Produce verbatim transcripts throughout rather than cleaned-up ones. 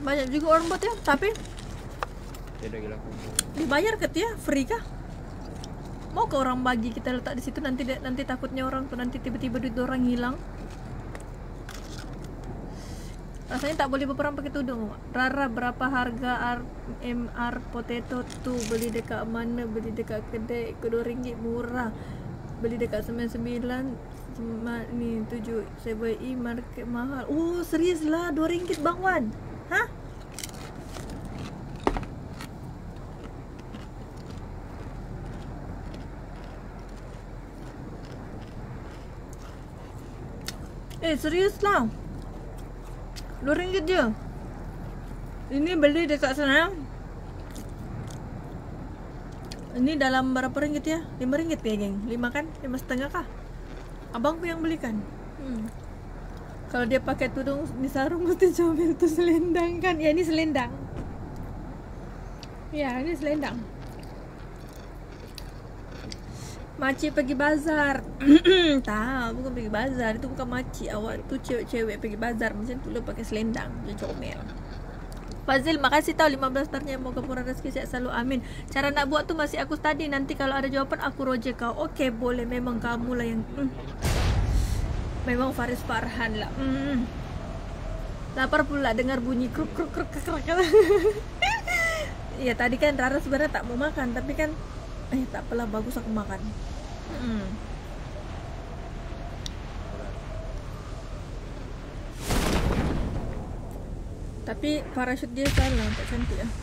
Banyak juga orang buat ya, tapi Beda gila. dibayar ke ya, free kah? Mau ke orang bagi kita letak di situ, nanti nanti takutnya orang tuh nanti tiba-tiba duit orang hilang. Rasanya tak boleh berperang pakai tudung. Rara, berapa harga M R potato tuh? Beli dekat mana? Beli dekat kedai ke dua ringgit murah. Beli dekat sembilan puluh sembilan ni tujuh seven E market mahal. Oh, serius lah, dua ringgit Bang Wan. Hah? Eh, serius lah. Dua ringgit je. Ini beli dekat sana. Ini dalam berapa ringgit ya? Lima ringgit ya geng? Lima kan? Lima setengah kah? Abangku yang belikan. Hmm. Kalau dia pakai tudung di sarung mesti comel itu selendang kan? Ya ini selendang. Ya ini selendang. Makcik pergi bazar. Tak, bukan pergi bazar. Itu bukan makcik. Awak tu cewek-cewek pergi bazar macam tu lo pakai selendang. Dia comel. Fazil, makasih tau lima belas starnya. Moga murah rezeki sihat selalu, amin. Cara nak buat tu masih aku study. Nanti kalau ada jawapan aku roja kau. Okey, boleh. Memang kamu lah yang mm. Memang Faris Farhan lah. mm. Lapar pula dengar bunyi kruk kruk kruk kruk kruk. Ya tadi kan Rara sebenarnya tak mau makan, tapi kan eh tak apalah, bagus aku makan. Hmm. Tapi parachute dia salah, tak cantik lah.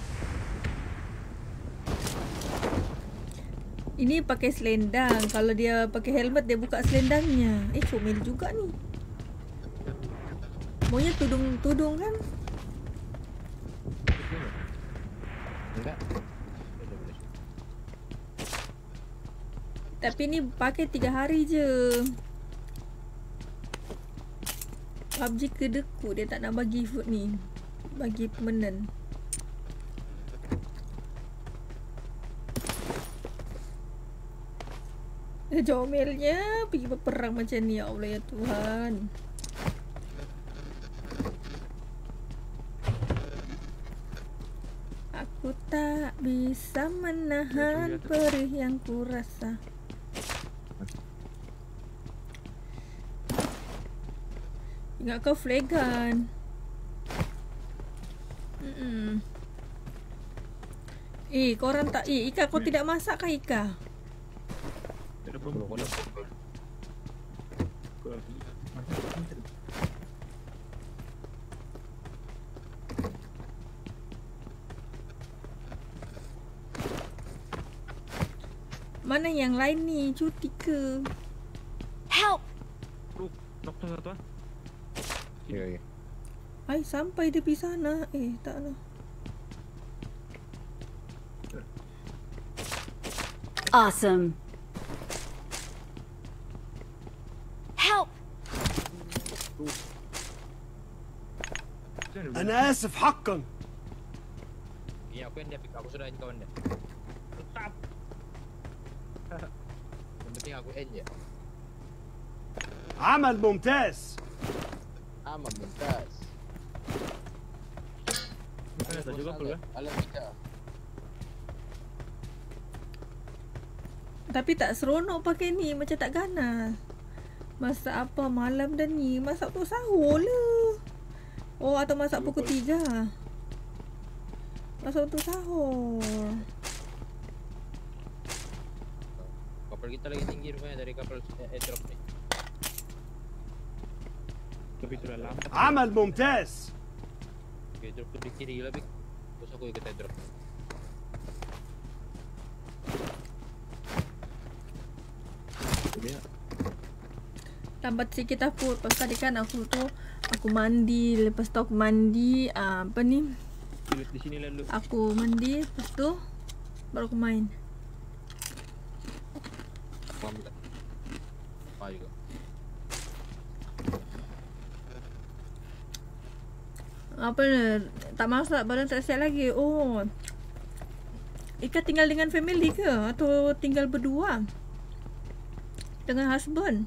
Ini pakai selendang. Kalau dia pakai helmet dia buka selendangnya. Eh comel juga ni. Maunya tudung-tudung kan? Enggak. Tapi ni pakai tiga hari je. P U B G kedeku dia tak nak bagi food ni. Bagi permanent. Jomelnya pergi berperang macam ni, ya Allah ya Tuhan. Aku tak bisa menahan perih yang kurasa. Ingat kau flagan. Mm-mm. Eh, korang tak... Eh, Ika, kau tidak masak kah, Ika? Mana yang lain ni? Cuti ke? Help! Knock tu satu ah. Ya, ya. Ay, sampai dia pergi sana. Eh, tak lah. Awesome. Help! أنا آسف حقا. Iya, aku yang dia pick. Aku sudah end kawan dia. Tetap. Yang penting aku end ya. عمل ممتاز. Aman, mumtaz. Ada juga pula. Alam kita. Tapi tak seronok pakai ni, macam tak ganas. Masak apa malam dan ni? Masak tu sahur lah. Oh, atau masak pukul tiga. Masak tu sahur. Kapal kita lagi tinggi rupanya dari kapal airdrop ni. Tapi sudah lambat. عمل ممتاز. Airdrop tu di kiri lah, Bik. Terus aku ikut airdrop. Lambat sikit aku. Lepas tadi kan aku tu aku mandi. Lepas tu aku mandi uh, apa ni? Di sini lalu. Aku mandi. Lepas tu baru aku main. Faham tak? Apa juga. Apa ni? Tak masak, badan tak sihat lagi. Oh, Ika tinggal dengan family ke? Atau tinggal berdua? Dengan husband?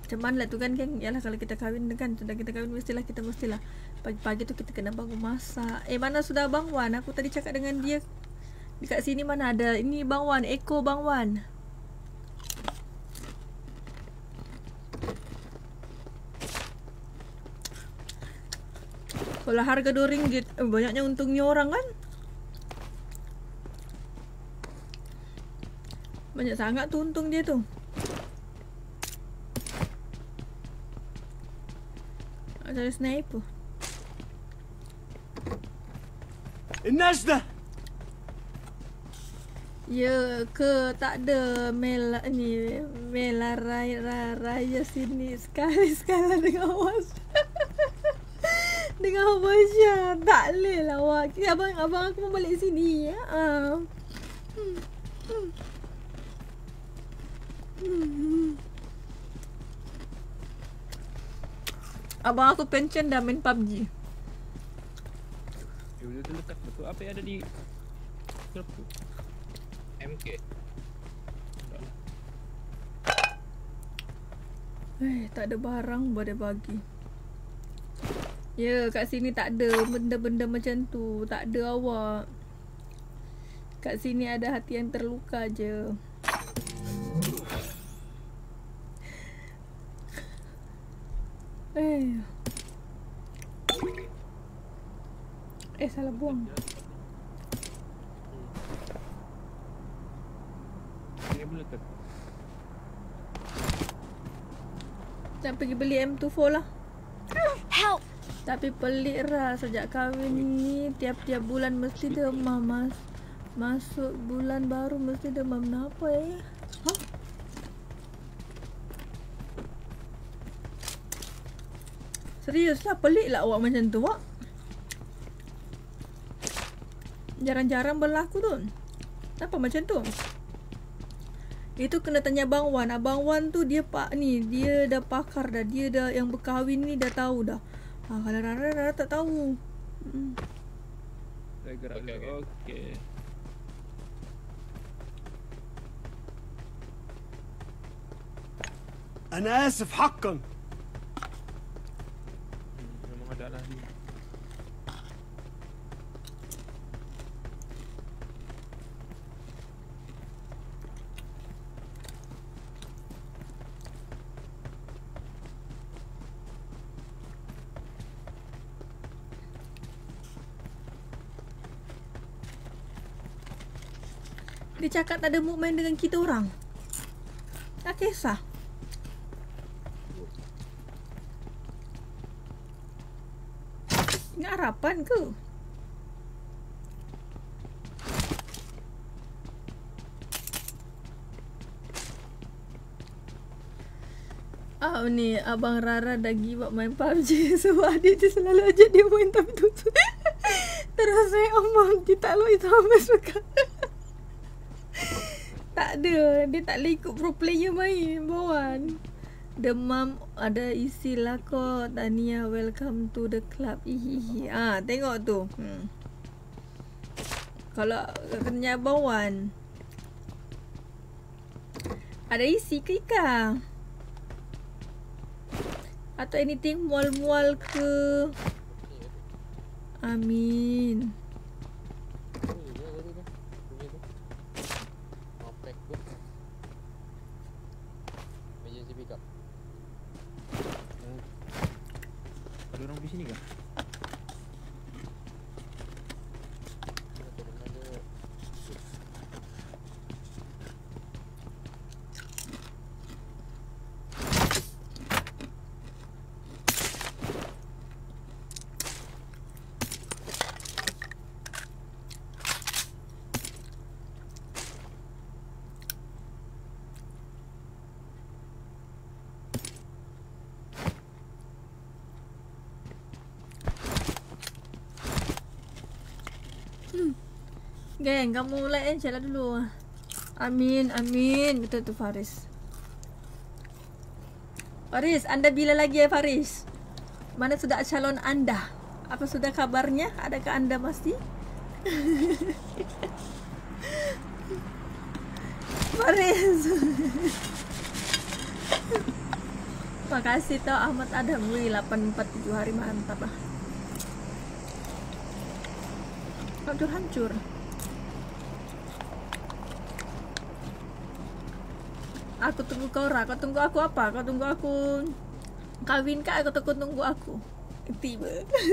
Macam mana lah tu kan, geng? Yalah kalau kita kahwin kan, sudah kita kahwin mestilah kita mestilah pagi-pagi tu kita kena bangun masak. Eh mana sudah Bang Wan? Aku tadi cakap dengan dia dekat sini mana ada ini Bang Wan, Eko Bang Wan. Kalau harga dua ringgit, eh, banyaknya untungnya orang kan? Banyak sangat tu untung dia tu. Ada sniper. النجدة. Ya ke tak ada Mel ni Mela raya raya sini sekali sekala dengan awas. Dengan Abasya tak boleh lah awak. Abang abang aku mau balik sini ya. Ah. Hmm. Hmm. Hmm. Abang aku pension dah main P U B G. Ya udah tu lekat betul. Apa yang ada di klub tu? M K. Eh, tak ada barang boleh bagi. Ya, kat sini tak ada benda-benda macam tu. Tak ada awak. Kat sini ada hati yang terluka je. Eh. Eh, salah buang. Ini boleh lekat. Nak pergi beli M dua puluh empat lah. Help! Tapi pelik lah sejak kahwin ni tiap-tiap bulan mesti demam mas. Masuk bulan baru mesti demam. Kenapa ya? Hah? Serius lah, pelik lah awak macam tu wak. Jarang-jarang berlaku tu. Kenapa macam tu? Itu kena tanya Bang Wan. Abang Wan tu dia pak ni, dia dah pakar dah. Dia dah yang berkahwin ni dah tahu dah. Ha, kalau Rara Rara tak tahu. Hmm. Saya gerak Okey, dulu. okey. Okey. أنا آسف حقا. Hmm, memang ada lah ni. Dia cakap tak ada mood main dengan kita orang. Tak kisah. Ingat harapan ke? Ah ni Abang Rara dah give up main P U B G. Sebab dia je selalu ajak dia main tapi tu terus saya omong dia tak lalu itu Hamas suka. Tak ada, dia tak boleh ikut pro player main bawan. Demam ada isi lah kok. Tania welcome to the club. Hihihi. Ah, tengok tu. Hmm. Kalau kena bawan ada isi ke Ika? Atau anything mual-mual ke? Amin. Ada orang di sini kah? Geng, kamu like eh, jalan dulu. Amin, amin. Betul tu Faris. Faris, anda bila lagi ya Faris? Mana sudah calon anda? Apa sudah kabarnya? Adakah anda masih? Faris. Makasih tau Ahmad Adam. Wih, delapan empat tujuh hari mantap lah. Hancur-hancur. Aku tunggu kau, Ra. Kau tunggu aku apa? Kau tunggu aku kawin kah? Kau tunggu tunggu aku tiba.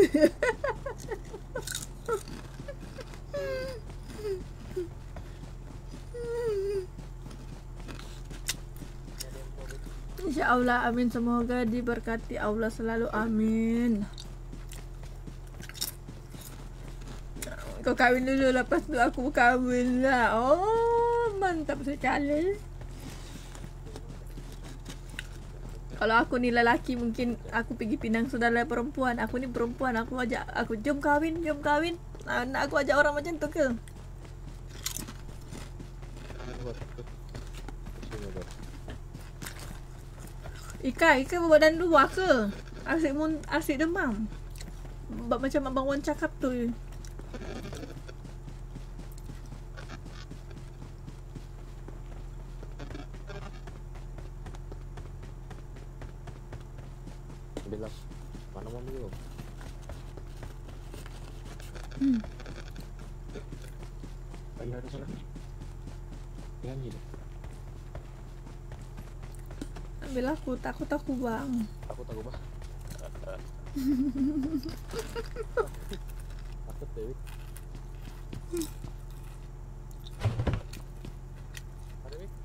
Insya Allah, amin. Semoga diberkati Allah selalu, amin. Kau kawin dulu, lepas tu aku kawin lah. Oh, mantap sekali. Kalau aku ni lelaki, mungkin aku pergi pinang saudara perempuan. Aku ni perempuan, aku ajak, aku jom kawin, jom kawin. Nak aku ajak orang macam tu ke? Ika, Ika berbadan dua ke? Asyik mun, asyik demam. Buat macam Abang Wan cakap tu. Bila mana mau dulu? Hmm. Ayo ada sana. Jangan gitu. Ambil aku, takut aku bang. Takut aku bah. Takut Dewi. Ada Dewi?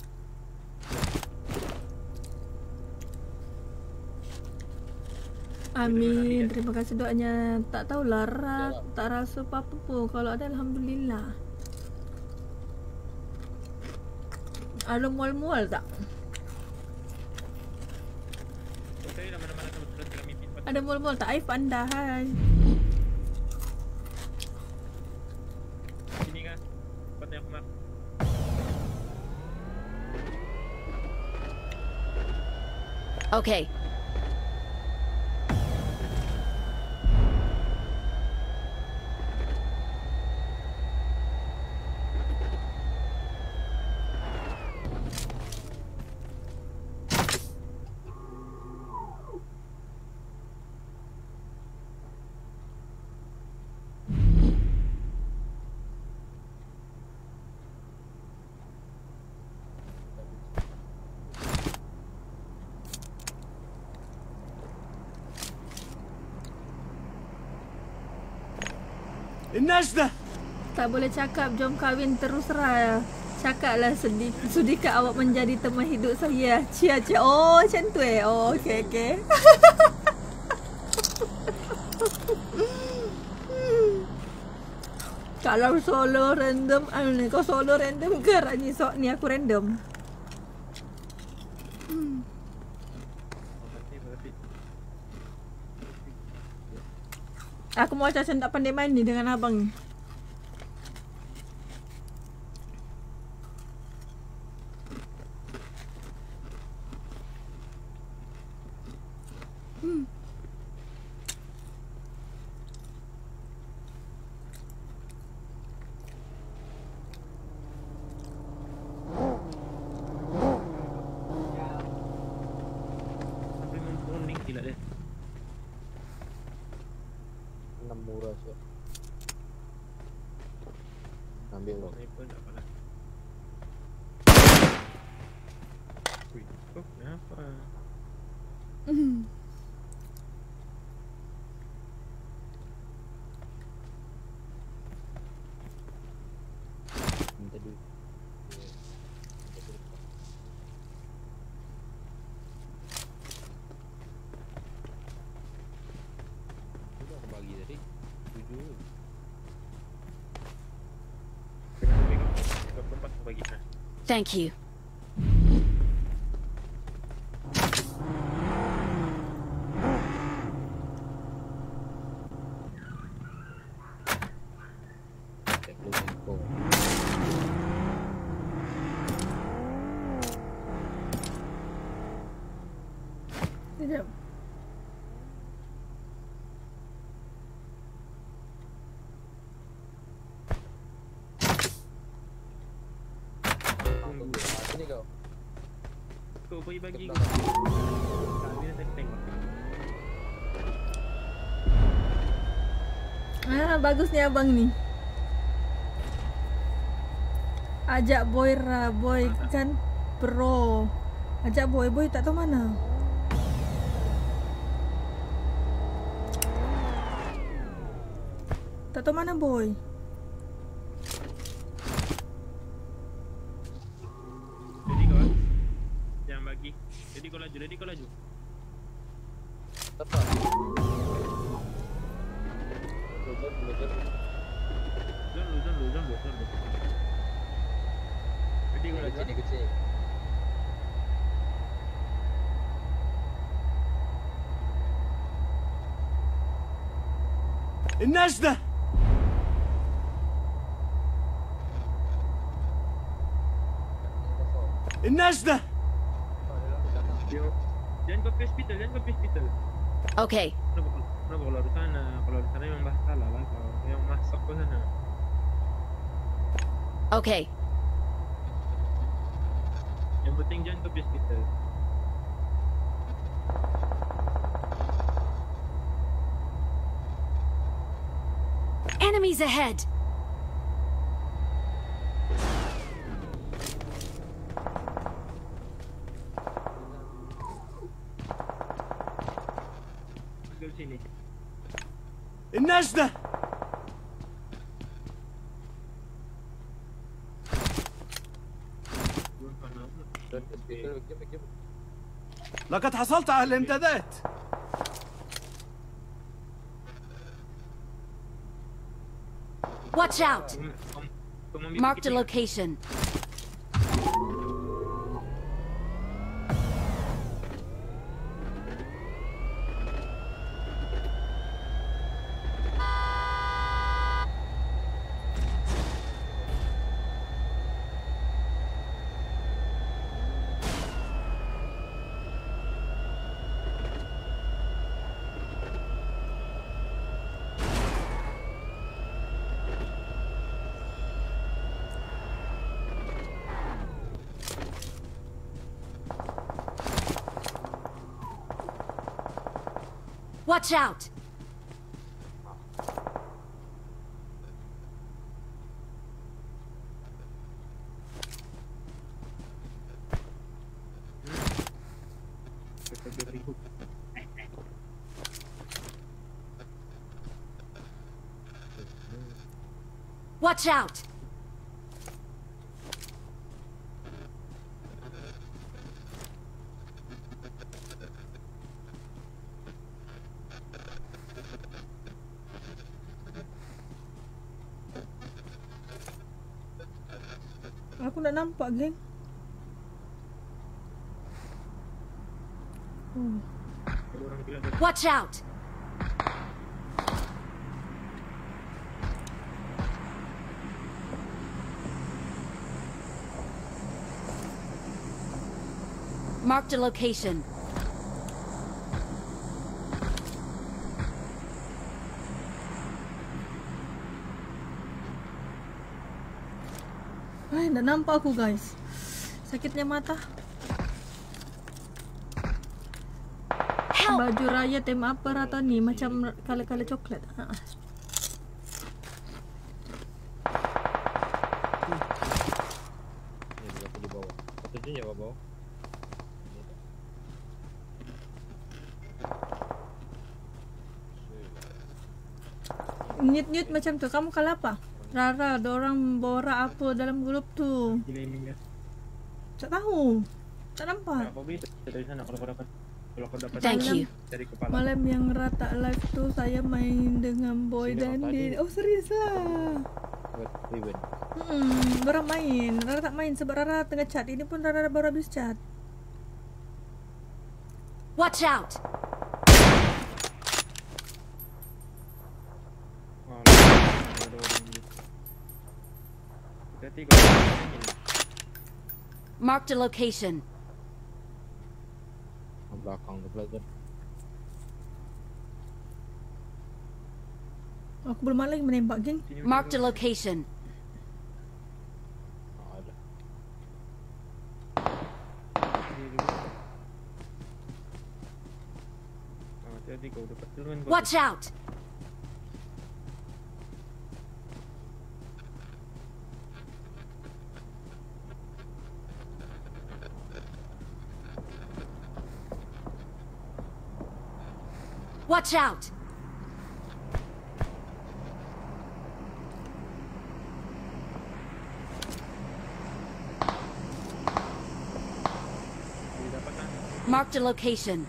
Amin, terima kasih doanya. Tak tahu Lara, tak rasa apa-apa pun. Kalau ada, alhamdulillah. Ada mual-mual tak? Ada mual-mual tak? Aif anda, hai. Sini kah? Tempatnya aku mak. Okay. النجدة. Tak boleh cakap jom kahwin terus Ra. Cakaplah sedih, sudikah awak menjadi teman hidup saya? Cia cia. Oh, macam tu eh. Oh, okey okey. Kalau solo random, anu ni kau solo random ke Rani? So, ni aku random. Hmm. Aku mau macam tak pandai main ni dengan abang ni. Hmm. Sampai mempuning gila deh. enam murah sih. Ambil loh. Sniper tak apa lah. Wih, oh kenapa? Hmm. Minta duit. Udah aku bagi tadi. Tujuh. Tiga puluh empat aku bagi. Nah. Thank you. Cek dulu info. Sekejap. Tunggu. Sini kau. Kau bagi bagi. Ke belakang. Tengok. Ah, bagus nih abang nih. Ajak boy ra, boy kan pro. Ajak boy, boy tak tahu mana. Tak tahu mana boy. Jadi kau jangan bagi. Jadi kau laju, jadi kau laju. Tepat. Zon dulu, zon dulu. Zon lu, zon lu, zon lu, zon lu. Jadi kau laju. Kecil, kecil. النجدة النجدة Jangan kau ke hospital, jangan kau ke hospital. Okay. Kenapa, kenapa kalau di sana? Kalau di sana memang salah lah. Kalau yang masuk ke sana. Okay. Yang penting jangan kau ke hospital. Enemies ahead. Ke sini. النجدة Zon ke hospital, pergi, pergi. لقد حصلت على الامدادات. Watch out. Kau- kau ambil Marked a tiket. location. Watch out. Watch out. Aku tak nampak, geng. Oh. Ada orang bilang dah. Watch out. Marked a location. Ay, tak nampak aku, guys. Sakitnya mata. Help. Baju raya tema apa rata ni? Macam kala-kala coklat. Ha. Ni dia aku di bawah. Satu je jawab bawah. Ni tu. Nyut-nyut macam tu. Kamu kala apa? Rara, ada orang borak apa dalam grup tu? Gila ini dia. Tak tahu. Tak Tak nampak. apa bisa dari sana kalau kau dapat. Kalau kau dapat Thank you. dari kepala. Malam yang rata live tu saya main dengan Boy Sini dan orang Din. tadi. Oh, serius lah. Buat ribbon. Hmm, Rara main. Rara tak main sebab Rara tengah chat. Ini pun Rara baru habis chat. Watch out. Oh, ada orang ni. Hati-hati kau ni. Marked a location. Belakang tu pula Zon. Aku belum lagi menembak, geng. Sini Marked a location. Ah, ada. sini dulu. Tadi kau dapat duluan. kau Watch out! Watch out! dapat kan? Marked a location.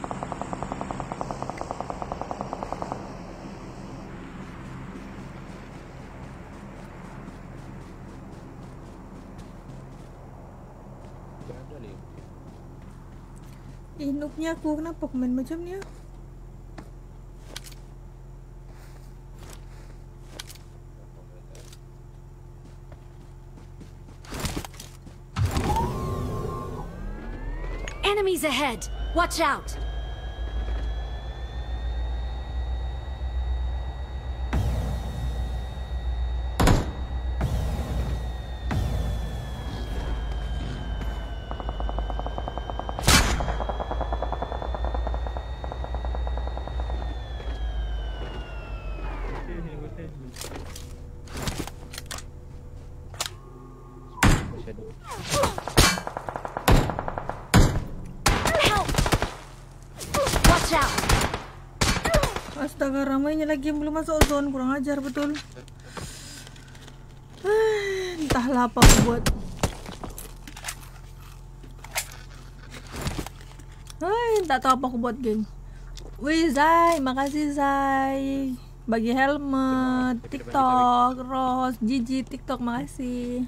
Ada lagi. Eh, noobnya aku. Kenapa aku main macam ni? ah? Enemies ahead! Watch out! Sini, gua sini. Shadow. Help! Watch out! Astaga, ramainya lagi yang belum masuk zone. Kurang ajar betul. Ah, entahlah apa aku buat. Hai, tak tahu apa aku buat, geng. Wih, Zai, makasih Zai. Bagi helmet, TikTok, Rose, Gigi, TikTok, makasih.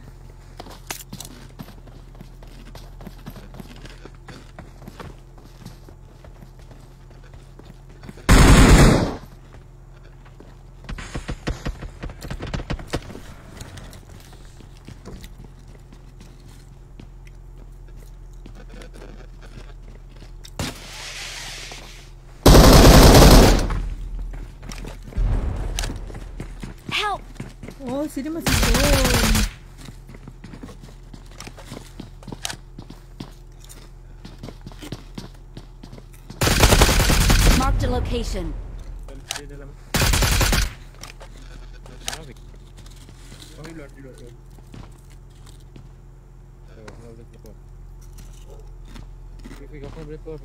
Help! Oh, sini masih zone. Marked a location. Di dalam. Traffic. Oh, di luar, di luar, di luar. Oh, nggak boleh keluar. Vivi, kau boleh keluar.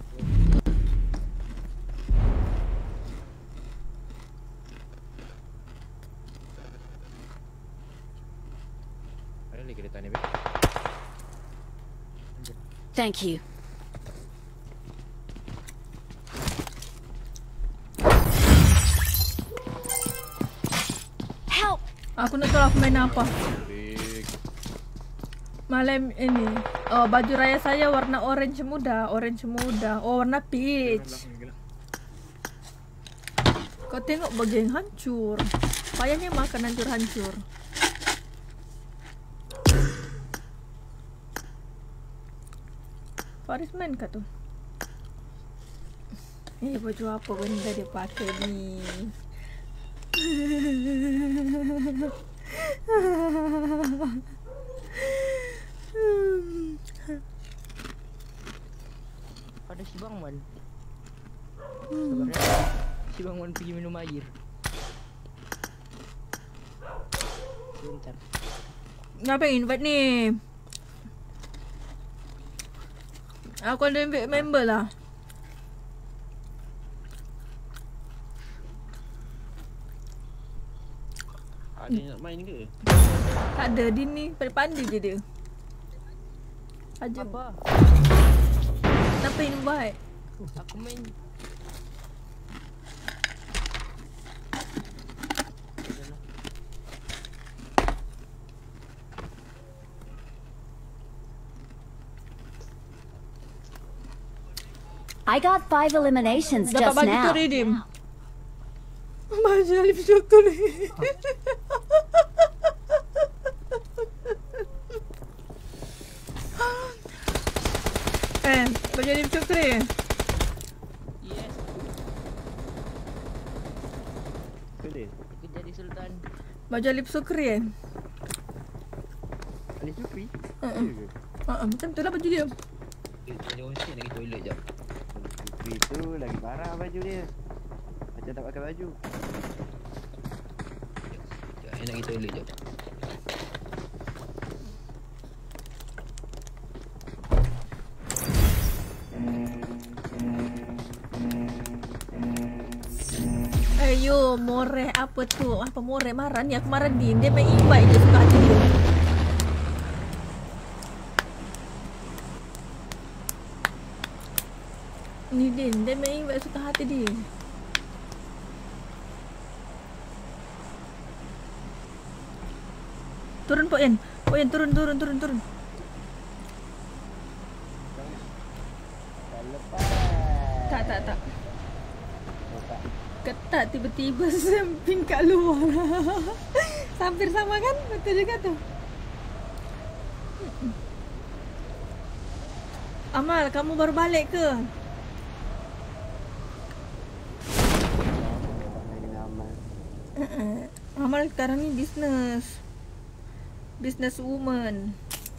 Ada lagi kereta ni, Beb. Thank you. Help! Aku nak tahu aku main apa. Big. Malam ini, oh, baju raya saya warna orange muda, orange muda. Oh, warna peach. Belakang gila. Kau tengok bagian hancur. Payahnya makan hancur-hancur. Faris main kah tu? Eh, baju apa benda dia pakai ni? Ada si Bang Man. Sebenarnya si Bang Man pergi minum air. Bentar. Ngapa yang invite ni? Aku ada invite member lah. Ada yang nak main ke? Tak ada, dia ni pandai-pandai je dia. Aja. Apa? Kenapa invite? Aku main. I got five eliminations Dapat just baju tu now. redeem. Baju Alif Syukuri. Eh, baju Alif Syukuri. Yes, Boleh. aku jadi Sultan. Baju Alif Syukuri eh. Ali Jufri. Uh-uh. Uh-uh, macam tu lah baju dia. Eh, tanya orang sikit lagi toilet jap. Jufri itu lagi parah baju dia. Macam tak pakai baju. Sekejap, saya nak pergi toilet jap. Ayo, More apa tu? Apa More marah ni? Aku marah Din. Dia main invite je suka hati dia. Ni Din, dia main invite suka hati dia. Turun Poyen. Poyen turun turun turun turun. Tak tak tak. Ketat tiba-tiba semping kat luar. Hampir sama kan? Betul juga tu. Amal, kamu baru balik ke? Uh-uh. Amal sekarang ni business. Business woman.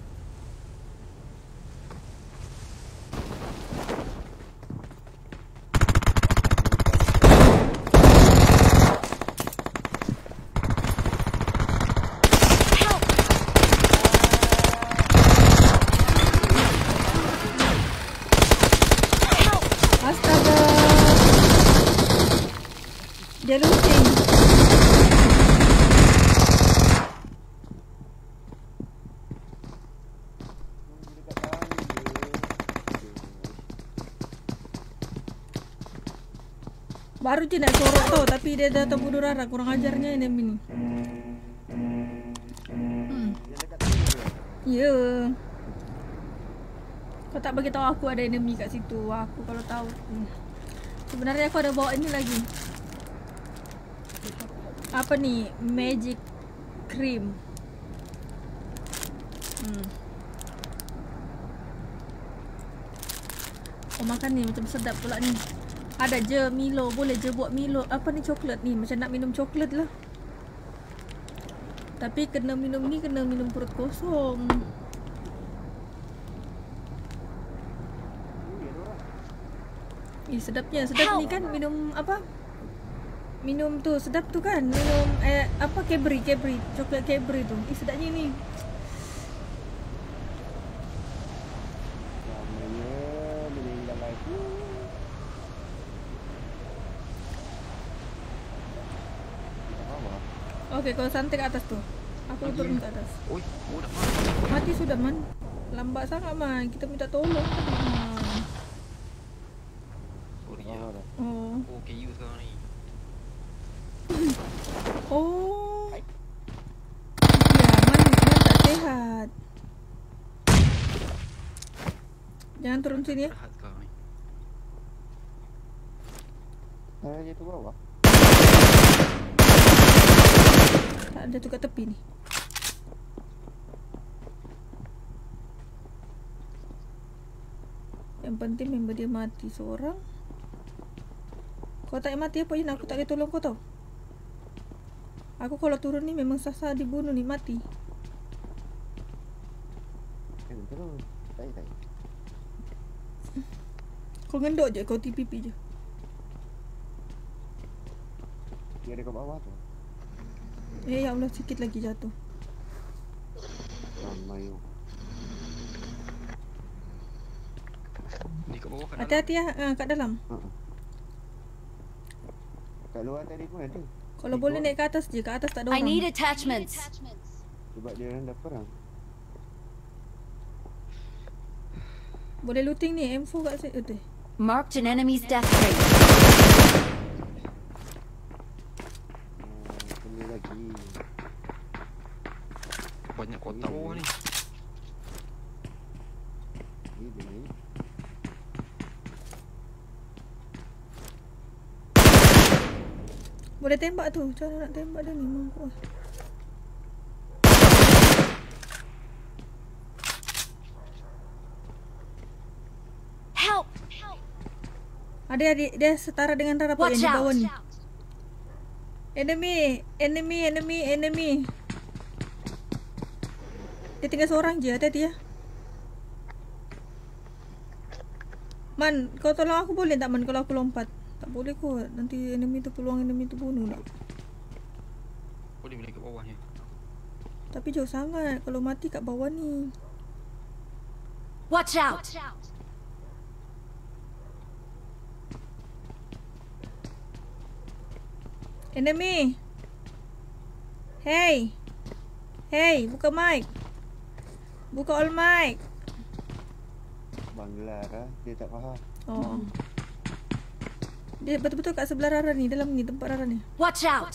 Astaga. Dia looting. Baru je nak sorok tau, tapi dia dah terbunuh rara. Kurang ajarnya enemy ni. Hmm. Ya. Yeah. Kau tak bagi tahu aku ada enemy kat situ. Aku kalau tahu. Hmm. Sebenarnya aku ada bawa ini lagi. Apa ni? Magic cream. Hmm. Kau makan ni macam sedap pula ni. Ada je Milo, boleh je buat Milo. Apa ni coklat ni? Macam nak minum coklat lah. Tapi kena minum ni, kena minum perut kosong. Eh sedapnya, sedap ni kan minum apa? Minum tu, sedap tu kan? Minum eh, apa Cadbury, Cadbury, coklat Cadbury tu. Eh sedapnya ni. Okey, kau santai ke atas tu. Aku turun ke atas. Oi, oh dah mati. Mati sudah man. Lambat sangat man. Kita minta tolong tadi man. Sorry ya. Oh. Oh, K U sekarang ni. Oh. Ya, man, man tak sihat. Jangan turun sini ya. Rehat sekarang ni. Ah, dia tu bawah. Tak ada tu kat tepi ni. Yang penting member dia mati seorang. Kau tak mati apa je, aku tak boleh tolong kau tau. Aku kalau turun ni memang sasa dibunuh ni, mati. Eh, terus. Tak tak. Kau ngendok je, kau T P P je. Dia ada kat bawah tu. Eh ya Allah, sikit lagi jatuh. Ramai yo. Ni kat bawah kan. Hati-hati ya, ha, kat dalam. Ha. Kat luar tadi pun ada. Kalau boleh naik ke atas je, kat atas tak ada I orang. need attachments. Sebab dia orang dah perang. Boleh looting ni, M four kat situ tu. Marked an enemy's death rate. Kena lagi. Banyak kotak bawah ni. Ni dia ni. Boleh tembak tu, cara nak tembak dia ni memang kuat. Help! Adik-adik, dia setara dengan Rara Pot yang Watch di bawah out! ni. Enemy, enemy, enemy, enemy. Dia tinggal seorang je, hati-hati ya. Man, kau tolong aku boleh tak Man kalau aku lompat? Tak boleh kot. Nanti enemy tu peluang enemy tu bunuh tak. Boleh boleh kat bawah ni. Tapi jauh sangat kalau mati kat bawah ni. Watch out! Enemy. Hey. Hey, buka mic. Buka all mic. Bangla kah? Dia tak faham. Oh. Dia betul-betul kat sebelah Rara ni, dalam ni tempat Rara ni. Watch out!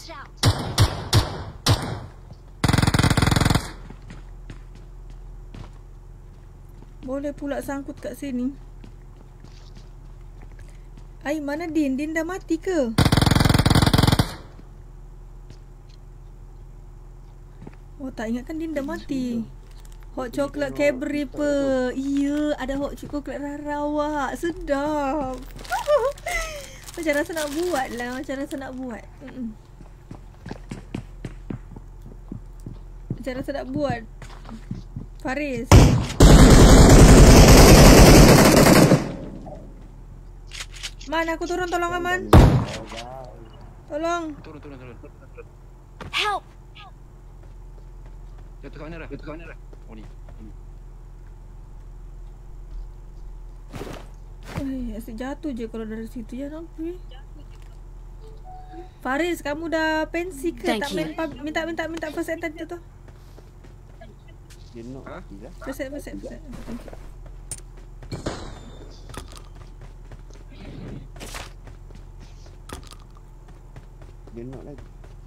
Boleh pula sangkut kat sini. Ai, mana Din? Din dah mati ke? Oh, tak ingatkan Din dah mati. Hot chocolate Cadbury pe. Iya, ada hot chocolate Rara awak. Sedap. Macam rasa nak buat lah. Macam rasa nak buat. Mm-mm. Macam rasa nak buat. Faris. Man, aku turun tolong Aman. Tolong. Turun turun turun. turun. Help! Jatuh kat mana dah? Jatuh kat mana dah? Oh ni. Ni. Eh, asyik jatuh je kalau dari situ je nampak. Faris, kamu dah pensi ke? Thank Tak you. main pub, minta minta minta first aid tadi tu. Dia nak Ha? mati lah. First aid, first aid, first aid. Thank you. Dia nak lagi.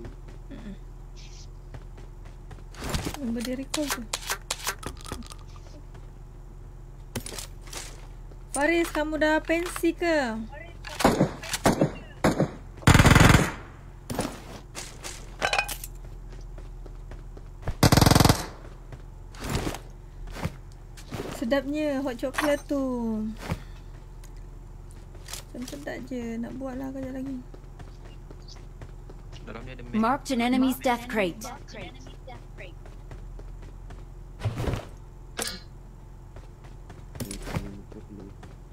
Nombor dia recall tu. Faris, kamu dah pensi ke? Sedapnya hot chocolate tu. Sedap je. Nak buat lah kejap lagi. Dalam ni ada map. Marked an enemy's death crate. Ni kami muka dulu.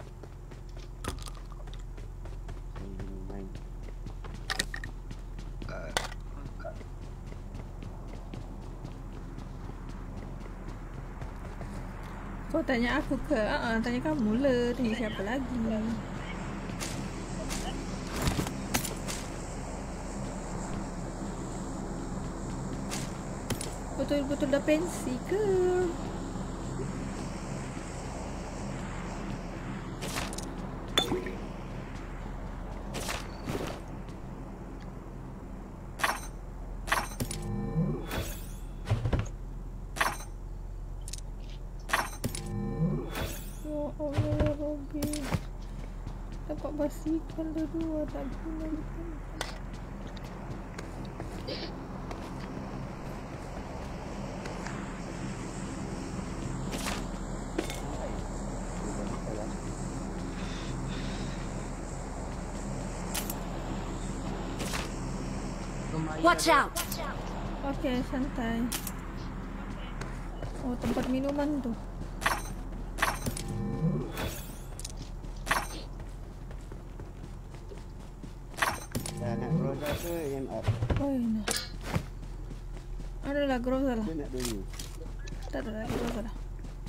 Saya main. Kau tanya aku ke? Haa, tanya kamu lah. Tanya siapa lagi? Betul-betul dah pensi ke? Ya Allah ya Rabbi. Dapat basikal dah dua. Tak guna lagi. Watch out! Okey, santai. Oh, tempat minuman tu. Dah nak Groza ke M R? Oh, nah. Adalah Groza lah. Dia nak dulu. Tak ada lagi Groza lah.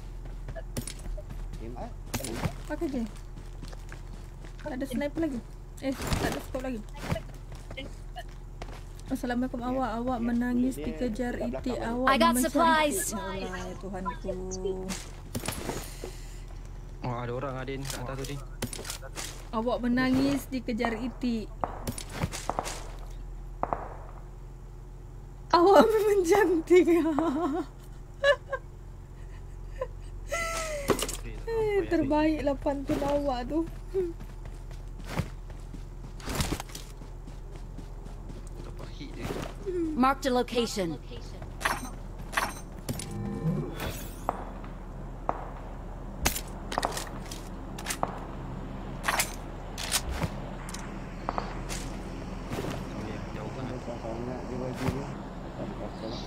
M R? Pakai je. Tak ada sniper lagi. Eh, tak ada scope lagi. Assalamualaikum awak. Awak menangis dikejar itik awak. I got mencari supplies. itik. Ya Allah, ya Tuhanku. Oh ada orang Adin kat atas tu Din. Awak menangis dikejar itik. Awak memang cantik. Eh, terbaiklah pantun awak tu. Dapat hit je. Marked a location. Oh ya, jauh Dia sangat. tak sangat dia bagi ni. Tak apa lah.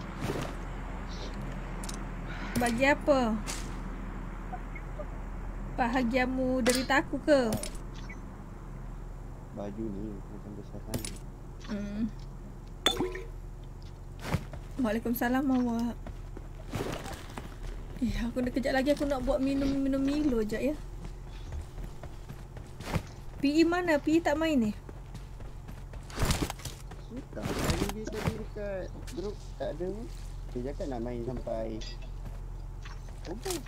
Bagi apa? Bahagiamu derita aku ke? Baju ni macam besar kan. Hmm. Waalaikumsalam awak. Eh, aku nak kejap lagi aku nak buat minum-minum Milo jap ya. P E mana? P E tak main ni? Suka. Tadi dia tadi dekat grup tak ada. Dia cakap nak main sampai okay.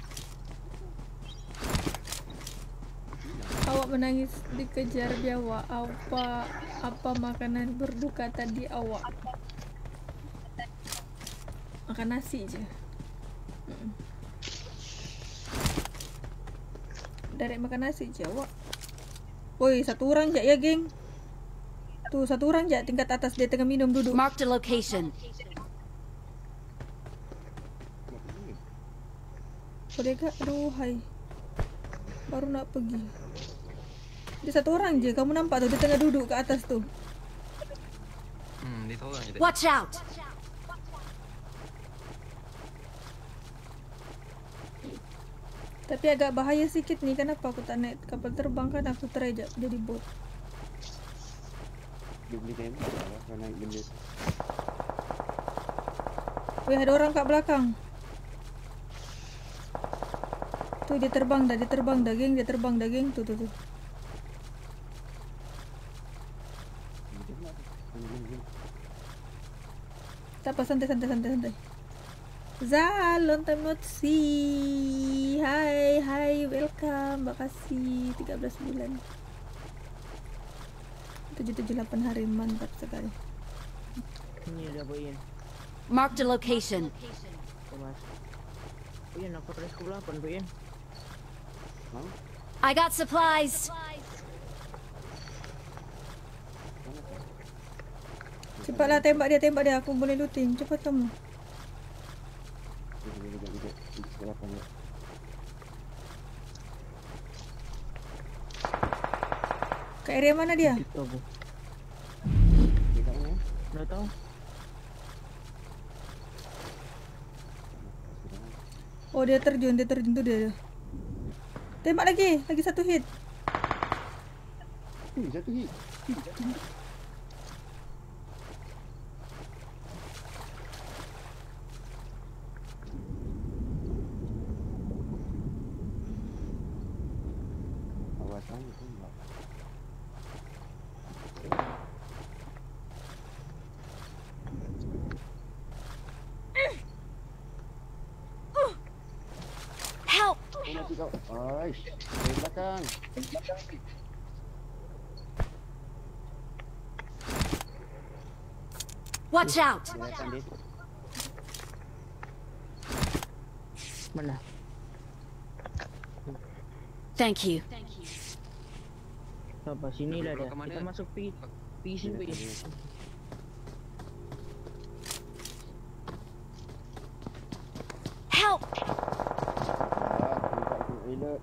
Awak menangis dikejar biawak. Apa apa makanan berduka tadi awak? Makan nasi je. Hmm. Direct makan nasi je awak. Woi, satu orang je ya, geng. Tu satu orang je tingkat atas dia tengah minum duduk. Marked a location. Boleh kak? Aduh, hai. Baru nak pergi. Dia satu orang je. Kamu nampak tu dia tengah duduk ke atas tu. Hmm, dia seorang je tadi. Watch out! Tapi agak bahaya sikit ni. Kenapa aku tak naik kapal terbang kan? Aku try je jadi bot. Dia boleh tembak lah kalau naik benda. Weh, ada orang kat belakang. Tu dia terbang dah, dia terbang dah geng, dia terbang dah geng. Tu tu tu. Tak apa, santai santai santai santai. Zal, long time not see. Hai, hai, welcome. Makasih tiga belas bulan. tujuh tujuh lapan hari, mantap sekali. Ini ada Boyan. Marked a location. Mas. Boyan, aku terus ke delapan Boyan. I got supplies. Cepatlah tembak dia, tembak dia. Aku boleh looting. Cepat kamu. Kat area mana dia? Itu bu. Dekat mana? Dah tahu. Oh, dia terjun, dia terjun tu dia. Tembak lagi, lagi satu hit. Hmm, satu hit. Awasan tembak. Help! Oh, mati kau. Aish, dari belakang. Watch out! Dia datang dia. Mana? Thank you. Sabar, sini lah dia. Belakang mana? Kita masuk P. P sini Boyan. Help! Ah, aku elok.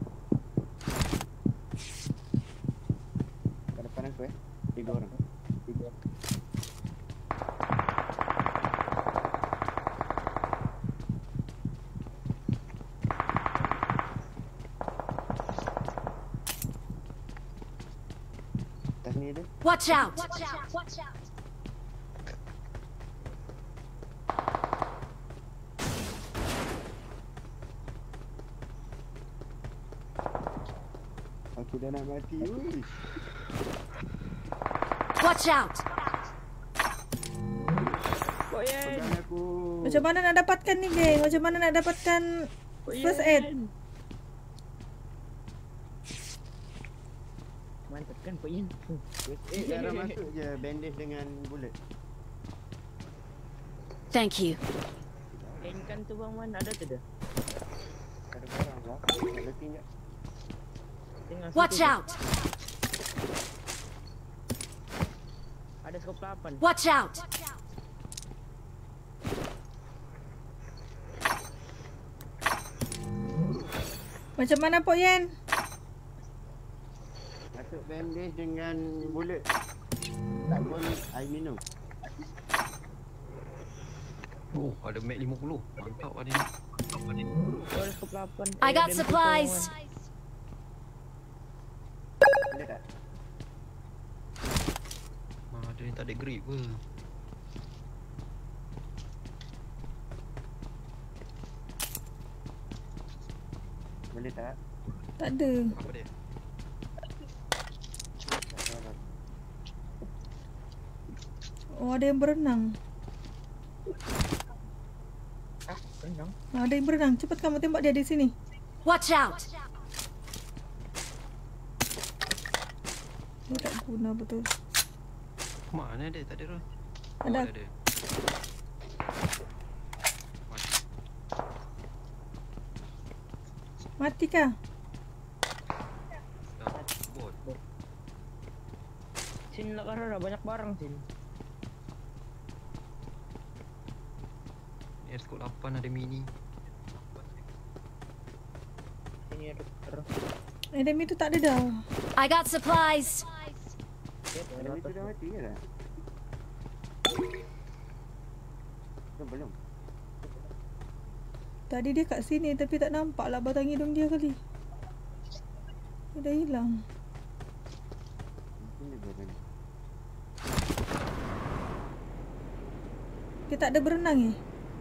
Kat depan aku eh. Tiga orang. Tiga orang. Atas ni ada. Watch out! Aku dah nak mati. Ui. Watch out! Boyan. Pegang aku. Macam mana nak dapatkan ni geng? Macam mana nak dapatkan first aid? Mantap kan Boyan. First aid darah masuk je. Bandage dengan bullet. Thank you. Ikan tu bang Man ada tu dah. Ada barang lah. Nak looting je. Tengah Watch situ. out! Ada skop lapan. Watch out! Macam mana Pok Yen? Masuk bandage dengan bullet. Tak pun air minum. Oh, ada mag lima puluh. Mantap ada ni. Mantap ada ni. Ada skop lapan. I Eh, got ada supplies. M P four, tak ada grip ke? Boleh tak? Tak ada. Apa dia? Tak ada. Oh, ada yang berenang. Ah, renang. Ah, ada yang berenang. Cepat kamu tembak dia di sini. Watch out! Dia tak guna betul. Mana dia? Tak ada dah. Ada. Oh, ada. Mati. Mati kah? Dah. Bot. Sin lah karena banyak barang Sin. Ni S K lapan ada mini. Ini ada ter. Enemy tu tak ada dah. I got supplies. Enemy tu dah mati ke dah? Ke belum? Tadi dia kat sini tapi tak nampak lah batang hidung dia kali. Dia dah hilang. Mungkin dia belum. Dia tak ada berenang eh?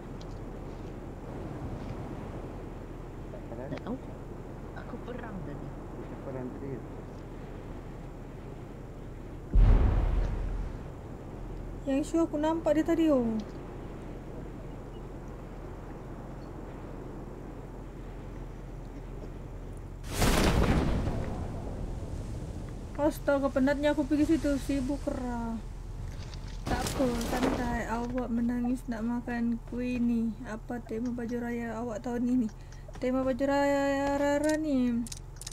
Tak ada. Tak tahu. Aku perang tadi. Kita perang tadi. Yang sure aku nampak dia tadi oh. Astaga, penatnya aku pergi situ. Sibuk kerah. Tak apa, santai. Awak menangis nak makan kuih ni. Apa tema baju raya awak tahun ini? Tema baju raya Rara ni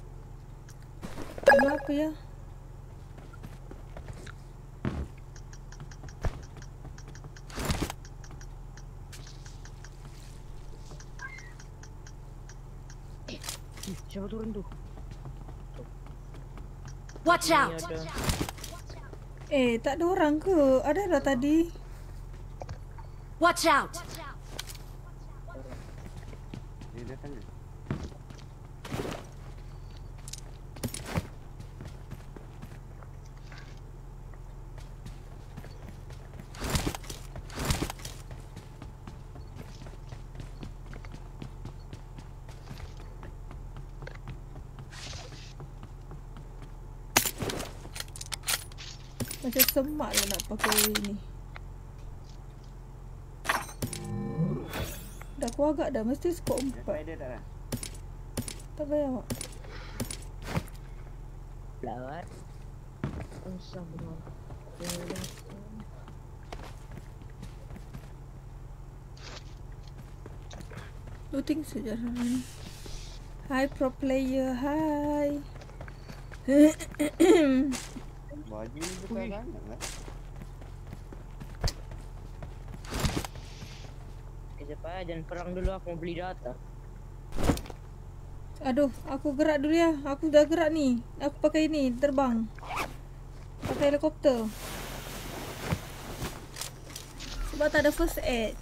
tema apa ya? Ih, siapa turun tu? Watch Ini out! ada. Eh, tak ada orang ke? Ada lah tadi. Watch out! Dia datang ke? Macam semak lah nak pakai ni. Dah aku agak dah. Mesti skop Dia empat. spider tak lah? Tak payah awak. Lawat. Usah benar. Looting sejarah ni. Hi pro player. Hi. Baju ni bukan banyak lah. Kejap ah, jangan perang dulu, aku mau beli data. Aduh, aku gerak dulu ya. Aku dah gerak ni. Aku pakai ni, terbang. Pakai helikopter. Sebab tak ada first aid.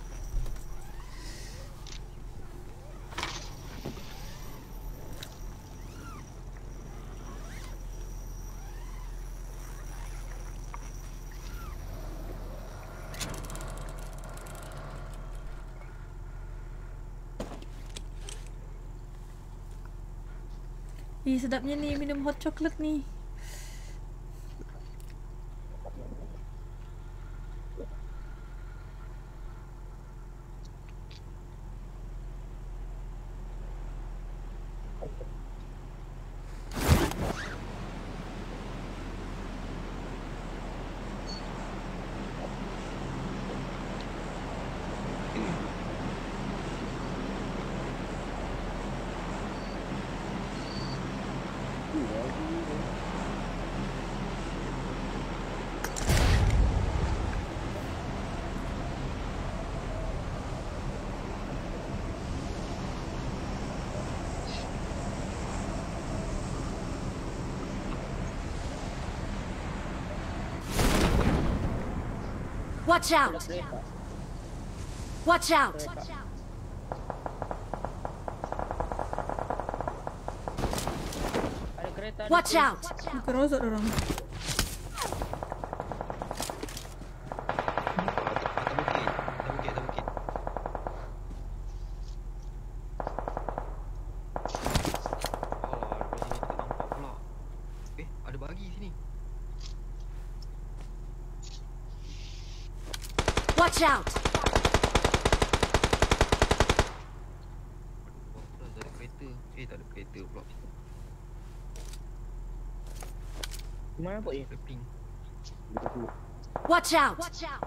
Ih, sedapnya ni minum hot chocolate ni. Watch out! Kereta. Watch out! Ada kereta. ada Watch kereta. out! Kerosot orang. Watch out! Water tak ada kereta. Eh tak ada kereta pula. Mana pun ya? Ada ping. Dekat sini. Watch out! Watch out!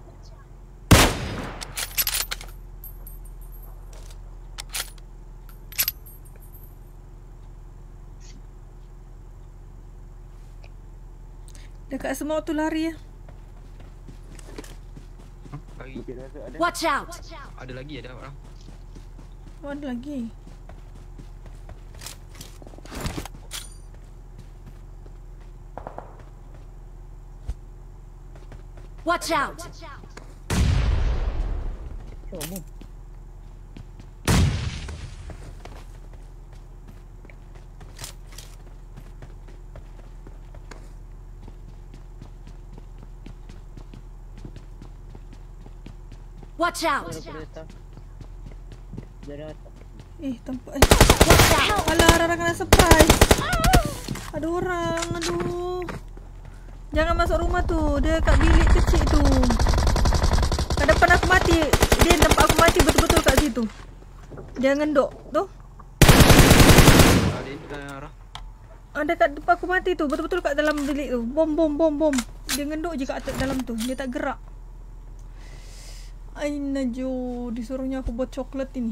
Dekat semua tu lari ya. Huh? Lagi. Bukit rasa ada. Watch out! Ada lagi ada orang. Oh, ada lagi. Watch out! Coba. Watch out! Ada kereta. Jadi apa? Eh, tempat eh. Alah, Rara kena surprise. Ada orang, aduh. Jangan masuk rumah tu. Dia kat bilik kecil tu. Kat depan aku mati. Dia nampak aku mati betul-betul kat situ. Dia ngendok tu. Ada ini kan arah. Ada kat depan aku mati tu. Betul-betul kat dalam bilik tu. Bom, bom, bom, bom. Dia ngendok je kat atas dalam tu. Dia tak gerak. Ay, Najwa. Disuruhnya aku buat coklat ini.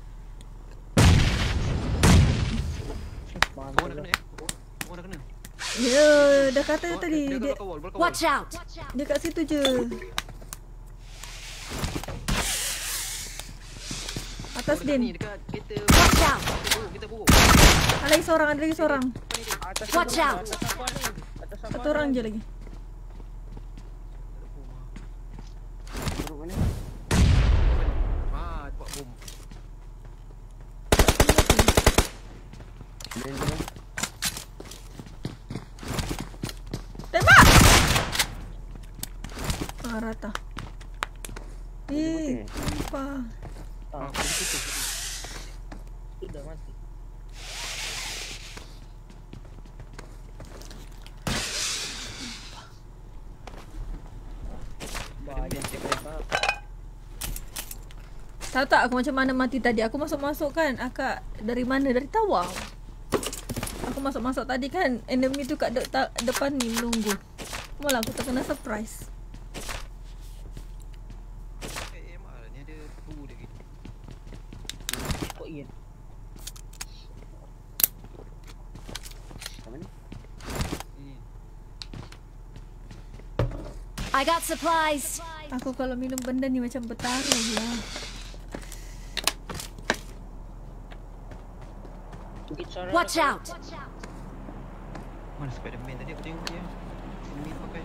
Kau dah kena ya? Kau dah kena? Ya, dah kata Kau- tadi. Dia Dia, kat kawal, kawal. Watch out! dia kat situ je. Atas Kau dekat ni, Din. dekat kereta. Watch out! Kita buruk, kita buruk. Ada lagi seorang, ada lagi seorang. Atas Watch apa? out. Atas apa ni? Atas apa? Satu orang je lagi. Buruk mana? Ah, cepat bom. Dan tu. Tembak! Ah, rata. Eh, apa? Ah, kita tutup. Sudah mati. Banyak kereta. Tahu tak aku macam mana mati tadi? Aku masuk-masuk kan. Akak dari mana? Dari tawang. Aku masuk-masuk tadi kan. Enemy tu kat de- ta- depan ni menunggu. Malah aku terkena surprise. Eh, M R ni ada peluru dia gitu. Kok iya? Kat mana? Ni. I got supplies! Aku kalau minum benda ni macam bertaruh lah. Bukit Sarah. Watch out! Mana Spiderman tadi aku tengok dia. Ini pakai.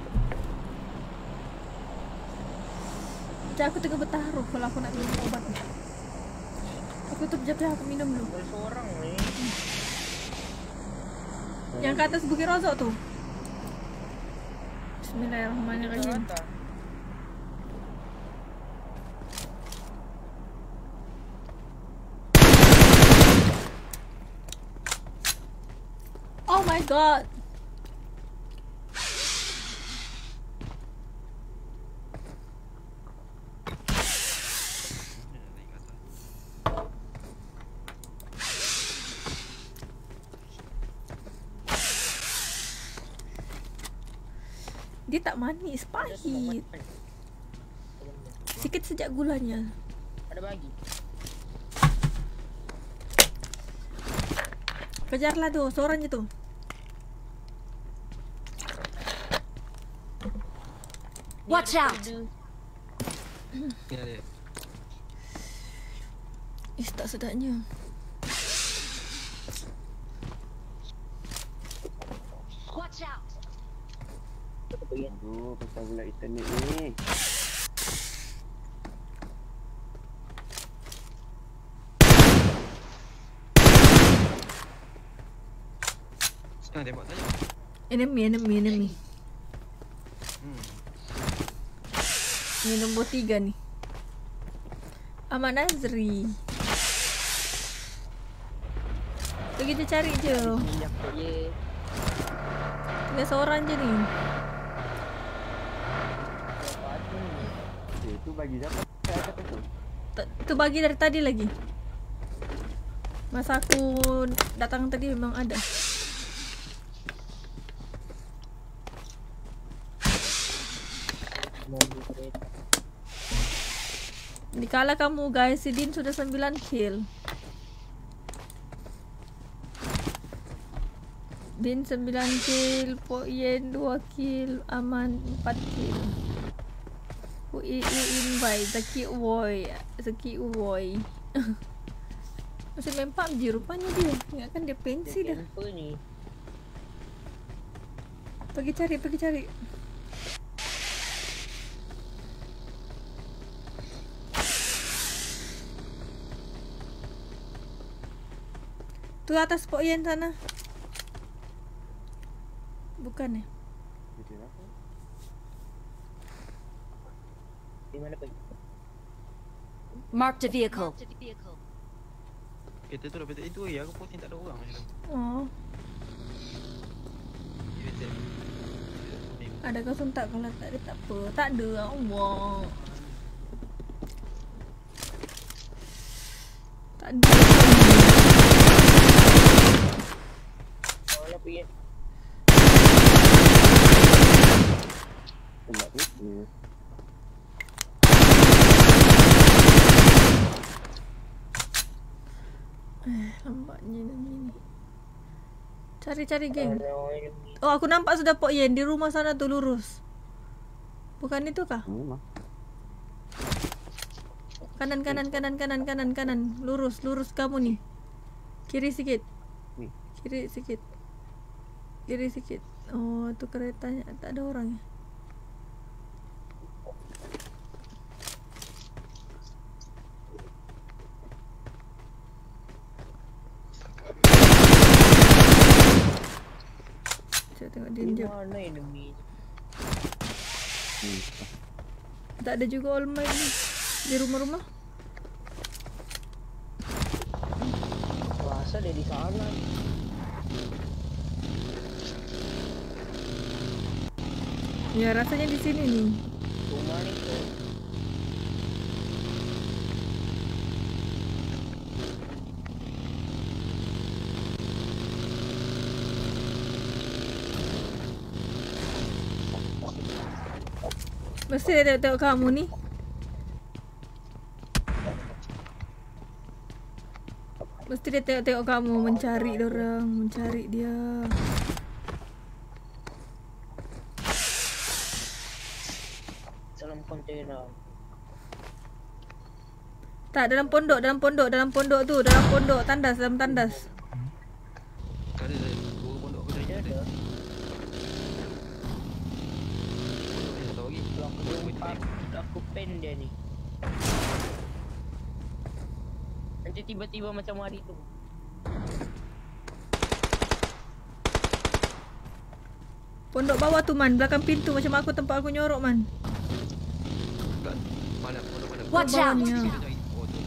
Macam aku tengah bertaruh kalau aku nak minum obat ni. Aku tu sekejap aku minum dulu. Ada seorang ni. Yang ke atas Bukit Rozok tu. Bismillahirrahmanirrahim. Rata. Oh my god. Mana nak naik ke atas? Dia tak manis, pahit. Sikit sejak gulanya. Ada bagi. Kejarlah tu, seorang je tu. Watch out! Ni ada. Is tak sedapnya. Watch out! Aduh, pasal pula internet ni. Sekarang tembak saja. Enemy, enemy, enemy. Hmm. Ni nombor tiga ni. Ahmad Nazri. Pergi je cari je. Minyak ye. Tinggal seorang je ni. Eh, Itu bagi siapa? Saya kata tu. T- Tu bagi dari tadi lagi. Masa aku datang tadi memang ada. Mobil kereta. Dikala kamu guys, si Din sudah sembilan kill. Din sembilan kill, Po Yen dua kill, Aman empat kill. U I U invite Zaki Uwoy, Zaki Uwoy. Masih main P U B G rupanya dia. Ingatkan dia pensi dah. Apa ni? Pergi cari, pergi cari. Tu atas Po Yen sana. Bukan ya? Jadi apa? Di mana pergi? Marked a vehicle. Kereta tu dah betul itu ya, aku posting tak ada orang macam tu. Oh, Dia betul. ada kosong tak? Kalau tak ada tak apa. Tak ada, Allah. Tak ada. Mana pergi? Tembak tu. Eh, lambatnya ni. Cari-cari geng. Ada orang enemy. Oh, aku nampak sudah Po Yen di rumah sana tu lurus. Bukan itu kah? Memang. Kanan kanan kanan kanan kanan kanan. Lurus lurus kamu nih. Kiri sikit. Ni. Kiri sikit. Kiri sikit. Oh, itu keretanya tak ada orang ya. Saya tengok dia Di jap. mana enemy? Hmm. Tak ada juga all might ni di rumah-rumah. Rasa dia di sana. Ya rasanya di sini nih. Rumah ni tu. Mesti dia tengok kamu ni. Mesti dia tengok-tengok kamu mencari dorang, mencari dia. Dalam kontainer. Tak, dalam pondok, dalam pondok, dalam pondok tu, dalam pondok, tandas, dalam tandas. Tak ada dah. Dua pondok aku dah Dia ada. ada. Pondok ni tak tahu lagi. Kalau aku jumpa, aku pen dia ni. Nanti tiba-tiba macam hari tu. Pondok bawah tu man, belakang pintu macam aku tempat aku nyorok man. Kat mana? Pondok mana? Watch Bawah out! ni, ya. Kita cari. Oh tu.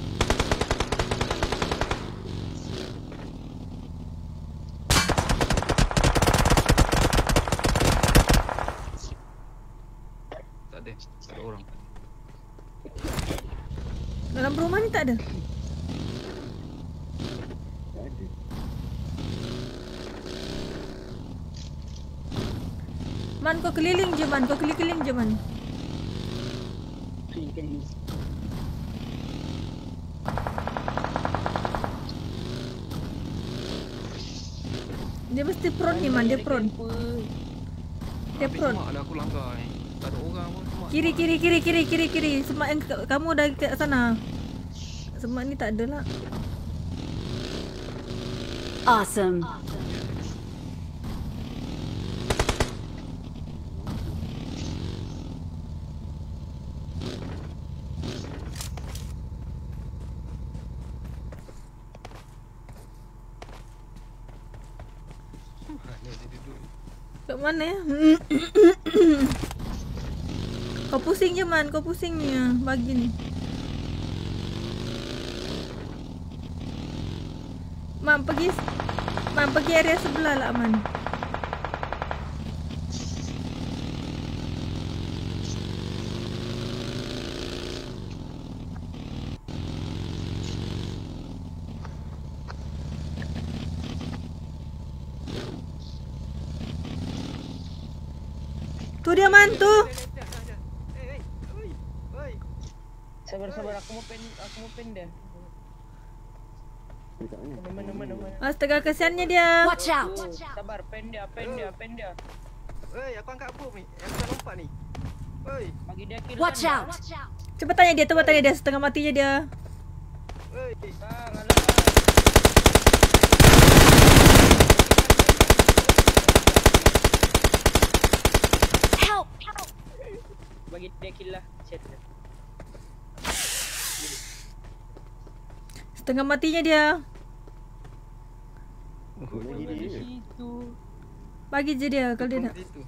Tak ada. Tak ada orang. Dalam rumah ni tak ada. Tak ada. Man, kau keliling je man, kau keliling je man. Kali-kali. Dia mesti prone ni man, dia prone. Dia Habis prone. semak dah aku langgar ni. Tak ada orang pun semak. Kiri, kiri, kiri, kiri, kiri, kiri. Semak yang ke- kamu dah kat sana. Semak ni tak ada lah. Awesome. Mana dia duduk. Kat mana ya? Kau pusing je man, kau pusing ni ah, bagi ni. Man pergi Man pergi area sebelah lah Man. Tuh dia man tuh. Sabar-sabar, aku mau pen, aku mau pen dah. Dekat mana? Mana mana mana. Astaga kesiannya dia. Watch out! Tuh, sabar, pen dia, pen dia, pen dia. Hei, aku angkat bom ni. Yang tak lompat ni. Hei, Bagi dia kill. Watch kan, out! Coba tanya dia, coba tanya dia setengah matinya dia. hei. Bang, alah. Help! Bagi dia kill lah. Set. Setengah matinya dia. Oh, Bagi Di dia. situ. Bagi je dia kalau dia nak. Situ.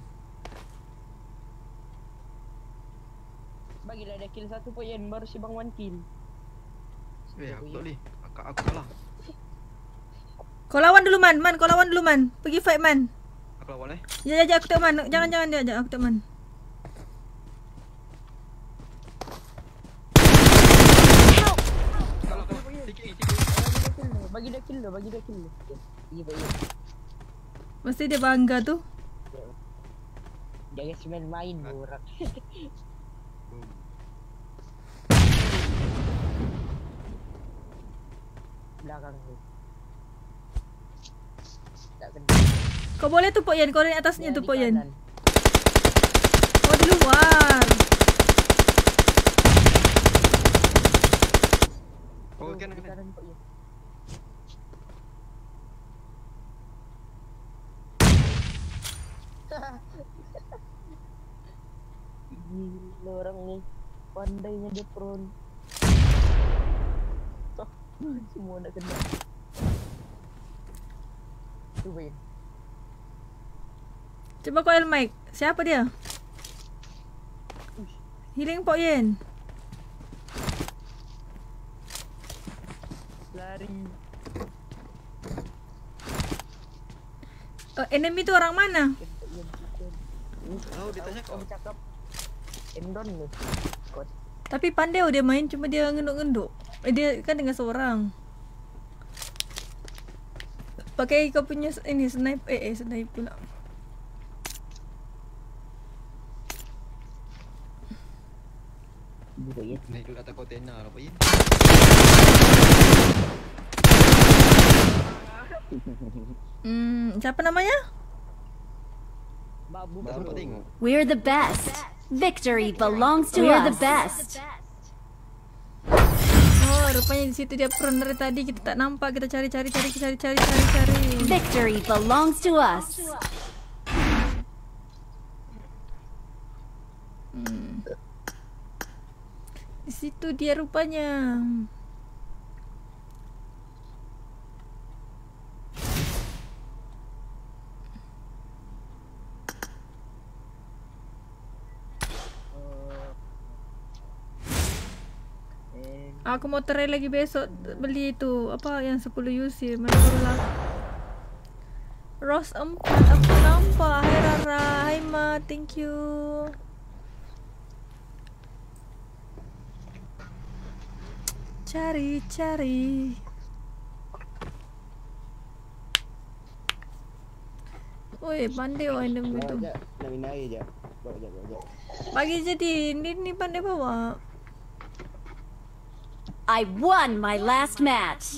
Bagilah dia kill satu poin baru si Bang one kill. Eh, aku tak boleh. Aku, aku kalah. Kau lawan dulu man, man kau lawan dulu man. Pergi fight man. Aku lawan eh. Ya, ya, ya aku tengok man. Jangan jangan dia ajak aku tengok man. Kalah, kalah. Sikit lagi, sikit lagi. Bagi dia kill dah, bagi dia kill. Iya, baik. Mesti dia bangga tu. Jangan semen main borak. Boom. Belakang tu. Tak kena. Kau boleh tu Pok Yan, kau naik atasnya Dia tu di Pok Yan. kanan. Oh di luar. Oh, Tu, kanan, di kanan. kanan Pak Yan. Gila orang ni. Pandainya dia prone. Toh, semua nak kena. Tu Pak Yan. Coba kau El Mike. Siapa dia? Healing Pok Yan. Lari. Uh, enemy tu orang mana? Pak Yan kita. Tahu dia tak cakap. Kau bercakap. Endon ni. Kot. Tapi pandai oh dia main, cuma dia ngenduk-ngenduk. Eh, dia kan dengan seorang. Pakai kau punya s- ini sniper eh, eh sniper pula. Ini Pak Yan. Naik duduk atas kontena lah, Pak Yin. Hmm, siapa namanya? Babu Tak baru. sempat tengok. We're the best. Victory belongs to We're us. We're the best. Oh, rupanya di situ dia prone dari tadi kita tak nampak, kita cari-cari cari cari cari cari cari. Victory belongs to us. Hmm. Di situ dia rupanya. Eh, Aku mau try lagi besok beli itu apa yang sepuluh U C mana baru lah. Rose empat aku nampak. Hai Rara, hai Ma, thank you. Cari cari. Woi, pandai oh enemy Bawa tu. jap, nak minum air je. Bawa jap, bawa jap. Bagi jadi ni ni pandai bawa. I won my last match.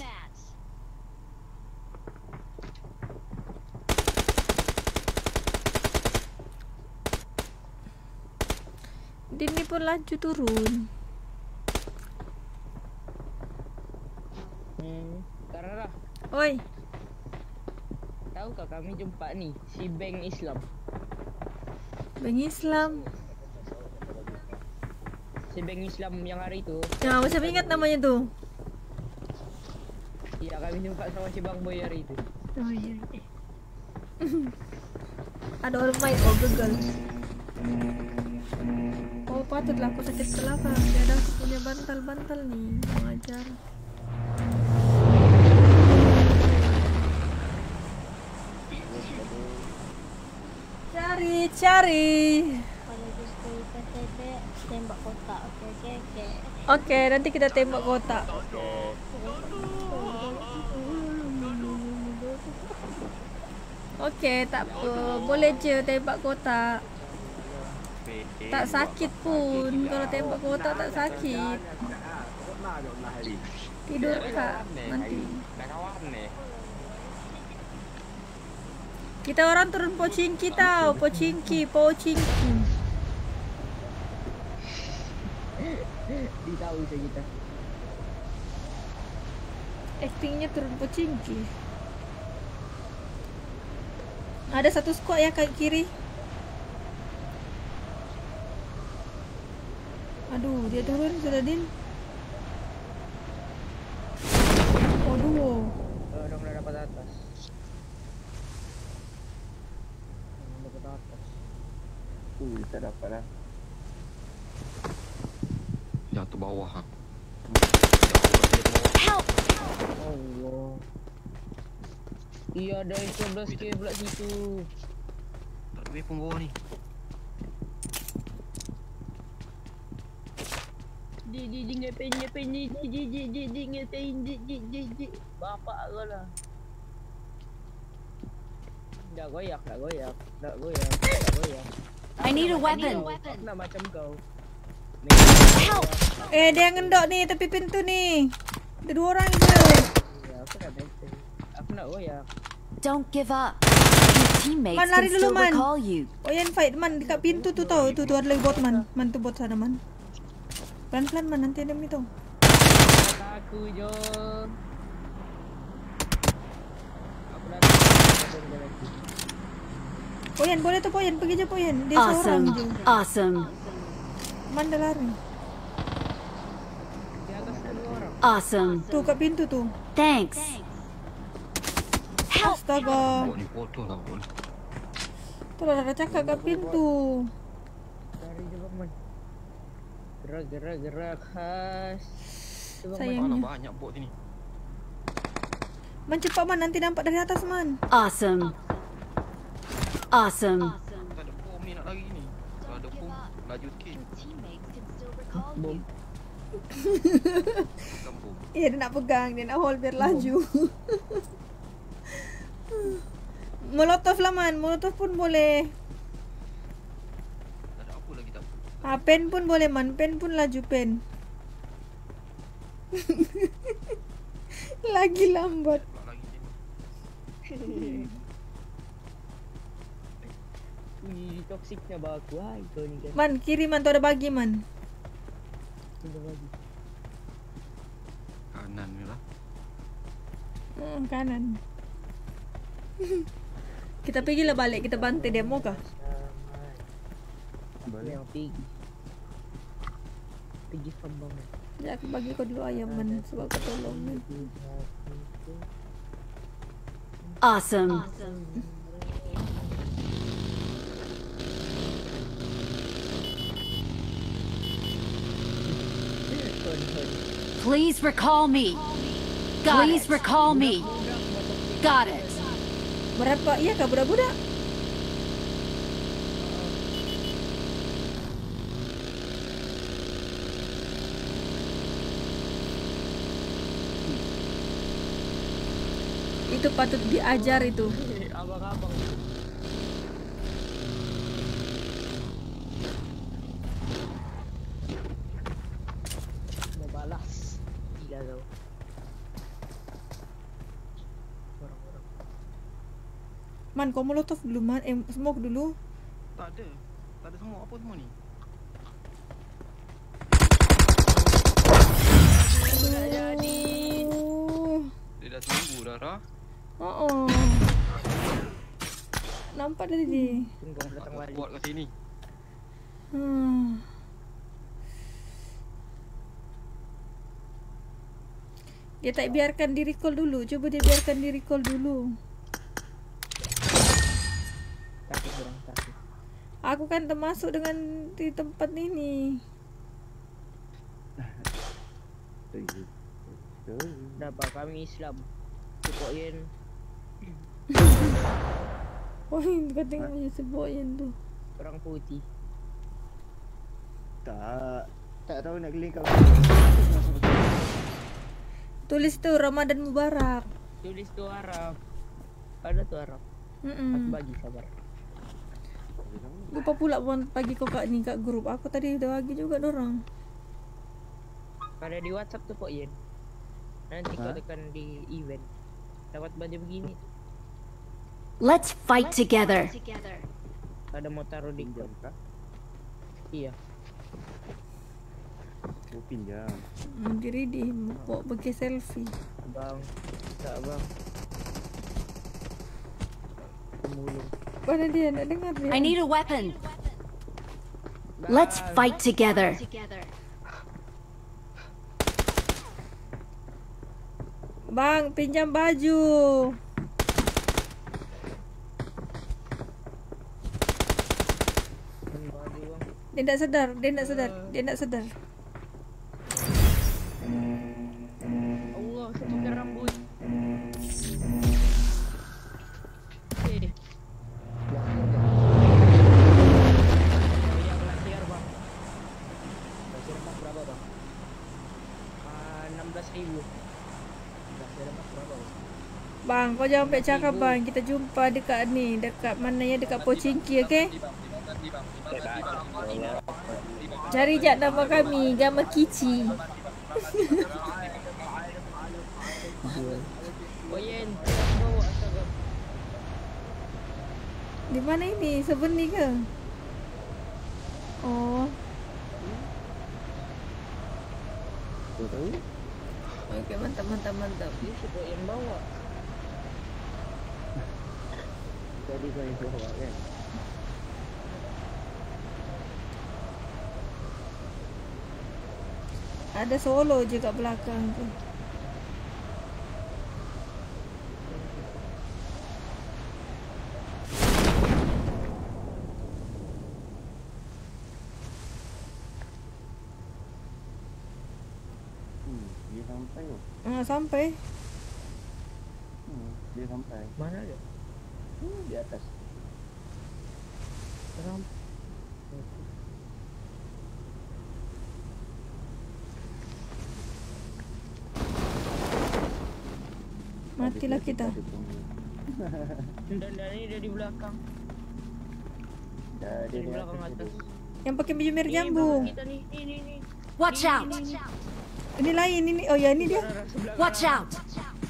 Din ni pun laju turun. Hmm, Kak Rara, Oi, tahukah kami jumpa ni si Bank Islam. Bang Islam. Si Bank Islam yang hari tu, Ya, macam ingat namanya tu. tidak kami jumpa sama si Bang Boy hari tu. Oh iya. Ada orang main oh gagal. Oh patutlah aku sakit kelapa. Tiada aku punya bantal-bantal nih. Mengajar. Cari, cari. Kalau justru ikan tebek, tembak kotak. Okey, okey, okey. Oke, nanti kita tembak kotak. Oke, tak apa. Boleh je tembak kotak. Tak sakit pun. Kalau tembak ke otak tak sakit. Tidur kak nanti. Kita orang turun Pochinki tau. Pochinki, Pochinki. Ditahu je kita. Actingnya turun Pochinki. Ada satu squad ya kaki kiri. Aduh, dia turun sudah Din. Waduh. Orang dah dapat atas. Dapat atas. Uh, tak dapat lah. Jatuh bawah. Ha. Help! Allah. Iya ada yang sebelas K pula situ. Tak ada weapon bawah ni. Di di di ngapain ngapain di di di di di di ngapain di di di di bapak kau lah. Dah goyak, dah goyak, dah goyak, dah goyak. I need a weapon. Aku nak macam kau. Help! Eh, dia ngendok nih tepi pintu nih. Ada dua orang je. Ya, aku nak better. Aku nak goyak. Don't give up. Your teammates Man, lari can dulu, still Man. recall you. Oh, yang fight man dekat pintu tu tau. Tu tu ada lagi bot man. Man tu bot sana man. Pelan-pelan man, nanti enemy tu. Aku jo. Aku dah ada lagi. Poyen, boleh tu Poyen, pergi je Poyen. Dia seorang Awesome. je. Awesome. Man dah lari. Di atas ada dua orang. Awesome. Tu kat pintu tu. Thanks. Help! Astaga. Bot ni bodoh lah bot. Tu lah dah cakap kat pintu. Lari je bang man. Gerak gerak gerak khas. Tu bang Sayang. man. Mana banyak bot ni. Man cepat man, nanti nampak dari atas man. Awesome. Awesome. Tak ada bom ni nak lari ni. Kalau ada bom, laju sikit. Bom. Bukan bom. Ya, dia nak pegang, dia nak hold biar laju. Molotov lah man, molotov pun boleh. Tak ada apa lagi tak. Ah, pen pun boleh man, pen pun laju pen. Lagi lambat. Tak lagi ni. Wih, toksiknya baku. Hai kau ni kan. Man, kiri man tu ada bagi man. Tunggu lagi. Kanan ni lah. Hmm, kanan. Kita pergilah balik, kita bantai demo kah? Aku yang pergi. Pergi sambang. Ya, aku bagi kau dulu ayam man, sebab kau tolong man. Awesome. Please recall me. Please recall me. Got it. Berapa? Iya kah budak-budak? Itu patut diajar itu. Abang-abang. Mau balas. Gila kau. Orang-orang. Man, kau molotov dulu man, eh smoke dulu. Tak ada. Tak ada semua. Apa semua ni? Oh. Dia dah tunggu dah Rah. Oh. Nampak tadi dia. Tunggu orang datang Aku lagi. buat kat sini. Hmm. Dia tak biarkan di recall dulu. Cuba dia biarkan di recall dulu. Takut orang takut. Aku kan termasuk dengan di tempat ini. Dapat kami Islam. Cukup yen. Oh, kau tengok je sebut yang tu. Orang putih. Tak. Tak tahu nak keliling kat Tulis tu Ramadan Mubarak. Tulis tu Arab. Ada tu Arab. Aku Mm-mm. bagi sabar. je sama. Lupa pula pun pagi kau kat ni kat grup. Aku tadi udah bagi juga dorang. Ada di WhatsApp tuh Pok Yen. Nanti kau Hah? tekan di event. Dapat baju begini. Let's fight together. Ada mau taruh di Pinjam kah? Iya. Mau pinjam. Mau diri di mau pakai selfie. Bang. Tak bang. Mulung. Mana dia nak dengar dia? I need a weapon. Let's fight together. Bang, pinjam baju. Baju bang. Dia tak sedar, dia tak sedar, dia tak sedar. Allah, semoga rambut. Eh. enam belas ribu. Bang, kau jangan sampai cakap bang. Kita jumpa dekat ni, dekat mana ya, dekat Pochinki, okey? Cari jap nama kami, Gamma Kici. Oh Yen, bawa astaga. Di mana ini? Seven ni ke? Oh, Kau tahu? okey, mantap, mantap, mantap. Ini siapa yang bawa? Tadi kau yang bawa kan? Ada solo je kat belakang tu. Hmm, dia sampai tu. Ah, sampai. Hmm, dia sampai. Mana dia? Hmm, di atas. Ram. Matilah kita. Ada tunggu. Dan dan ini dia di belakang. Dah, dia Dia di di belakang atas. atas. Yang pakai baju merah Ini jambu. belakang kita nih. Ini ini. Watch out. Ini lain ini. Oh ya, ini dia. Sebelah Watch kanan. out.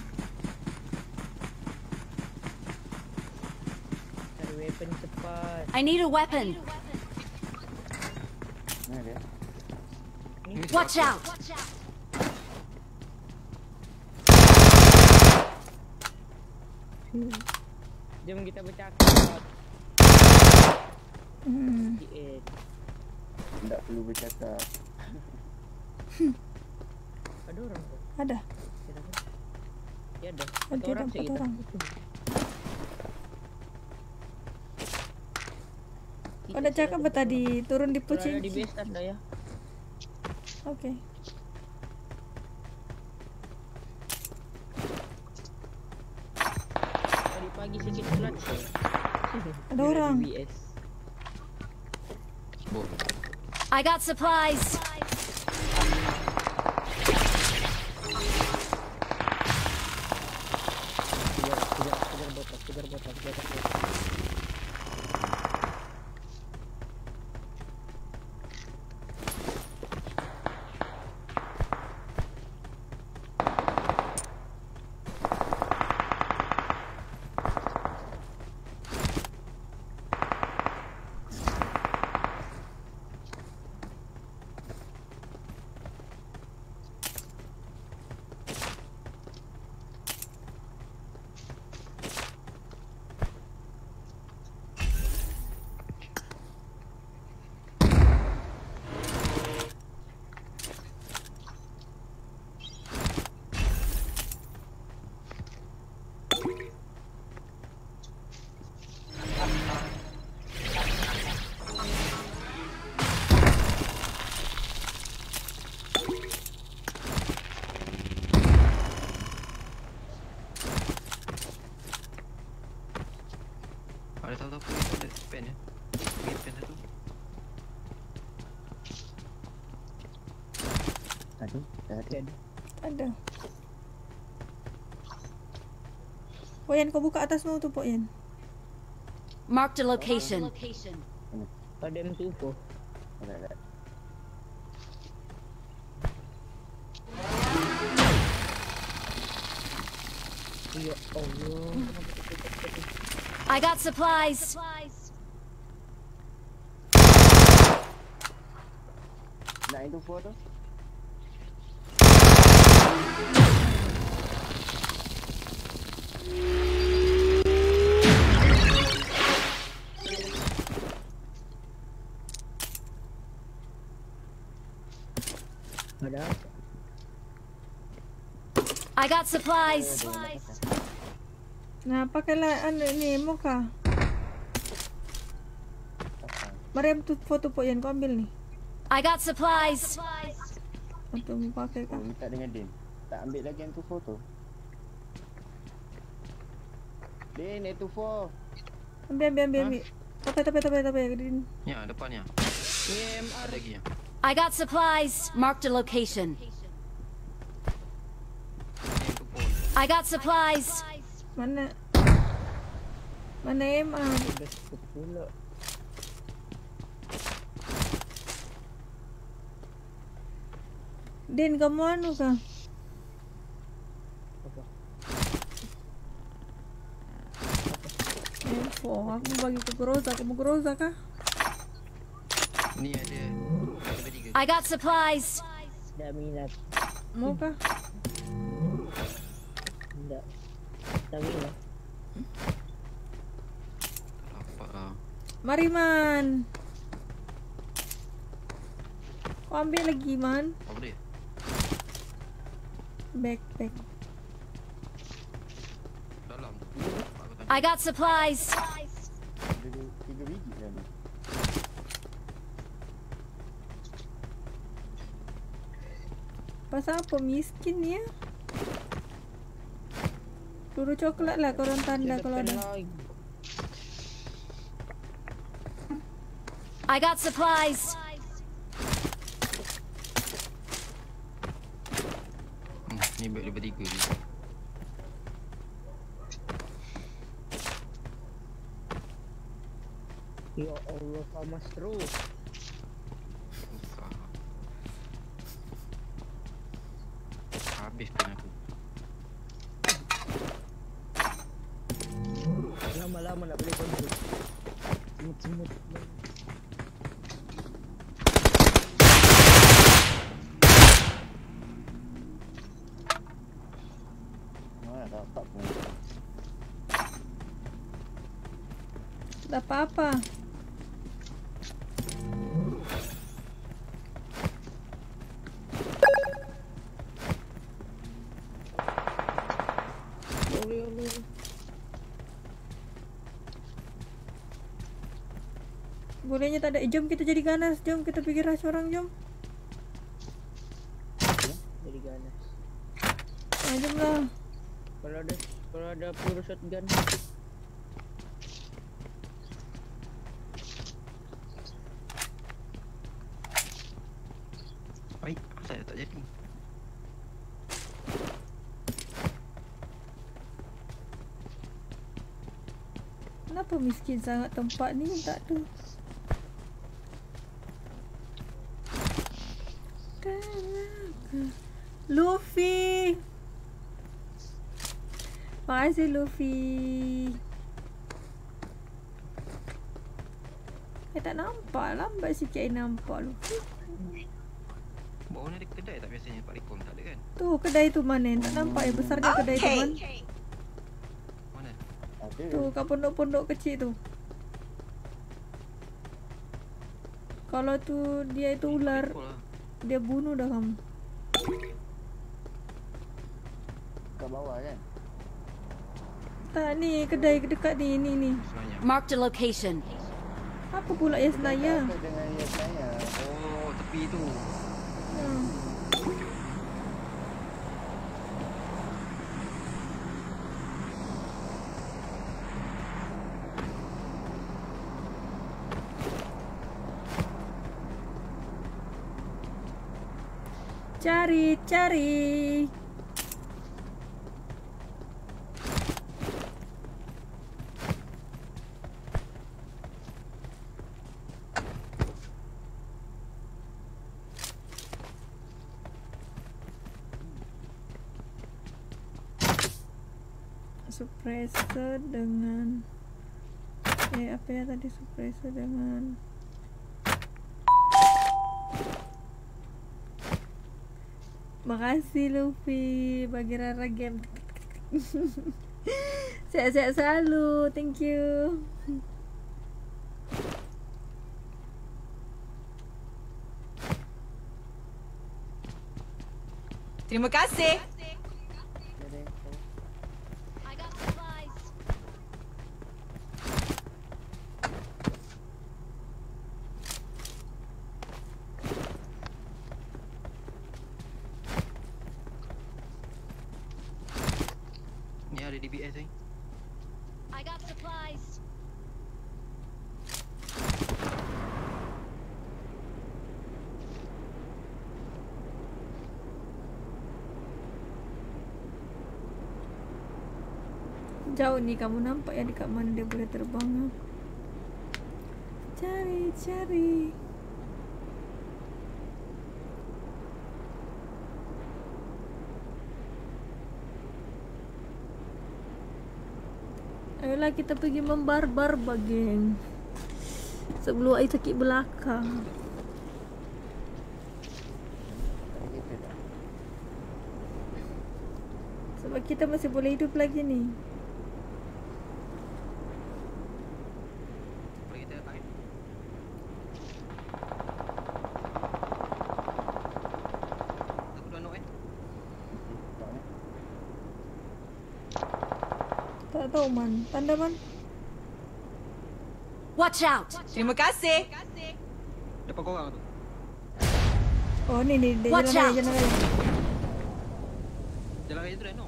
Cari weapon cepat. I need a weapon. Mana dia? Watch out. Jom kita bercakap. Hmm. Eh, Tak perlu bercakap. ada orang tu. Ada. Ya ada. Ada Empat orang empat sih kita. orang. Kau dah cakap apa tadi? Turun di Kalau ada di Pochinki. base tanda ya. Okey. Tadi pagi sikit telat sih. Ada orang. Di B S. I got supplies. Kejar, kejar, kejar botak, kejar botak, kejar botak. Ada tahu-tahu polis ada pen ya. Bagi pen satu. Ada? Dah ada. Ada. Poyan, kau buka atas tu tu Poyan. Marked a location. Ada M two po. Ada, ada. Ya Allah. I got supplies. Nak itu foto? Ada apa? I got supplies. Nah, pakailah ano ni muka. Mariam tu foto po yan, kau ambil ni. I got supplies. Untuk mu pakai Oh, kah? minta dengan Din. Tak ambil lagi yang tu foto. Din, itu foto. Ambil, ambil, ambil, ambil. Tapi, tapi, tapi, tapi, tapi. Ya, depannya. Ada lagi ya. I got supplies. Marked a location. I got supplies. Mana? Mana M R? Best pula. Din, kamu anu kah? Apa? Info, aku bagi ke Groza. Kamu Groza kah? Ini ada. Ada tiga. I got supplies. Tidak minat. Mau kah? Tidak. Tak minat. Apa? ah. Mari man. Kau ambil lagi man. Apa dia? Backpack. Dalam. I got supplies. Ada tiga biji dah ni. Pasal apa miskin ya? Peluru coklat lah korang tanda kalau ada. I got supplies. Hmm, ni beg dia bertiga ni. Ya Allah, famas terus. Susah. Habis pun aku. Lama-lama nak boleh kontrol. Semut-semut. Mana tak dapat pun. Tak apa-apa. Boleh, boleh. Bolehnya tak ada. Eh, jom kita jadi ganas. Jom kita pergi rush orang. Jom. Jadi ganas. Ah, jom lah. Kalau ada kalau ada peluru shotgun. Baik, saya tak jadi. Kenapa miskin sangat tempat ni? Tak ada. Kenapa? Luffy. Makasih Luffy. Eh, tak nampak. Lambat sikit I nampak Luffy. Bawah ni ada kedai tak biasanya Pak Rikom? Tak ada kan? Tu kedai tu mana? Tak nampak yang besarnya kedai tu man. Mana? Ada. Tu kat pondok-pondok kecil tu. Kalau tu dia itu ular, Call lah. dia bunuh dah kamu. Kat bawah kan? Tak ni kedai dekat ni ni ni. Sebenarnya. Marked a location. Apa pula yang Senaya? Apa dengan yang saya? Oh, tepi tu. Hmm. Cari, cari. suppressor dengan eh apa ya tadi, suppressor dengan makasih Luffy bagi Rara game. Sehat-sehat selalu, thank you. Terima kasih. I got supplies. Ni ada D B S ni. I got supplies. Jauh nih, kamu nampak ya dekat mana dia boleh terbang. Cari, cari. Ayolah kita pergi membarbar geng. Sebelum ai sakit belakang. Sebab kita masih boleh hidup lagi nih. Tak tahu man, tanda man. Watch out. Terima kasih. Depan korang tu. Oh ni ni dia Watch jalan out. raya, jalan raya. Jalan raya tu dah no.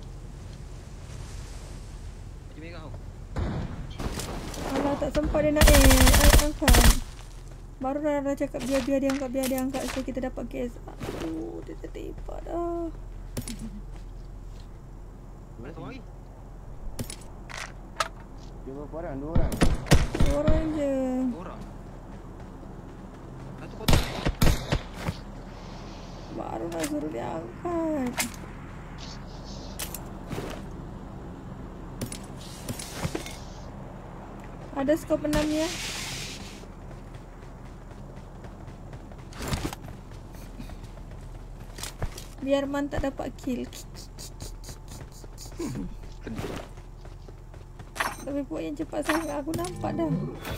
Baju merah tu. Alah tak sempat dia nak eh ang- angkat. Baru dah, dah cakap biar biar dia angkat, biar dia angkat so kita dapat kes. Aduh, dia tertimpa dah. Mana tu lagi? Dia berapa orang? Dua orang? Dua orang je. Dua orang. Satu kotak. Baru nak suruh dia angkat. Ada skop enam ya. Biar man tak dapat kill. Tapi buat yang cepat sangat, aku nampak dah.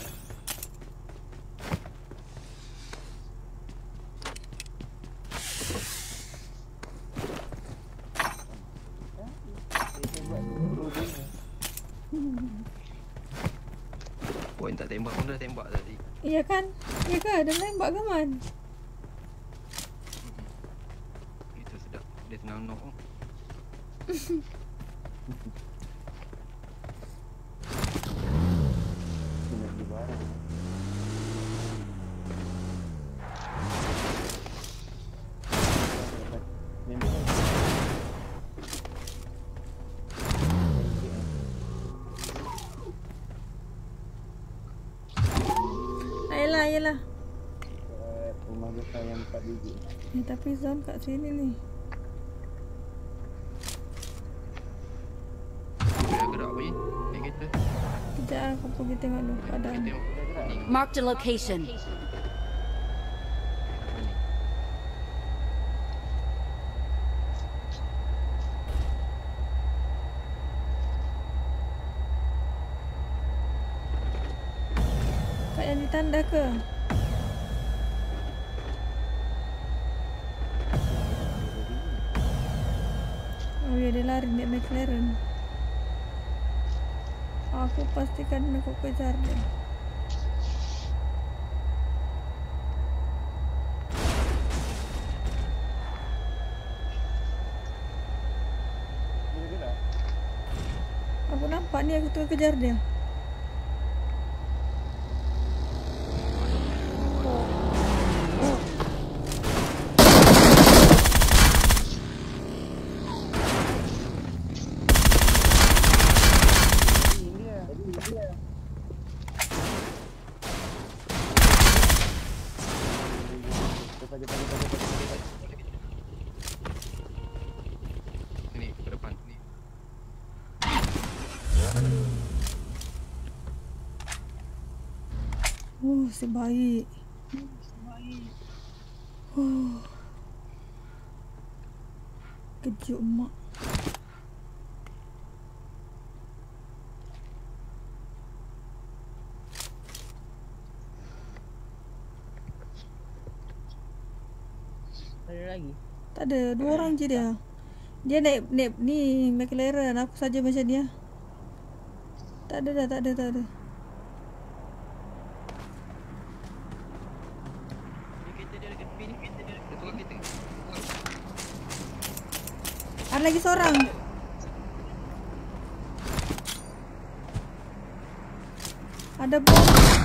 Poin tak tembak pun dah tembak tadi. Iya kan? Iya kan? Ada nembak ke man? Itu sedap. Dia tenang knock. Ayolah, ayolah. Rumah besar yang empat biji. Eh, tapi zone kat sini ni. Dia gerak apa ni? Naik kereta. Sekejap aku pergi tengok dulu keadaan. Tengok. Marked a location. Kat yang ditanda ke? Oh ya, dia lari naik McLaren. Aku pastikan aku kejar dia. Aku nampak ni, aku tengah kejar dia. Ni ke depan ni. Oh, si baik. Oh. Kejut mak. Ada lagi? Tak ada, dua orang je dia. Dia naik naik ni McLaren, aku saja macam dia. Tak ada dah, tak ada, tak ada. Kereta dia ada tepi ni. Kereta dia ada tukar kereta. Ada lagi seorang. Ada bom.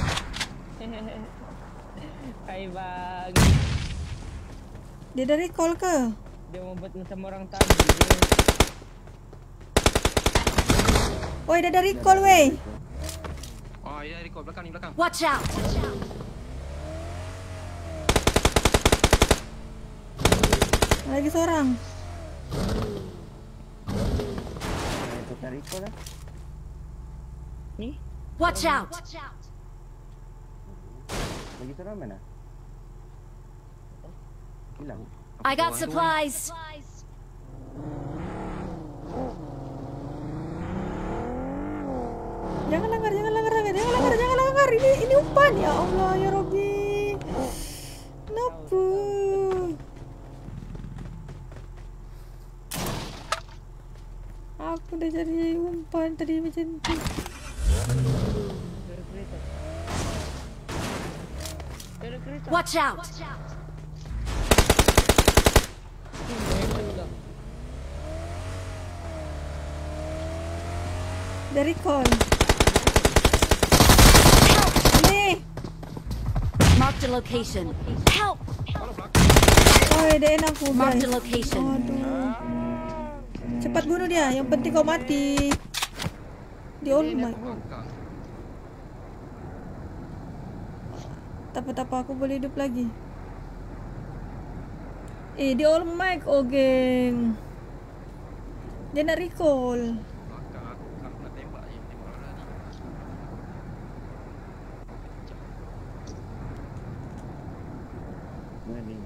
Hai bang. Dia dah recall ke? Dia mau buat macam orang tadi. Dia... Oi, dia dah recall weh. Oh, ya recall belakang ni belakang. Watch out! Ada lagi seorang. Tukar recall lah. Ni? Watch out! Lagi seorang mana? Hilang. I got supplies. Jangan langgar, jangan langgar, jangan langgar, jangan langgar. Ini ini umpan ya Allah ya Rabbi. Kenapa? Aku dah jadi umpan tadi macam tu. Watch out! Dia recall. Ni. Mark the location. Help! Oh, dia enak aku Mark guys. the location. Aduh. Cepat bunuh dia. Yang penting kau mati. Di all my. Tak apa-apa, aku boleh hidup lagi. Eh, di all mic, oh geng. Dia nak recall. Belakang aku, aku nak tembak je. Tembak orang ni. Mana ni?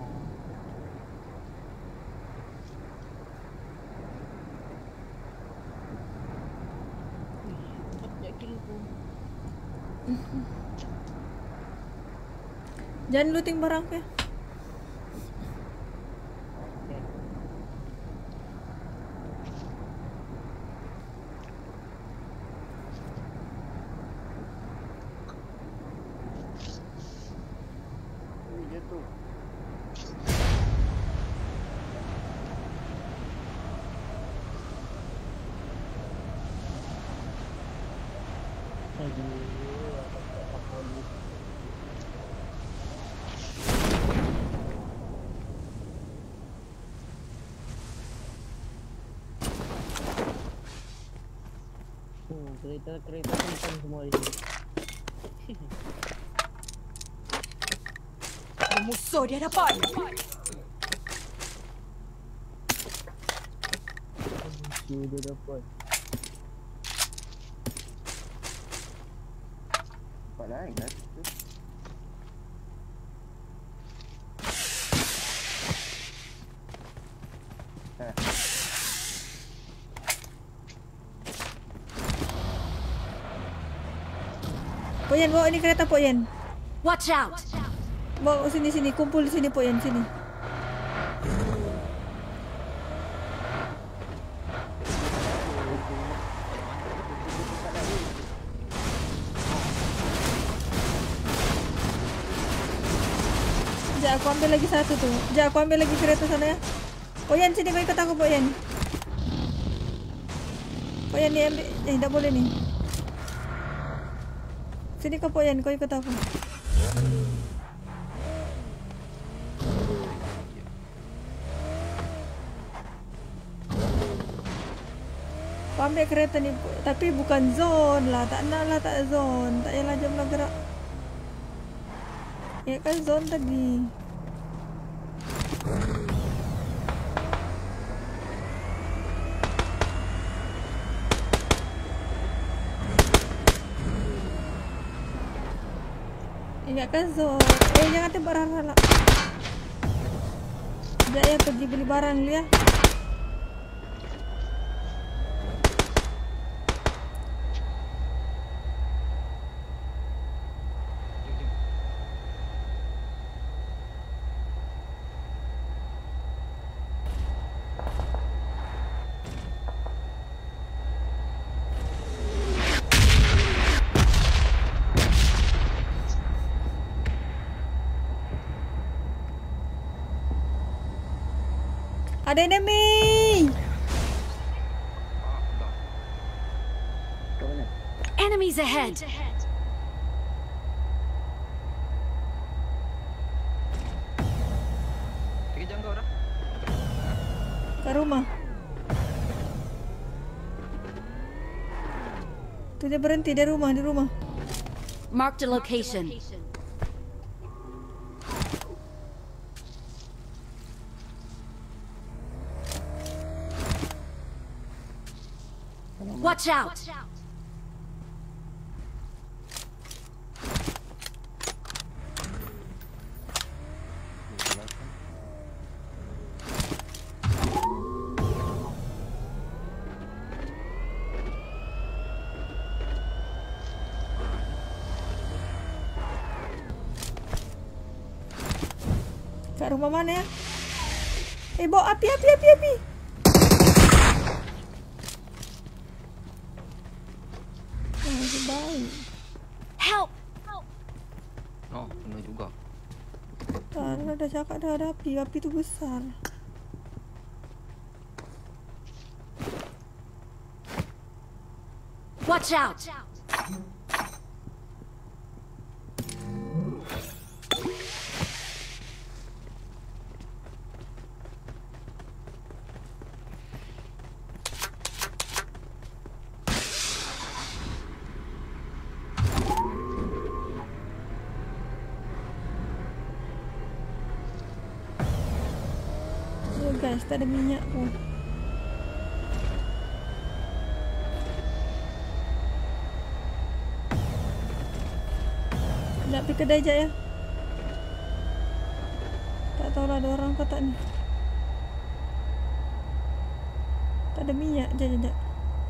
Jangan looting barang ke. Kereta-kereta bukan semua di sini. Musuh di hadapan. Sudah dapat. Tempat lain kan? Pok Yan, bawa ni kereta Pok Yan. Watch out! Bawa sini sini, kumpul sini Pok Yan, sini. Sekejap, aku ambil lagi satu tu. Sekejap, aku ambil lagi kereta sana ya. Pok Yan, sini kau ikut aku Pok Yan. Pok Yan, ni ambil. Eh, tak boleh ni. Sini kau Pok Yan, kau ikut aku. Kau ambil kereta ni, tapi bukan zone lah. Tak nak lah, tak zone. Tak payahlah jam nak gerak. Ya kan zone tadi. Ingat ke Zor. Eh jangan tembak Rara lah. Sekejap ya, pergi beli barang dulu ya. Ada enemy. Enemies ahead. Pergi jangkau dah. Kat rumah. Tu dia berhenti di rumah, di rumah. Marked a location. Watch out! Kat rumah mana ya? Eh, bawa api, api, api, api. Baik. Help! Oh, kena juga. Tak, dah, dah cakap dah ada api. Api tu besar. Watch out! Guys, tak ada minyak pun. Nak pergi kedai jap ya. Tak tahulah ada orang ke tak ni. Tak ada minyak. Jap, jap, jap.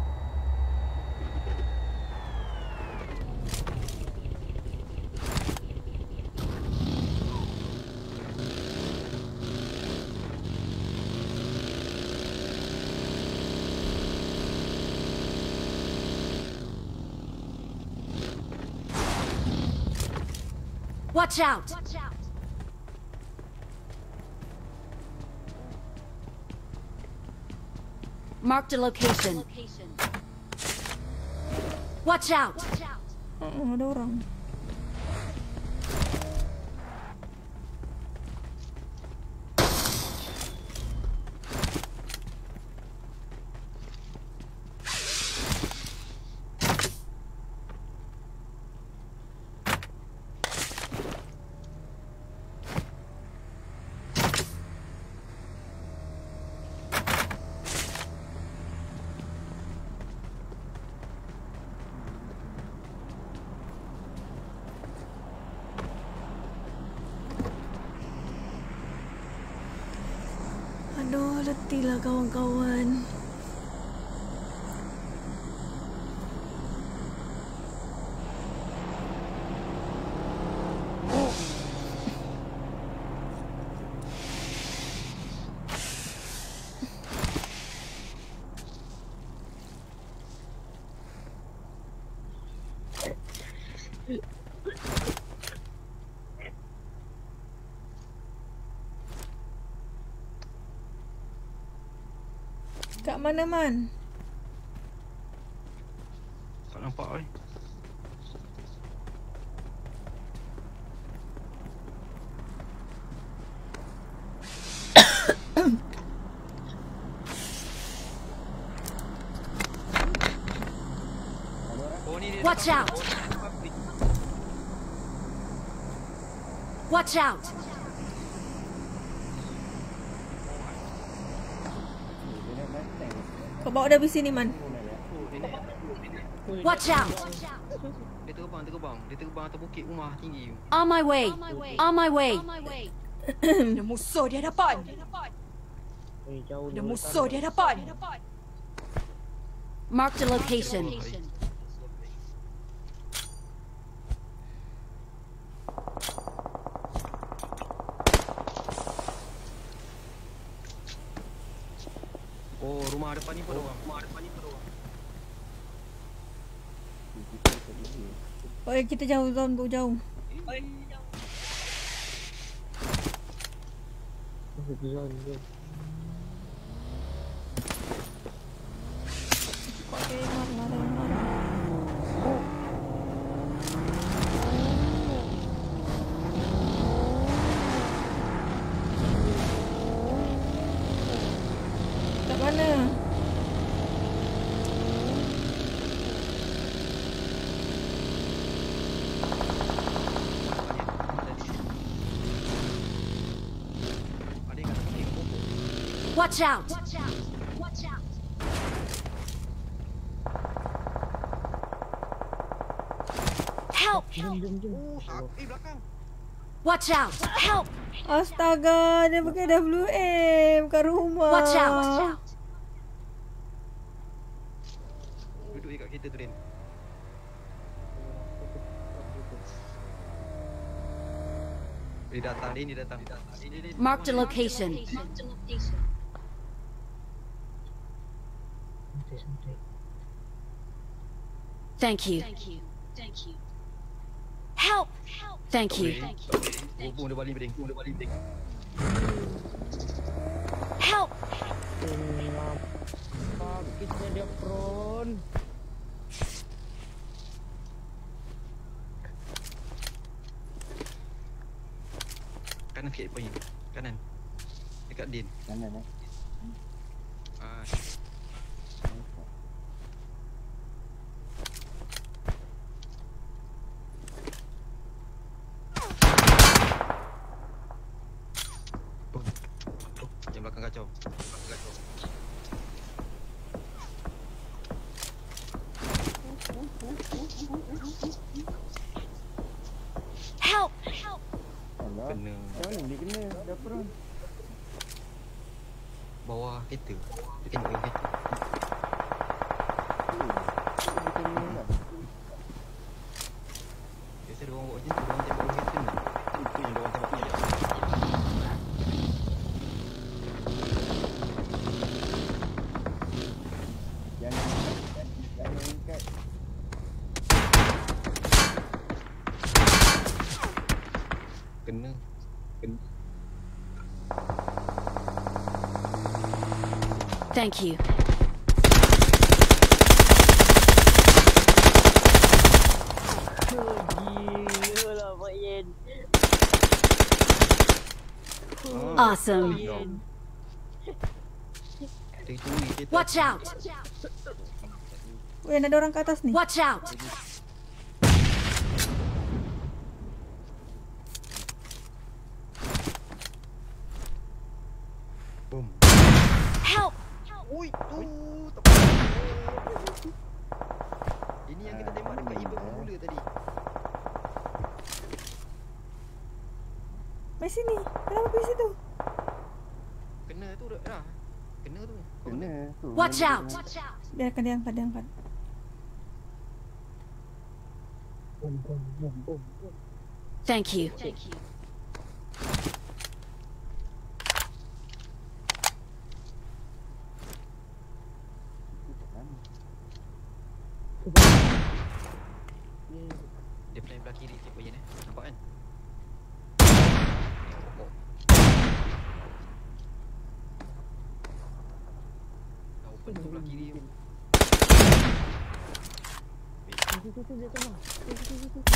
Watch out! Marked a location. Watch out! Oh, ada orang. Aduh, letih lah kawan-kawan. Kat mana, Man? Tak nampak oi. Watch out! Watch out! Kau bawa dari sini, Man. Watch out! Dia terbang, terbang. Dia terbang atas bukit rumah tinggi. On my way. On my way. Ada musuh di hadapan. Eh, jauh Ada ni. musuh di hadapan. Mark the location. Oh, rumah depan ni pun ada orang. Rumah depan ni pun ada orang. Oh, eh, kita jauh, zone tu jauh. Masuk ke zone je. Okay, mar, mar, mar. Kat mana? Ada yang kat bukit pokok. Watch out. Help. Jom, jom, jom. Oh, sak. Eh, belakang. Watch out. Help. Astaga, dia pakai W M kat rumah. Watch out. Duduk dekat kereta tu, Din. Dia datang, Din. Dia datang. Dia datang. Din, Din, Din. Mark the location. Santai, santai. Thank you. Help. Thank you. Hubung dia balik, Din. Hubung dia balik, Din. Help. Kenapa kita dia prone? Kanan sikit pergi. Kanan. Dekat Din. Kanan eh. Ah, yang belakang kacau. Yang belakang kacau. Help. Alah. Kena Macam mana dia kena? Dah perun. bawah kereta. Dia tengok bawah kereta. Dia kena lah. Biasa dia orang buat macam tu, dia orang tengok bawah kereta ni. Itu yang dia orang tengok ni. Jangan jangan ikat. Kena. Kena. Thank you. Gila lah Mak Yen. Awesome. Dia curi kereta. Watch out. Weh, ada orang ke atas ni. Watch out. Boom. Help. Ui, tu. Ini yang kita tembak dekat Ibu bermula tadi. Mai sini. Kenapa pergi situ? Kena tu dah. Kena tu. Kau Kena tu. Watch out. Biarkan dia angkat, dia angkat. Bom, bom, bom, bom, bom. Thank you. Dia plan belah kiri sikit Boyan eh. Nampak kan? Oh. Dah open tu belah kiri tu. Tu, tu, tu, dia tengah. Tu, tu, tu, tu.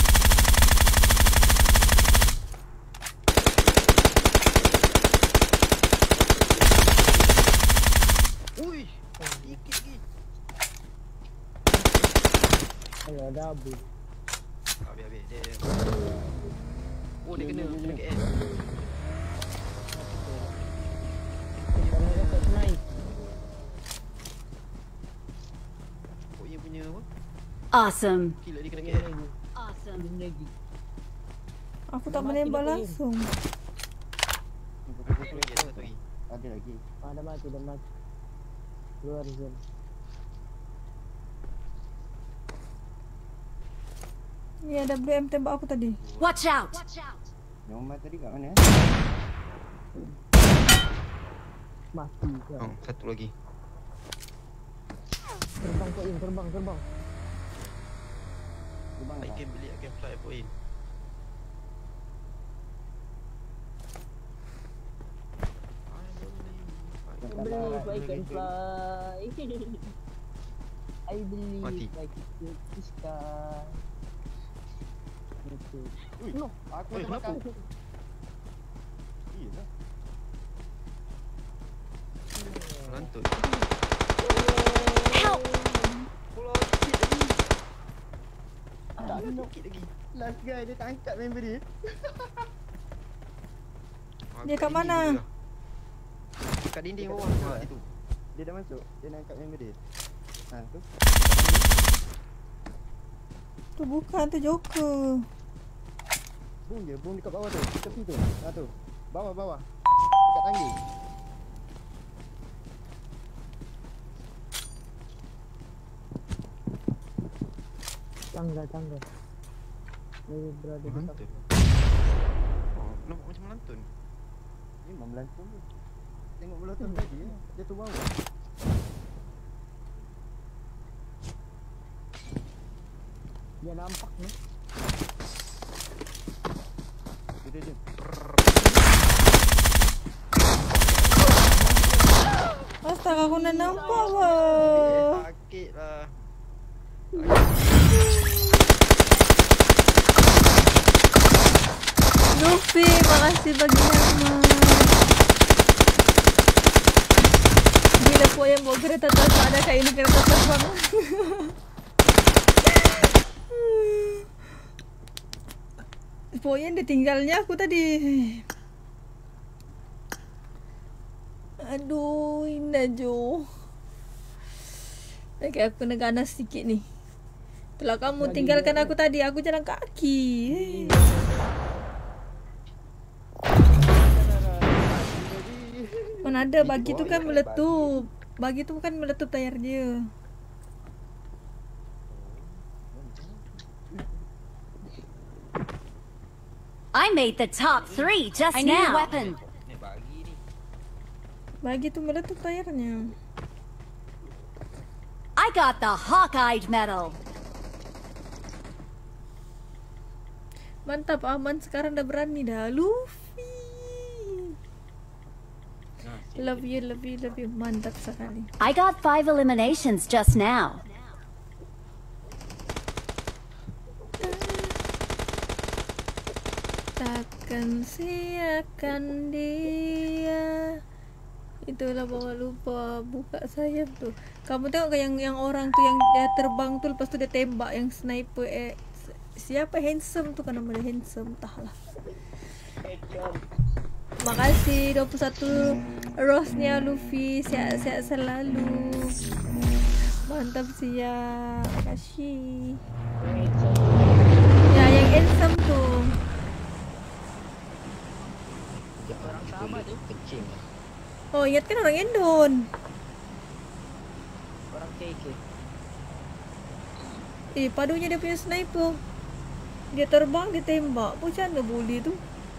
Ui, sikit lagi. Alah, double. Habis habis dia. dia. Oh dia kena kena K L. Kalau dapat snipe. Kok dia punya apa? Awesome. Kill lagi kena Ada kill. lagi. Awesome. Ada lagi. Aku tak Mati menembak dia pergi. langsung. Satu lagi, ada satu lagi. Ada lagi. Ah, dah mati, dah mati. Luar zone. Ni ada W M tembak aku tadi. Watch out. Nomor tadi kat mana? Mati ke. Oh, satu lagi. Terbang kau in, terbang, terbang. Terbang I tak? can beli, I can fly for him. I believe I can fly. I believe Mati. I can fly the sky. Okay. Ui, No. aku Oi, terbakar. kenapa? Iya. Melantut. Help. Bola sikit lagi. Tak nak. Sikit lagi. Last guy dia tak angkat member dia. Ah, Dia kat dinding mana? tu lah. Dekat dinding bawah tu lah itu. Dia dah masuk. Dia nak angkat member dia. Ha tu. Tu bukan, tu Joker. Boom je, boom dekat bawah tu. Tepi tu. Ha tu. Bawah bawah. Dekat tangga. Tangga, tangga. Dia berada di Melantun. tangga. Oh, nampak macam melantun. Ni memang melantun tu. Tengok melantun tadi ya. Dia tu bawah. Dia nampak ni. Dia dia. dia. Astaga, aku nak nampak lah. Sakit lah. Luffy, makasih bagi nama. Bila po yang bawa kereta terbang ada kayak ini kereta terbang. Poin dia tinggalnya aku tadi. Aduh, indah Jo. Okay, aku kena ganas sikit ni. Setelah kamu tinggalkan aku tadi, aku jalan kaki. Mana ada, bagi tu kan meletup. Bagi tu kan meletup tayar dia. I made the top three just I need a now. weapon. Ni bagi ni. Bagi tu meletup tayarnya. I got the Hawkeye medal. Mantap, Aman sekarang dah berani dah. Luffy. Nah, sini. Love you, love you, love you. Mantap sekali. I got five eliminations just now. Takkan siakan dia. Itulah bawa lupa buka sayap tu. Kamu tengok ke yang yang orang tu yang dia terbang tu, lepas tu dia tembak yang sniper eh siapa handsome tu kan, nama dia handsome, entahlah. Makasih dua puluh satu rose-nya Luffy, sihat-sihat selalu. Mantap siap. Makasih. Ya yang handsome tu. Orang sama tu. Kecil. Oh, ingatkan orang Indon. Orang K K. Eh, padunya dia punya sniper. Dia terbang, dia tembak. Macam mana boleh tu?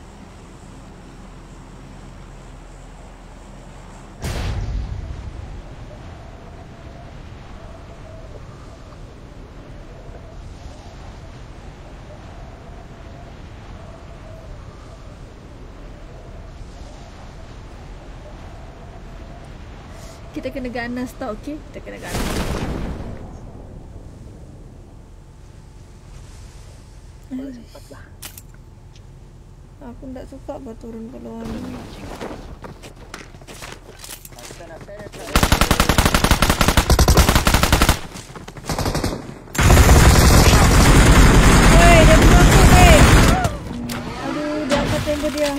Kita kena ganas tau, okey? Kita kena ganas. Aku tak suka buat turun ke luar ni. Kita nak test tak? Woi, dia bunuh aku, weh. Aduh, dia angkat tembok dia.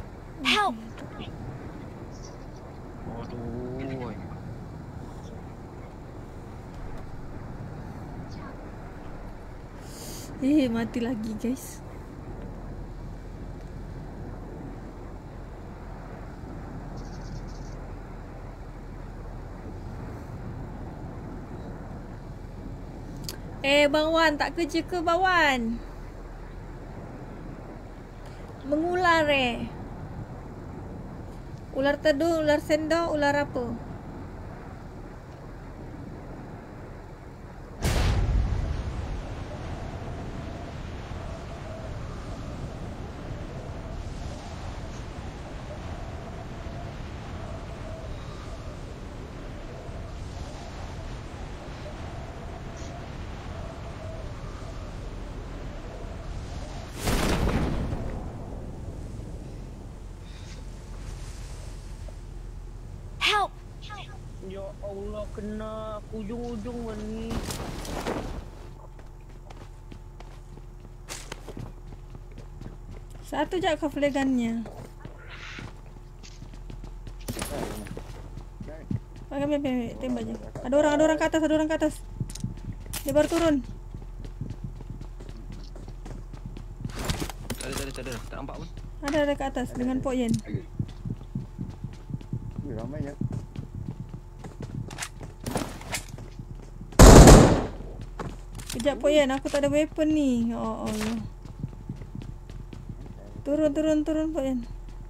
Help! Aduh. Eh, mati lagi guys. Eh, Bang Wan, tak kerja ke Bang Wan? Mengular eh. Ular tedung, ular sendok, ular apa? Help! Ya Allah, kena aku ujung-ujung ni. Satu je kau flagannya. Pakai ambil, ambil, tembak je. Ada orang, ada orang ke atas, ada orang ke atas. Dia baru turun. Tak ada, tak ada, tak ada. Tak nampak pun. Ada, ada ke atas dengan Pok Yen. Ui, ramai ya. Kejap Pok Yen, aku tak ada weapon ni. Oh Allah. Turun, turun, turun Pok Yen.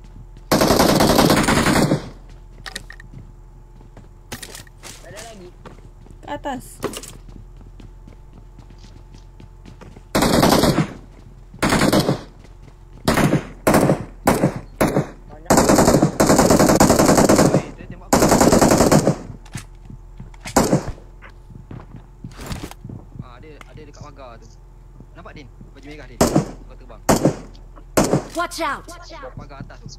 Ada lagi. Ke atas. Oi, dia tembak aku. Ah, ada ada dekat pagar tu. Nampak Din? Baju merah Din. Kau terbang. Watch out! Pagar atas tu.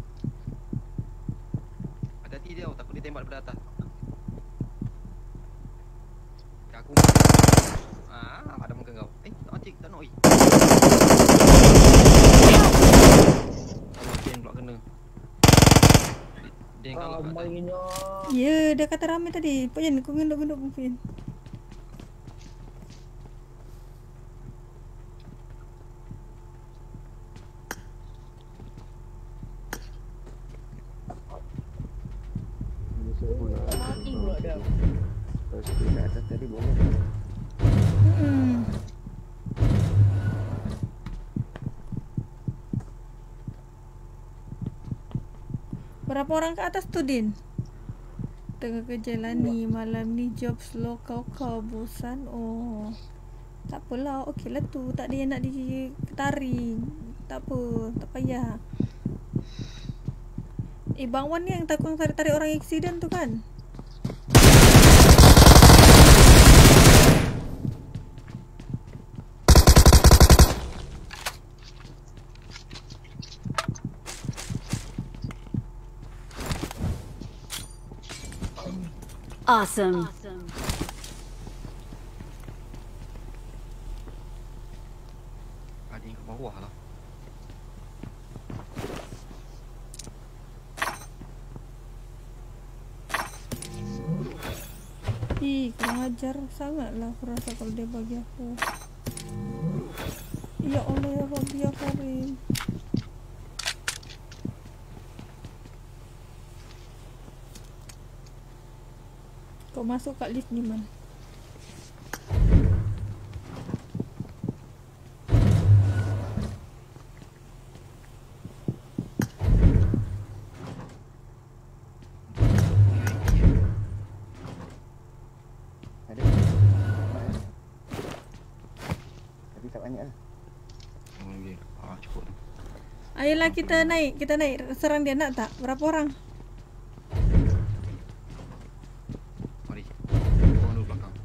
Hati-hati dia, takut dia tembak daripada atas. Ya, aku ah, ada muka kau. Eh, tak mati, tak nak oi. Din pula kena. Din kau kat atas. Mainnya. Ya, dia kata ramai tadi. Pok Yen, kau genduk-genduk Pok Yen. Mati pula dah. Kalau kita kat atas tadi boleh. Hmm. Berapa orang ke atas tu, Din? Tengah kerja lah ni, malam ni job slow kau-kau bosan. Oh, tak apalah, okey lah tu. Tak ada yang nak ditaring. Tak apa, tak payah. Eh, Bang Wan ni yang takut tarik-tarik orang accident tu kan? Awesome. Ada yang ke bawah lah. Ih, kurang ajar sangat lah aku rasa kalau dia bagi aku. Ya Allah ya Rabbi ya Karim. Kau masuk kat lift ni man. Ada. Tapi tak banyak lah. Oh, dia. Ah, cukup. Ayolah kita naik, kita naik serang dia nak tak? Berapa orang? Mari. Korang dulu belakang.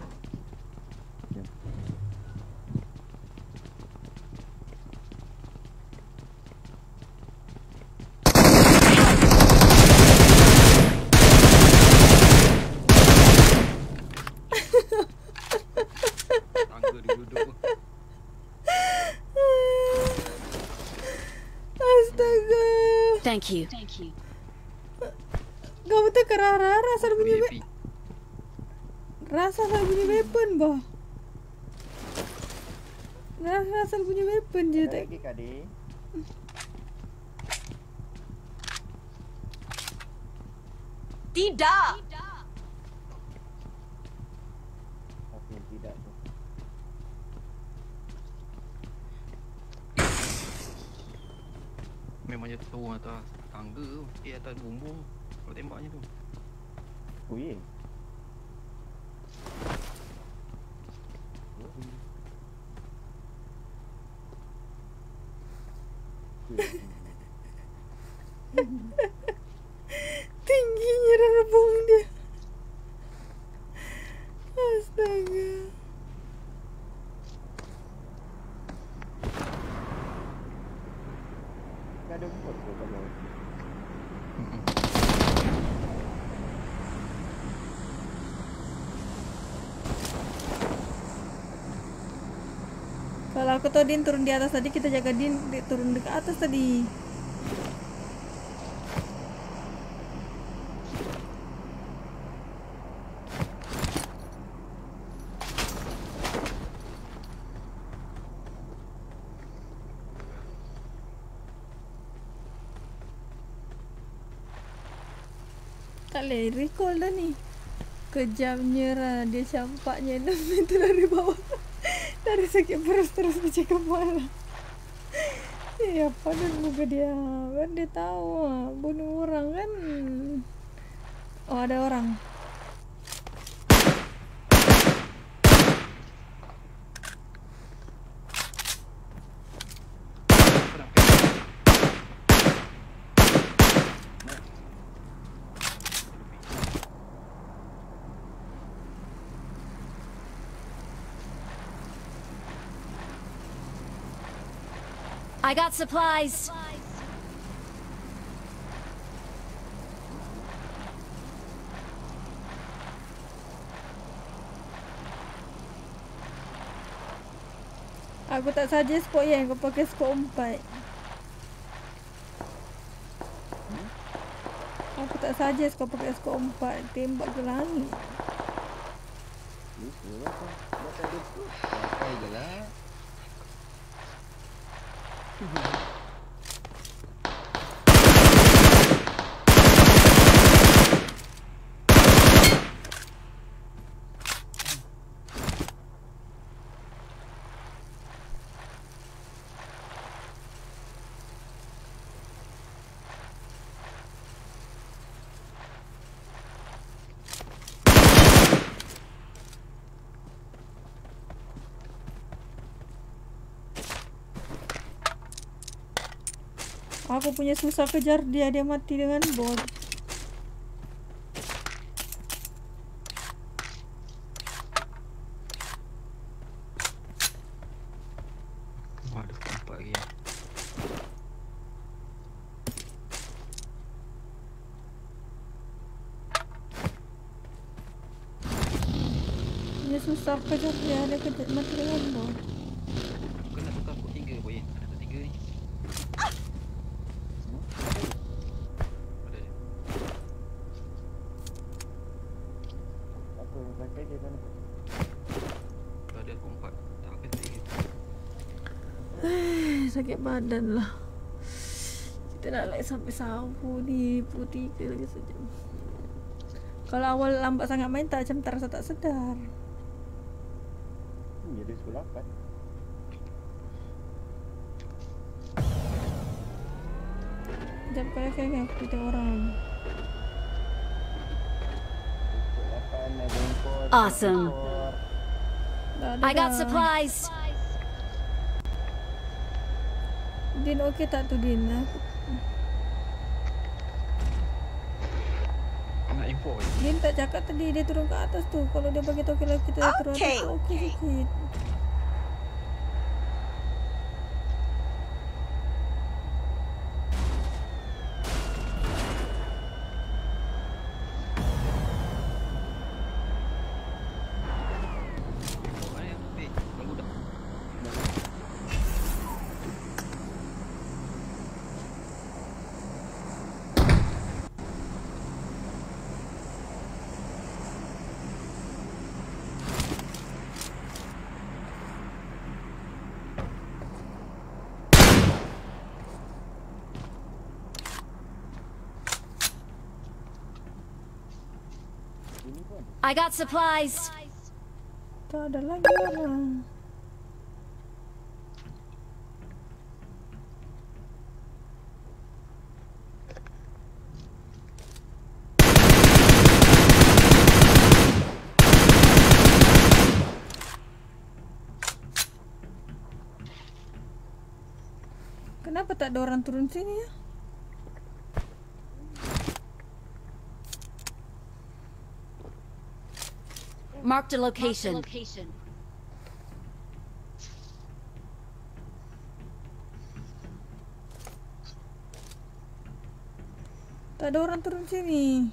Tangga dia duduk. Astaga. Thank you. Kau betul ke Rara? Rasa ada bunyi V I P. we- Rasa ada bunyi weapon bah. Nah, asal punya weapon je Ada tak. lagi kade. Tidak. Tapi yang tidak tu. Memang jatuh atas tangga tu. Eh atas bumbung. Kalau tembaknya tu. Oh ye. Tingginya rabung dia. Astaga. Tak ada bot ke kalau Kalau aku tahu Din turun di atas tadi, kita jaga Din di- turun ke atas tadi. Tak boleh recall dah ni. Kejamnya lah dia campaknya enam meter dari bawah. Dari sakit perut terus dia cakap malah. Eh apa dan muka dia. Kan dia tahu lah, bunuh orang kan. Oh ada orang. I got supplies. Aku tak suggest kau yang kau pakai skop empat. Aku tak suggest kau pakai skop empat. Tembak ke langit. ni semua tu. Dah tak ada tu. Pakai je lah. Aku punya susah kejar dia, dia mati dengan bot. Waduh, nampak lagi. Dia susah kejar dia, dia kejar mati dengan bot. Kena tukar pukul tiga boy. Ada tiga ni. Ada. Apa yang pakai dia kan? Kalau ada pukul empat. Tak pakai tiga. Sakit badan lah. Kita nak like sampai sahur ni pukul tiga lagi sejam. Kalau awal lambat sangat main tak macam terasa tak sedar. Hmm, jadi sepuluh lapan. Sekejap kalau kaya aku kita orang. sepuluh lapan ada import. Awesome. import. Dah ada I got dah. supplies. Din okey tak tu Din? Aku- Nak info boy. Din tak cakap tadi dia turun ke atas tu. Kalau dia bagi tahu kalau kita turun atas Okey, tu okey sikit. Mana yang putih? Yang budak. Ini pun. I got supplies. Tak ada lagi orang. Kenapa tak ada orang turun sini ya? Marked a location. Tak ada orang turun sini.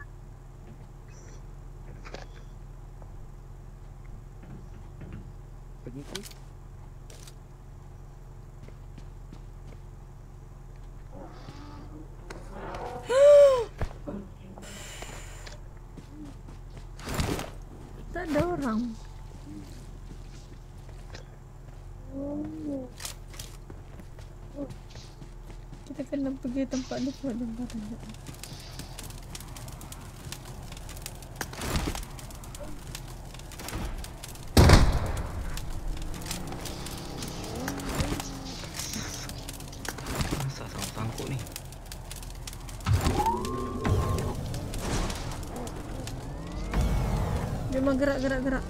Pergi tu. Tak ada orang. Kita kena pergi tempat ni buat jembatan. Masa sangkut ni. Dia mau gerak gerak gerak.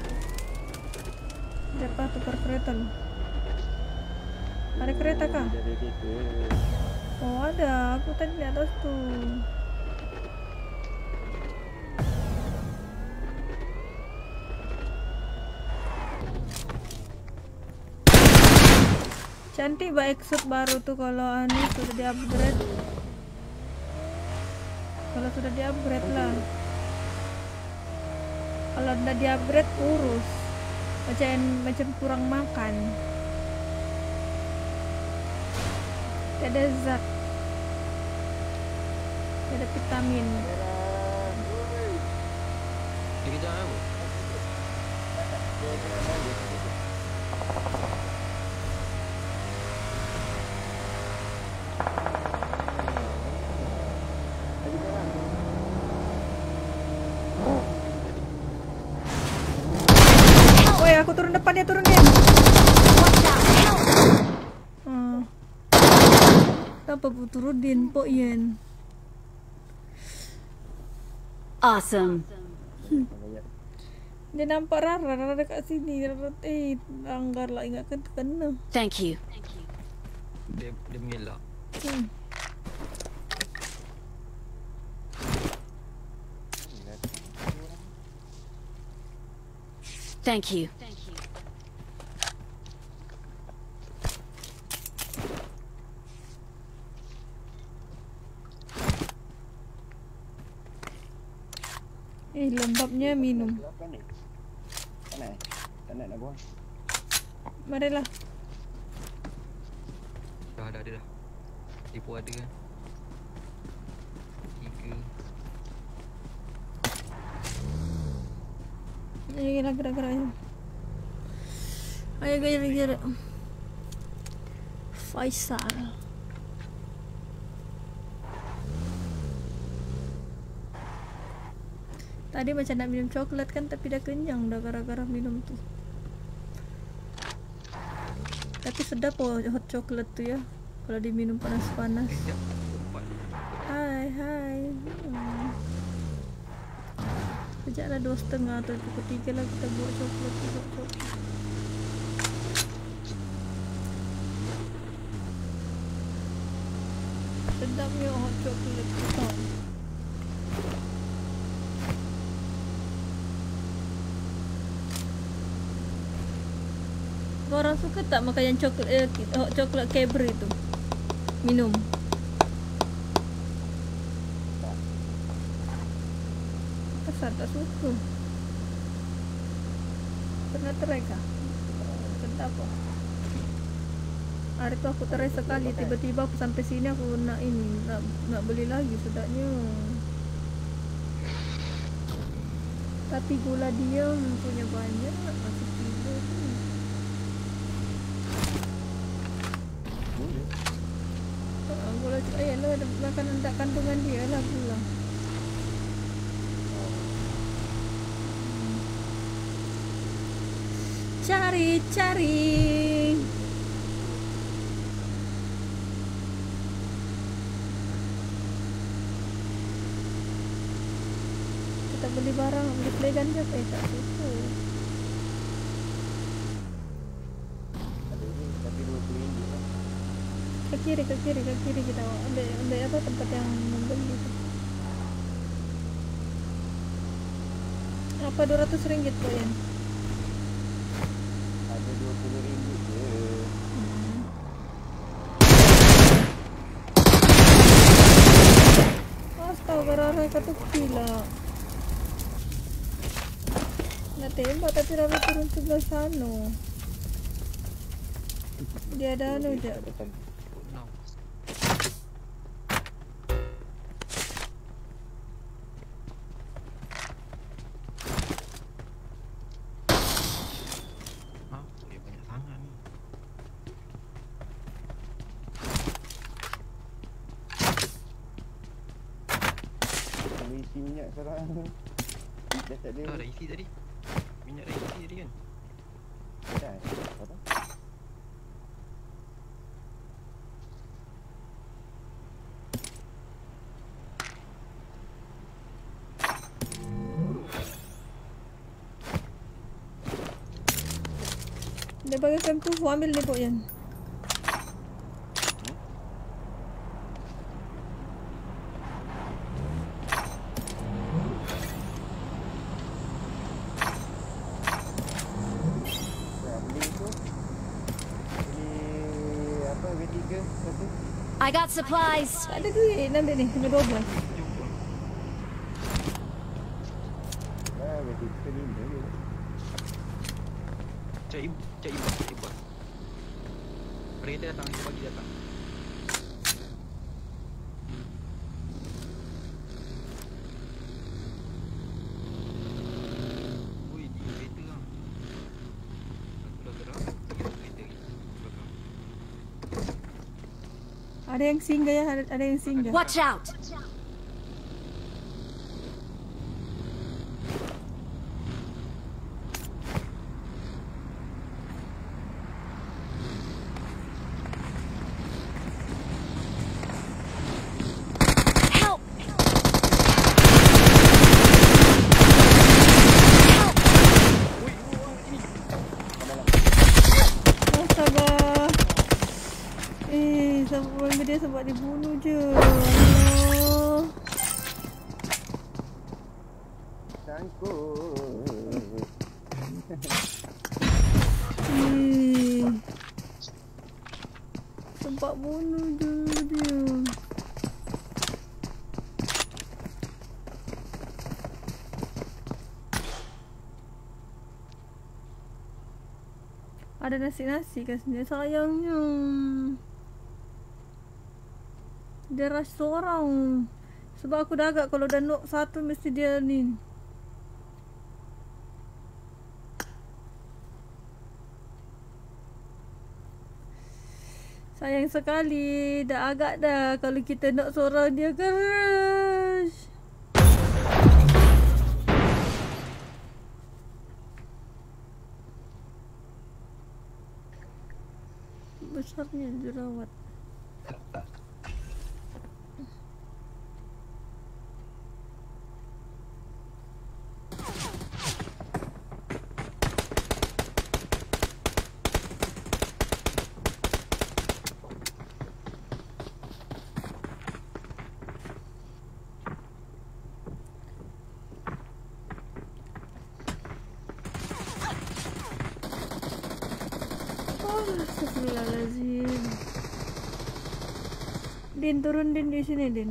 Dia apa tukar kereta lu? Ada kereta kah? Dari situ. Oh ada, aku tadi di atas tuh. Cantik bah exit baru tuh kalau ini sudah di upgrade. Kalau sudah di upgrade lah. Kalau udah di upgrade kurus, macam macam kurang makan. Tidak ada zat, tidak ada vitamin. Dia kejar apa? Woi, aku turun depan, dia turun dia. Hmm. Apa bu turunin po yan? Awesome. Dia nampak Rara, Rara dekat sini. Rara, eh, langgar lah, ingatkan kena. Thank you. Dia dia mengelak. Hmm. Thank you. Eh, lembabnya minum. Apa ni? Tak nak eh? Tak nak nak buang. Marilah. Dah dah ada dah. Tipu ada kan. Tiga. Ayo gerak gerak gerak ayo. Ayo gerak gerak. Faisal. Tadi macam nak minum coklat kan, tapi dah kenyang dah gara-gara minum tuh. Tapi sedap oh hot coklat tuh ya, kalau diminum panas-panas. Sekejap. Empat. Hai hai. Hmm. Sejak lah dua setengah atau pukul tiga lah kita buat coklat, buat coklat. Sedapnya hot coklat kita. Orang suka tak makan yang coklat eh, hot coklat Cadbury itu? Minum. Pasal tak suka. Pernah try kah? Sedap kok. Hari tu aku try sekali, tiba-tiba aku sampai sini aku nak ini, nak nak beli lagi sedapnya. Tapi gula dia punya banyak, masih tiga tu. Gula ayah lah, ada makanan tak kandungan dia lah gula. Cari, cari. Kita beli barang, beli playgun je eh tak situ. Ada ni tapi dua puluh ringgit lah. Ke kiri, ke kiri, ke kiri kita ambil, ambil apa tempat yang membeli tu. Apa dua ratus ringgit tu Yan? Ada dua puluh ringgit je. Astaga, Rara kata gila. Nak tembak tapi Rara turun sebelah sana. Dia ada anu je. Isi minyak sekarang. Dah tak ada. Dah dah isi tadi. Minyak dah isi tadi kan. Dah. Apa? Dia bagi kem tu, ambil ni Pok Yan. I got supplies. Tak ada duit, nak ambil ni, kena dua belas. Ah, berarti kita lima je. Cak ibu, cak ibu, cak ibu. Kereta datang, ibu pagi datang. Ui, di kereta lah. Aku dah gerak, pergi kereta ni. Ada yang singgah ya, ada, ada yang singgah. Watch out. Help. Astaga. Eh, sebab dia sebab dibunuh je. Allah. Sangkut. Eh. Sebab bunuh je dia. Ada nasi-nasi kat sini, sayangnya. Dia rush seorang. Sebab aku dah agak kalau dah knock satu mesti dia ni. Sayang sekali. Dah agak dah kalau kita knock seorang dia akan rush. Besarnya jerawat. Astagfirullahaladzim. Din, turun Din di sini Din.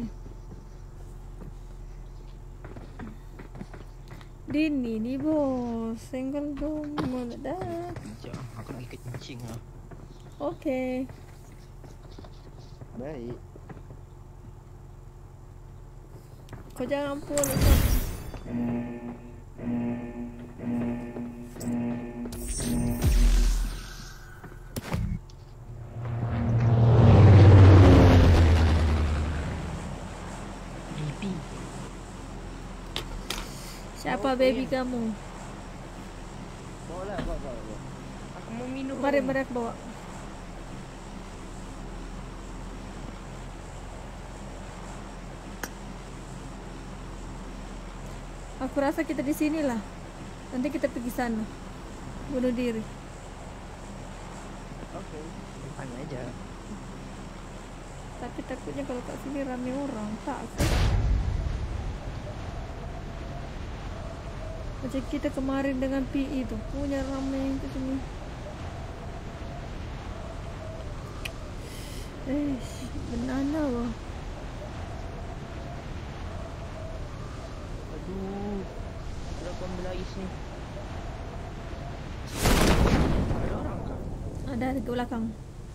Din ini bos, single dong meledak. Sekejap, aku nak pergi kencing lah. Okey. Baik. Kau jangan pull. Siapa baby kamu? Bawa lah, bawa, bawa, bawa. Mau minum. Mari, mari aku bawa. Aku rasa kita di sini lah. Nanti kita pergi sana. Bunuh diri. Oke, simpan aja. Tapi takutnya kalau kat sini rame orang, tak sih. Macam kita kemarin dengan P I tu, punya rame ke sini. Eh, banana wah. Aduh, berapa belas ni? Ada orang kah? Ada di belakang.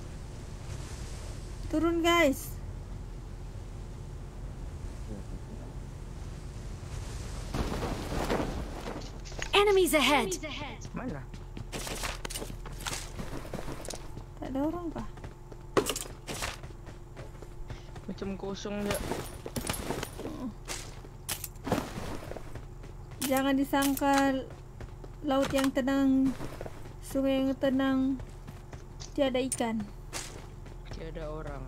Turun guys. Enemies ahead. Mana? Tak ada orang kah? Macam kosong je. Jangan disangka laut yang tenang, sungai yang tenang, tiada ikan. Tiada orang.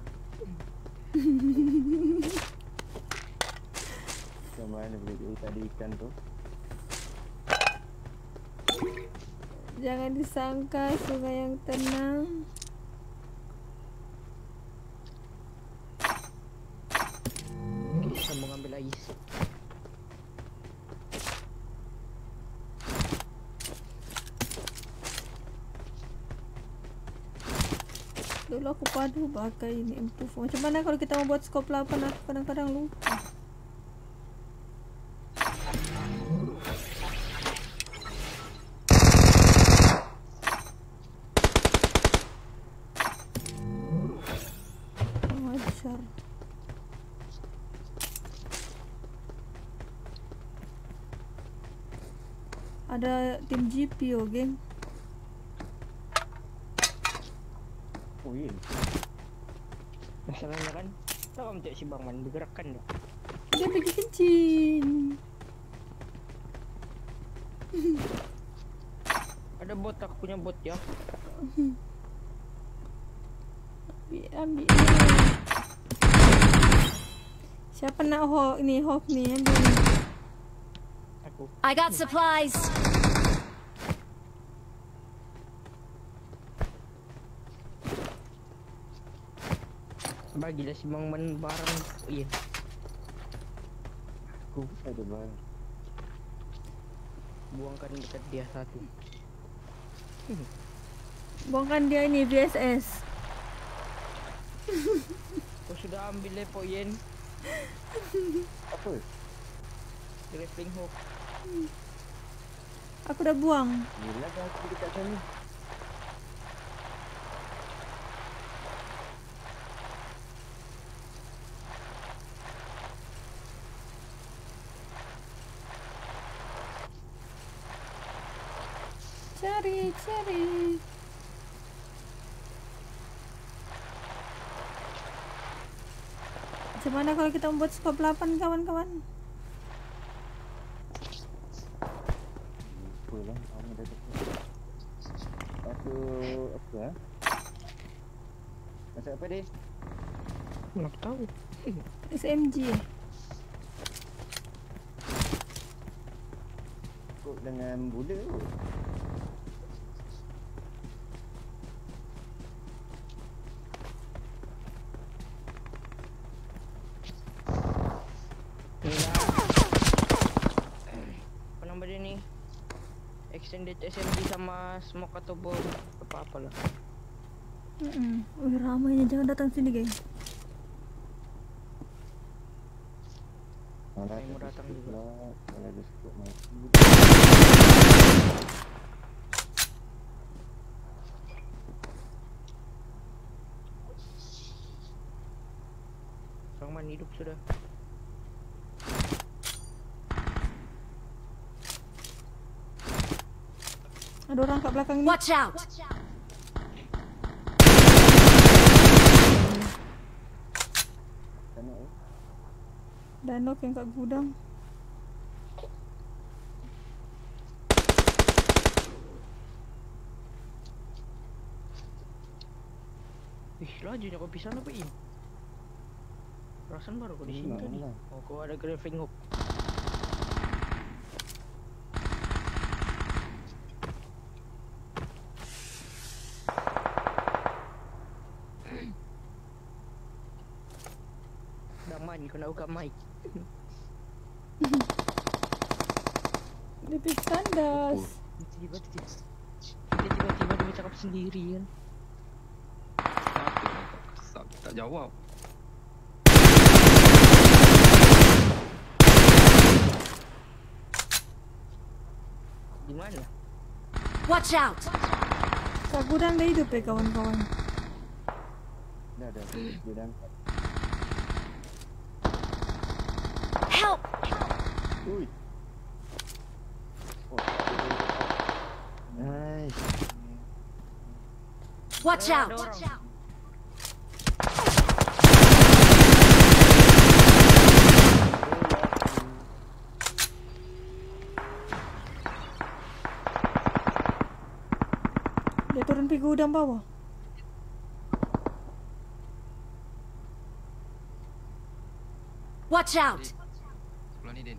Macam mana boleh jadi tak ada ikan tu? Jangan disangka sungai yang tenang. Kita mau ambil ais. Dulu aku padu pakai ini improve. Macam mana kalau kita mau buat scope delapan, aku kadang-kadang lupa. Ajar. Ada tim G P oh, geng. Oh iya. Masalahnya kan, tak kamu cek si Bang Man bergerakkan tak? Dia pergi kencing. Ada bot, aku punya bot ya. Ambil, ambil. Siapa nak hawk ni, hawk ni, ambil ni. Aku. I got supplies. Bagilah si Bang Man barang. Oh, iya. Aku ada barang. Buangkan dekat dia satu. Buangkan dia ini V S S. Kau sudah ambil lepo Yen. Apa? Grappling hook. Aku dah buang. Bila dah aku dekat sana. Cari, cari. Macam mana kalau kita membuat scope delapan, kawan-kawan? Lupa lah, kamu dah dekat. Aku apa ah? Masak apa dia? Nak tahu. S M G. Kok dengan bula tu? Apa nama dia ni? Extended S M G sama smoke atau bom apa-apa lah. Mm-mm. Wih, ramainya, jangan datang sini, geng. Mana Saya mau datang juga. Kalau ada skop mati. Bang Man hidup sudah. Ada orang kat belakang ni. Watch out. Sana eh. Danok yang kat gudang. Wih, lajunya kau bisa apa ini? Perasaan baru kau di sini Enggak, tadi. enggak. Oh, kau ada grappling hook. Daman, kau nak buka mic. Dia pergi kandas. Tiba-tiba dia tiba-tiba dia bercakap sendiri kan. Tak, tak jawab. Di mana? Watch out! Kat gudang dah hidup eh kawan-kawan. Dah ada gudang. Help! Ui. Oh. Nice. Watch Ada out! orang. Dia turun pergi gudang bawah. Watch out! Sebelah ni, Din.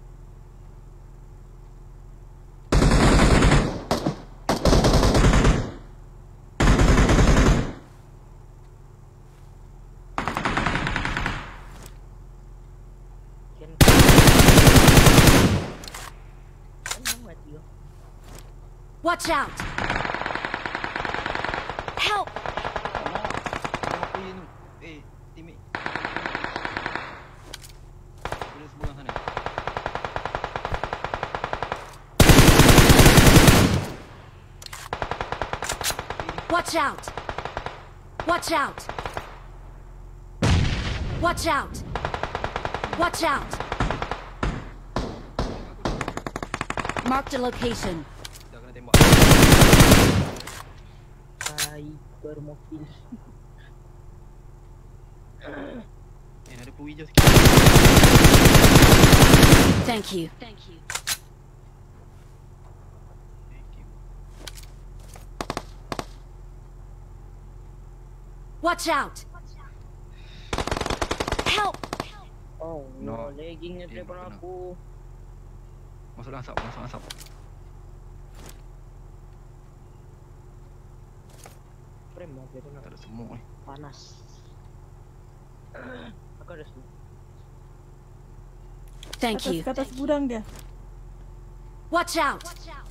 Kan kan mati yo. Watch out! Help! Kenapa ni tu? Eh, teammate. Boleh sebelah sana. Watch out! Watch out! Watch out! Watch out! Marked a location. Dah kena tembak. Tai bermobil. Eh, ada peluru hijau sikit. Thank you. Thank you. Thank you. Watch out! Help! Oh No. no, laggingnya Eh, telepon kena. aku. Masuk asap, masuk asap. Frame mau telepon Tak aku. ada semua eh. Panas. Aku ada semua. Thank Atas, you. ke atas gudang dia. Watch out!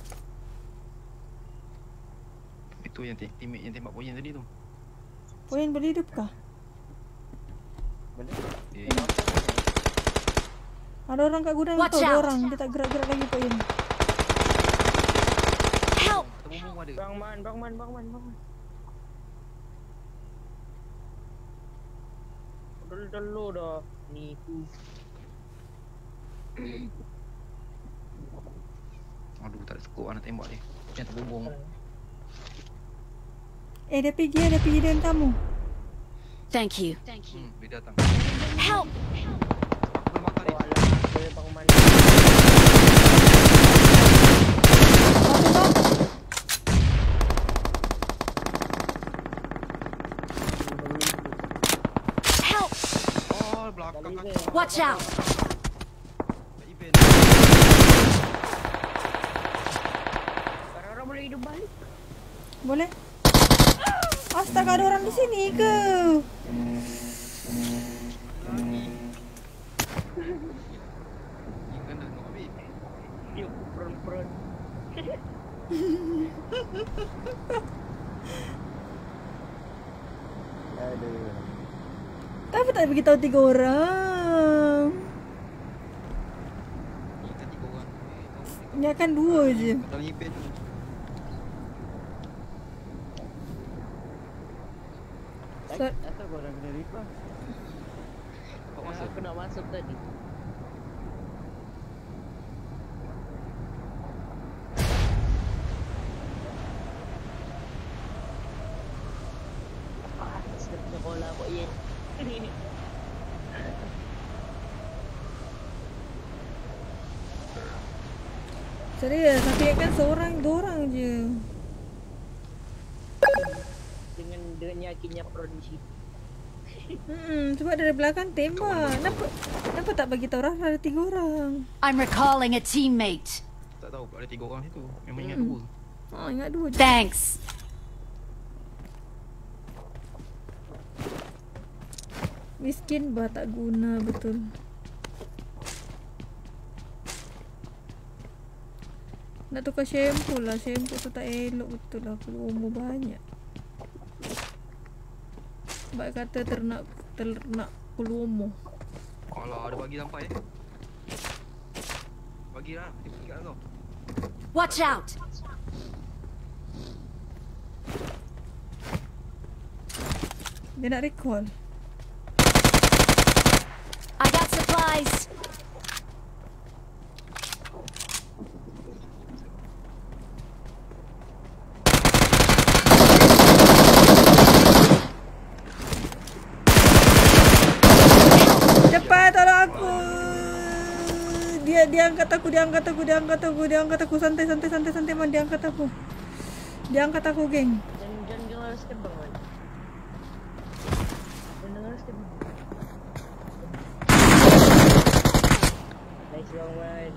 Itu yang te- teammate yang tembak poyen tadi tu. Poin boleh hidup kah? Boleh. Eh, Ada orang kat gudang Watch tu, ada out. orang. Dia tak gerak-gerak lagi poin. Help! kata bumbung ada. Bang Man, Bang Man, Bang Man, Bang Man. Dulu dah nipu. Aduh, tak ada skop nak tembak dia. Macam terbumbung. Eh, dia pergi, dia pergi dengan kamu. Thank you. Hmm, dia datang. Help! Aku dah bakar dia. Oh, alah, boleh Bang Man. Help! Oh, belakang kaki. Watch out! Kat event. Orang-orang boleh hidup balik. Boleh? Astaga, ada orang di sini ke? Ikan dah nak ambil. Dia peron-peron. Aduh. Kenapa tak beritahu tiga orang? Ikan tiga orang. Eh, tahu. Ni akan dua je. Dalam event tu. So, Asal korang kena ripah? Kau masuk. Aku nak masuk tadi. Panas dah sekolah kok ye. serius, tapi kan seorang, dua orang je. Dengan dengan yakinnya peron di situ. Hmm, sebab dari belakang tembak. Kenapa? Kenapa tak bagi tahu Rara ada tiga orang? I'm recalling a teammate. Tak tahu ada tiga orang situ. Memang ingat Hmm. dua. Oh, ingat dua je. Thanks. Miskin bah tak guna betul. Nak tukar shampoo lah. Shampoo tu tak elok betul lah. Perlu umur banyak. Baik kata ternak ternak pelumo. Alah, ada bagi sampai eh. Bagilah, pergi kat kau. Watch out. Dia nak recall. I got supplies. Cepat tolong aku. Dia dia angkat aku, dia angkat aku, dia angkat aku, dia angkat aku. Santai santai santai santai man, dia angkat aku. Dia angkat aku, geng. Jangan jangan jangan harus kebang man. Jangan harus kebang. Nice bang man.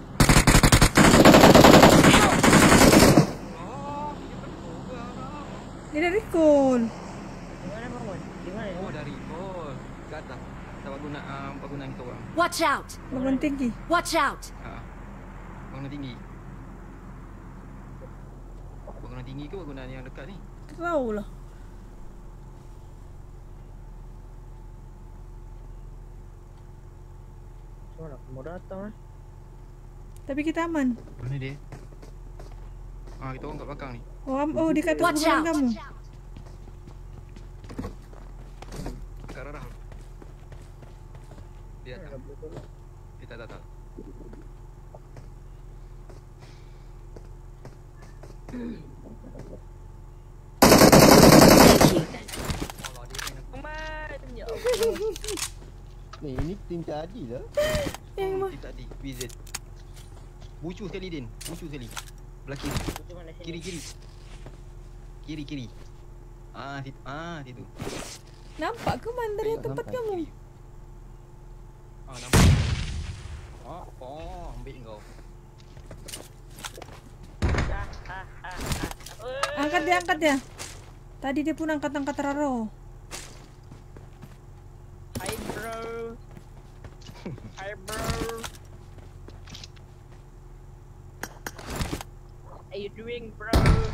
Dia dah recall. Di mana bang man? Di mana? Oh, dari oh, kat atas. Tak guna uh, bangunan kita orang. Watch out. Bangun tinggi. Watch out. Ha. Bangunan tinggi. Bangunan tinggi ke bangunan yang dekat ni? Tak tahulah. Mana? Mau datang ah. Tapi kita aman. Mana dia? Ah, kita orang kat belakang ni. Oh, am- oh dia kata Watch bukan out. kamu. Kat Rara. Dia datang. Kita tak tak. Allah dia main aku. Man, ya Allah. Ni ini tim tadi lah. Yang mana? Dia tadi B Z. Bucu sekali Din. Bucu sekali. Belah kiri. Macam mana sini? Kiri kiri. Kiri kiri. Ah, situ. Ah, situ. Nampak ke man dari Tengok tempat nampak. kamu? Ah, nampak. Ah, oh, ambil kau. Angkat dia, angkat dia. Tadi dia pun angkat-angkat Raro. Hi bro. Hi bro. What are you doing bro?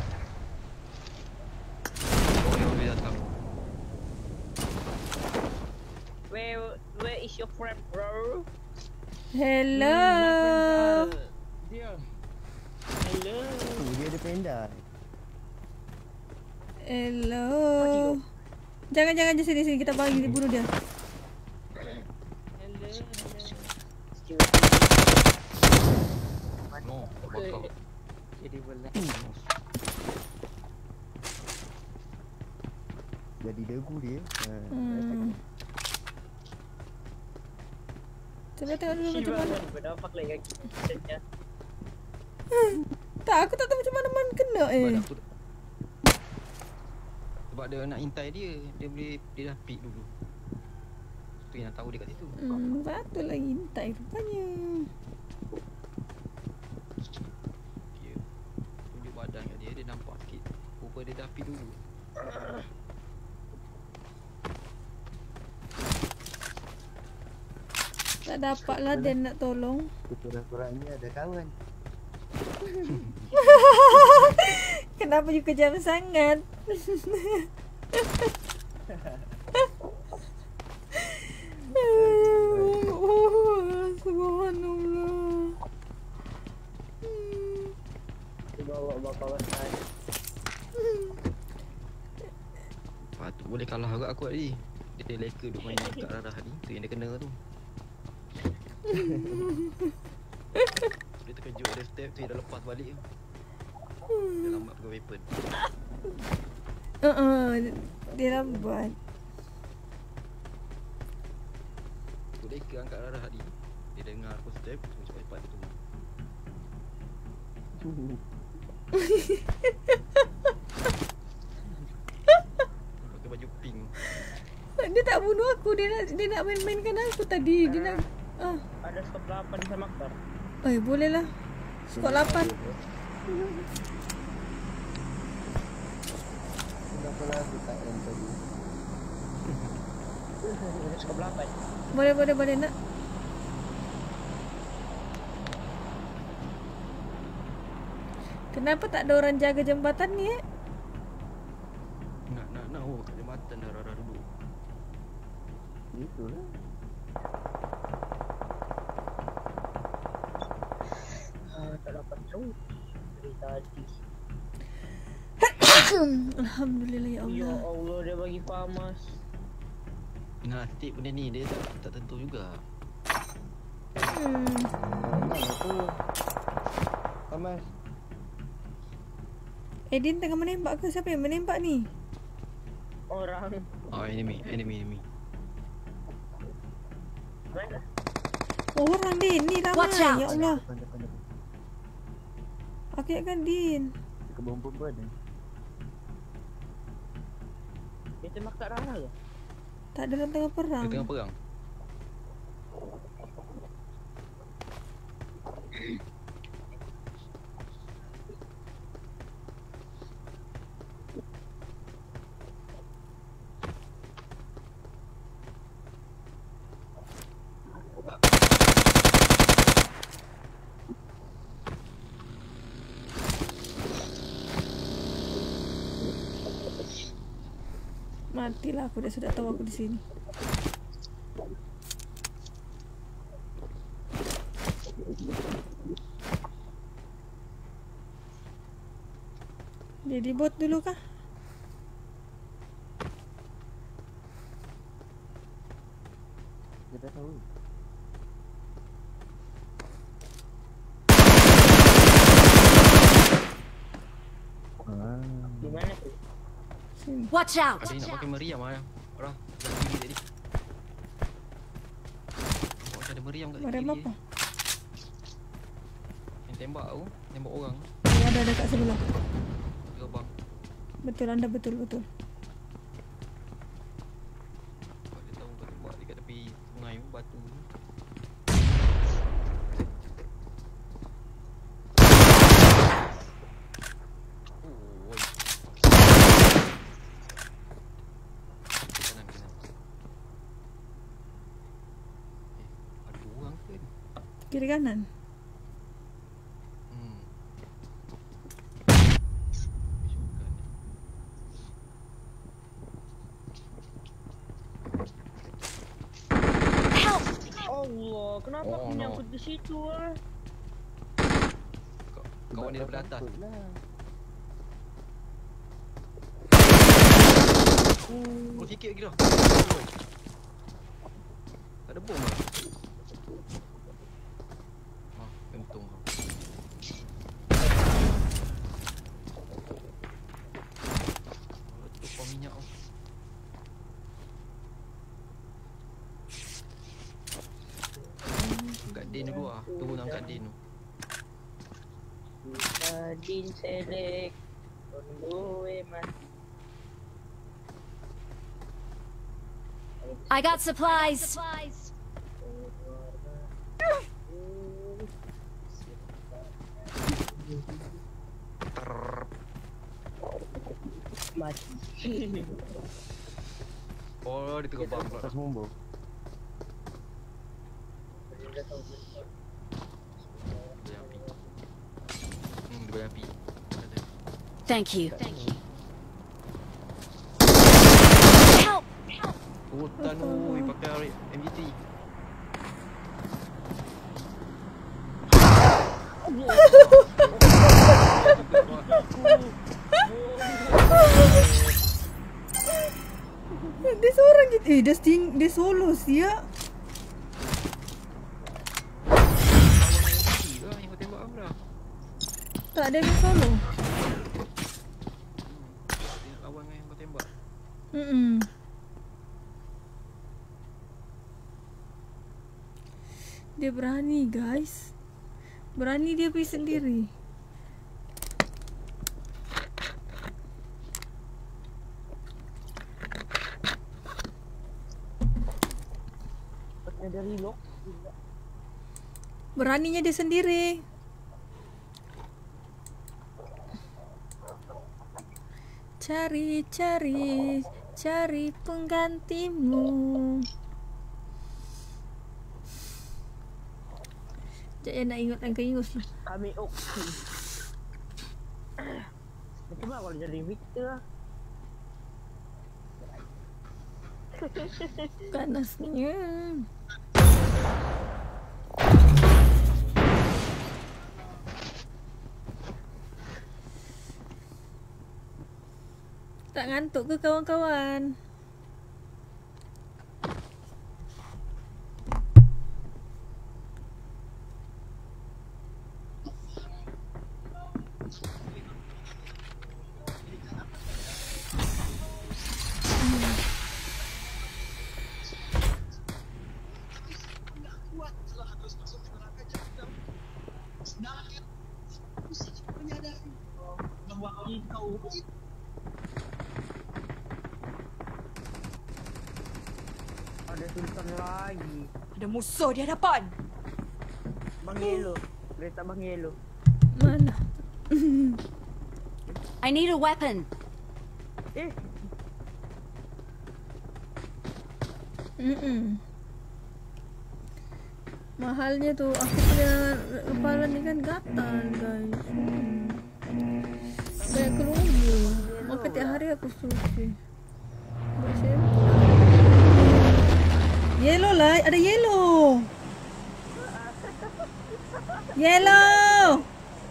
Oh, yang boleh datang. Where where is your friend bro? Hello. Dia. Hello. Tu dia ada penda. Hello. Jangan jangan je sini sini kita bagi dia bunuh dia. Hello. No, bakal. Jadi boleh. Jadi debu dia. Ha. Hmm. Cuba tengok dulu macam mana. Berdampak lagi kaki. Saja. Tak, aku tak tahu macam mana man kena eh. Sebab aku sebab dia nak intai dia, dia boleh dia dah pick dulu. Tu yang tahu dia kat situ. Hmm, patut lagi intai rupanya. Dia tunjuk badan kat dia, dia nampak sikit. Rupa dia dah pick dulu. Tak dapat lah dia nak tolong. Kurang-kurangnya ada kawan. Kenapa you kejam sangat? Subhanallah. Bawa bawa kawasan. Patut boleh kalah agak aku tadi. Dia leka duk main kat Rara tadi. Tu yang dia kena tu. Dia terkejut dia step tu, dia dah lepas balik tu. Dia lambat pakai weapon. Uh-uh, dia lambat. Tu leka angkat Rara tadi. Dia dengar aku step, semua cepat-cepat dia tunggu. Pakai baju pink. Dia tak bunuh aku, dia nak dia nak main-mainkan aku tadi. Dia nak ah. Ada skop delapan sama Maktar. Eh, boleh lah. Skop lapan. Kenapa lah aku tak yang tadi? Ada skop delapan. Boleh, boleh, boleh nak. Kenapa tak ada orang jaga jambatan ni eh? Nak nak nak oh kat jambatan dah Rara duduk. Itulah. Ah, tak dapat tahu. Dari tadi. Alhamdulillah ya Ya Allah. Allah, dia bagi famas. Nasib benda ni dia tak, tak tentu juga. Hmm. Mana tu? Amas. Edin tengah menembak ke? Siapa yang menembak ni? Orang. Oh enemy, enemy, enemy. Mana? Orang Din, ni ramai. Watch out. Ya Allah. Depan, depan, depan. Aku ingatkan Din. Kebun perempuan ni. Dia tembak kat Rara ke? Tak ada orang tengah perang. Dia tengah perang. Matilah aku, dia sudah tahu aku di sini. Jadi bot dulu kah? Dia dah tahu. Ah. Di mana tu? Sini. Watch out! Ada yang nak pakai meriam ah. Orang dah tinggi tadi. Oh, ada meriam kat Meriam kiri. apa? Yang tembak aku, tembak orang. Oh, ada dekat sebelah. Gerbang. Betul, anda betul betul. Oh, dia tahu kau tembak dekat tepi sungai tu, batu. Oh, oi. Kanan, kanan. Eh, ada orang ke ni? Kiri kanan. Hmm. Suka ni. Help! Allah, kenapa Oh, aku no. nyangkut di situ ah? Kau- Kawan dia daripada atas. Lah. Oh, sikit lagi dah. Tak ada bom lah. Ah, untung kau. Oh, tumpah minyak kau. Angkat Din dulu lah. Turun angkat Din tu. Din selek. Tunggu eh mati. I got supplies. Mati. Oh, dia tengah bang pula. Atas mumbo. Dia tahu dia tahu. Dia api. Hmm, dia api. Ada. Thank you. Help! Hutan oi pakai M G T. Dia seorang je. Eh, dia sting, dia solo sia. Lah yang kau tembak aku dah. Tak ada yang solo. Dia nak lawan dengan yang kau tembak. Hmm. Dia berani, guys. Berani dia pergi sendiri. dari lock. Beraninya dia sendiri. Cari, cari, cari penggantimu. Jangan nak ingat yang keingus lah. Kami oke. Coba kalau jadi Victor. Panasnya. Tak ngantuk ke kawan-kawan? Ada tulisan lagi. Ada musuh di hadapan. Bang Yellow. Kereta Bang Yellow. Mana? I need a weapon. Eh, Mm-mm. Mahalnya tuh aku punya kepala ni kan gatal guys. Hmm. Kayak kerumbu. Maka tiap hari aku suci. Yellow lah, ada yellow. Yellow.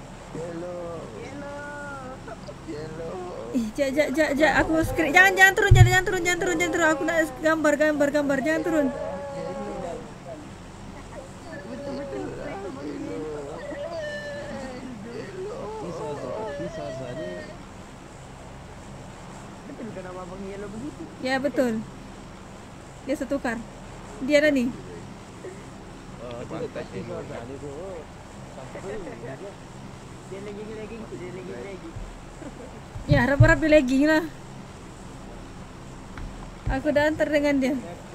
Ih, jap jap jap jap aku skrik. Jangan jangan turun, jangan jangan turun, jangan turun, jangan turun. Aku nak gambar gambar gambar, jangan turun. betul kan nama Bang Yellow begitu? Ya betul. Dia setukar. Dia dah ni. Dia lagi lagi dia lagi lagi. Ya harap-harap dia legging lah. Aku dah antar dengan dia.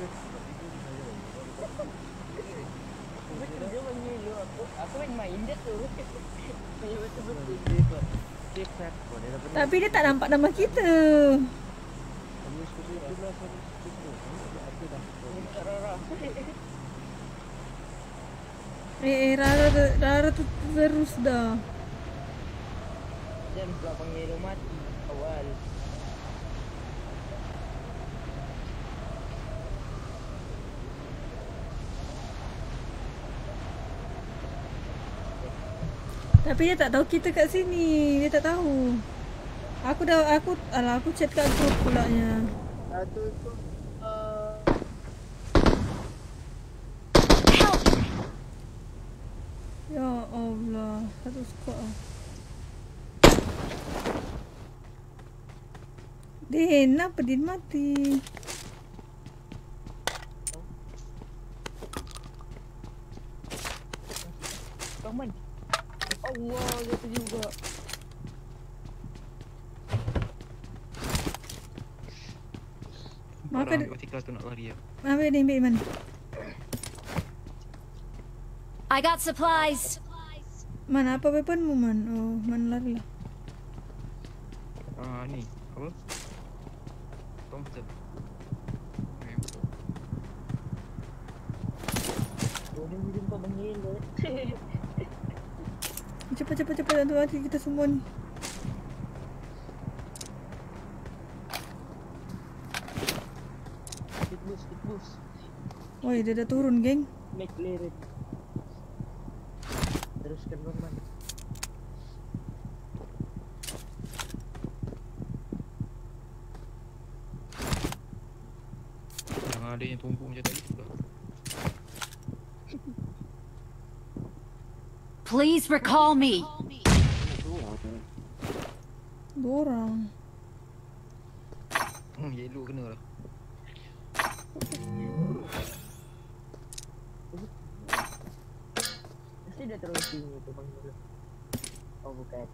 Betul dia Bang Yellow. Aku aku main main dia tu. Betul-betul. Tapi dia tak nampak nama kita. Eh, eh Rara, Rara tu terus dah. Dan setelah Bang Yellow mati awal. Tapi dia tak tahu kita kat sini. Dia tak tahu. Aku dah aku alah aku chat kat grup pulanya. Satu tu uh, Ya Allah, satu squad ah. Din, kenapa Din mati? Kaman. Allah, jatuh juga. Maka Orang vertikal tu nak lari ya. ambil ni, ambil mana? I got supplies. Mana apa weaponmu man? Oh, mana lari lah. Ah ni, apa? Komputer. Boleh jumpa Bang Yellow. Cepat cepat cepat untuk mati kita semua ni. Speed boost, speed boost. Woi, dia dah turun, geng. McLaren. Teruskan Bang Man. Jangan ada yang tumpuk macam tadi tu lah. Please recall me. Dua orang. Hmm, yellow kena lah. Mesti dah terlalu tinggi tu Bang Yellow. Oh bukan.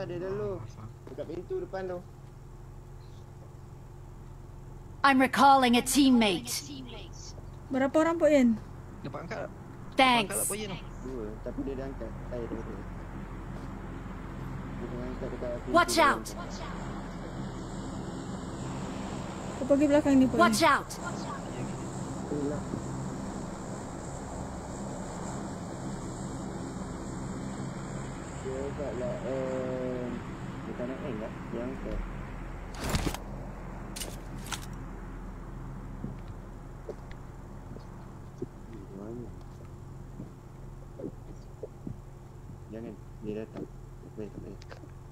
dia dulu. Dekat pintu depan tu. I'm recalling a teammate. Berapa orang Pok Yen? Dapat angkat. Thanks. Angkat lah poin tu. Dua, tapi dia dah angkat. Saya dah angkat. Dia tengah angkat dekat pintu. Watch dia. out. Kau pergi belakang ni Pok Yen. Watch out. Itulah. Dia agak lah, um, dia tak nak end tak? Dia angkat. Di mana? Jangan, dia datang. Tak boleh, tak boleh.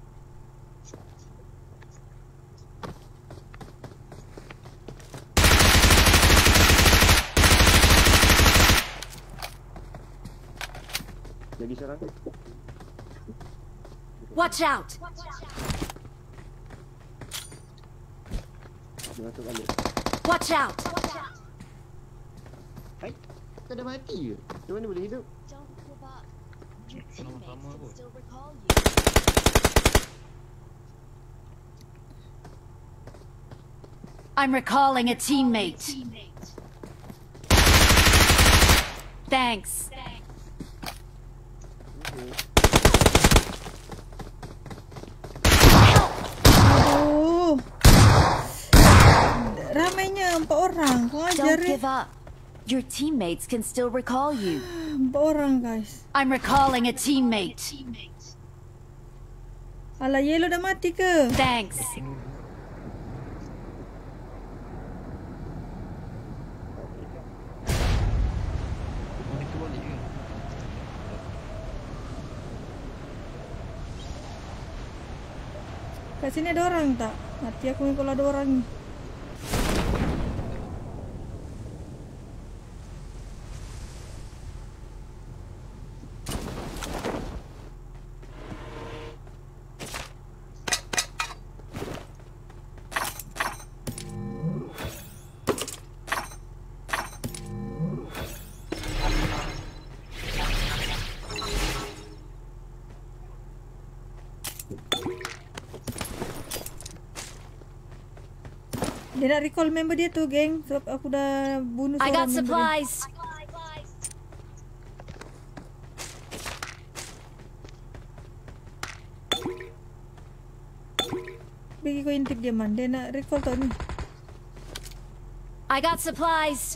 Lagi seorang. Watch out. Dia masuk balik. Watch out. Hai, kau dah mati ke? Macam mana boleh hidup? Sama-sama kot. I'm recalling a teammate. Thanks. Oh. Ramainya empat orang. Kau ajar Don't eh. give up. Your teammates can still recall you. Empat orang guys. I'm recalling a teammate. Alah, Yellow dah mati ke? Thanks. Boleh tu balik ke? Kat sini ada orang tak? Mati aku ni kalau ada orang ni. Dia nak recall member dia tu, geng. Sebab aku dah bunuh I seorang got member dia. supplies. Bagi kau intip dia man. Dia nak recall tau ni. I got supplies.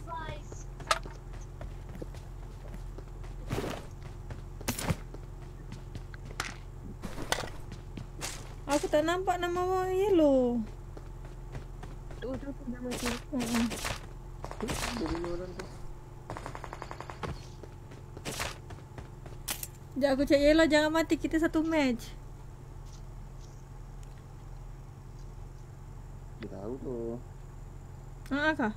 Aku tak nampak nama Yellow. Tu tu tu dah mati. Hmm. Dia bunuh orang tu. Sekejap aku cek Yellow, jangan mati. Kita satu match. Dia tahu tu. Haa kah?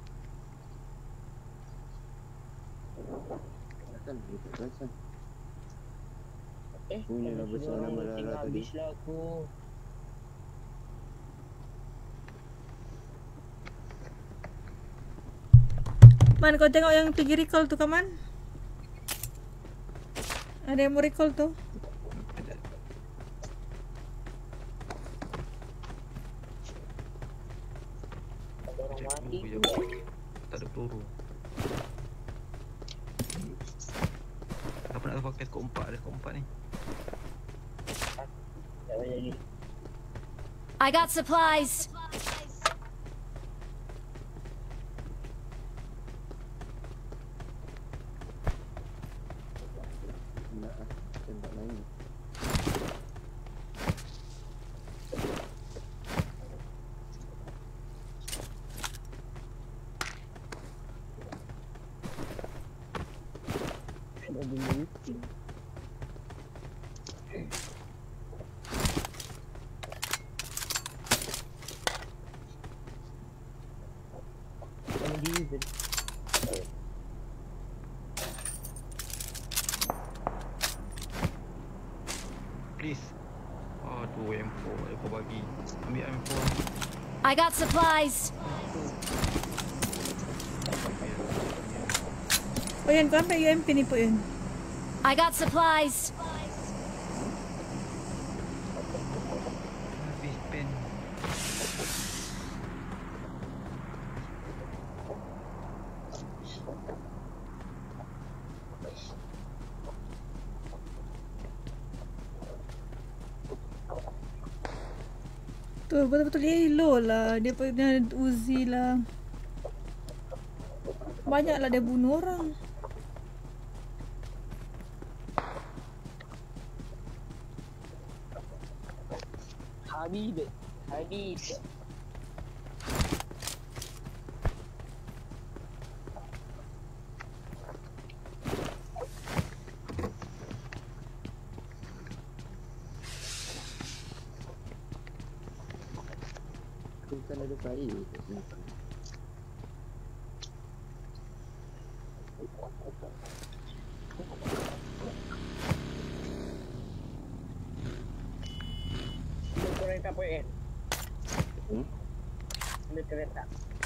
Takkan dia tak perasan. Eh, Punya lah besar nama Lara tengah tadi. habislah aku. Man, kau tengok yang pergi recall tu, Kaman? Ada yang mau recall tu? Ada orang mati Peluru tu. je. Tak ada peluru. Apa nak pakai skop empat? Ada skop empat ni. Tak payah lagi. I got supplies. Nak lah. Tembak lain. Ada benda itu. Yang di event. Please. Aduh, M four. Ada kau bagi. Ambil M four. I got supplies. Oh Yan, kau ambil U M P ni, Pok Yan. I got supplies. Tuh betul-betul yellow lah. Dia punya Uzi lah. Banyak lah dia bunuh orang. Habib. Habib. Bukan ada kain. Ada kereta apa kan? Hmm? Ada kereta.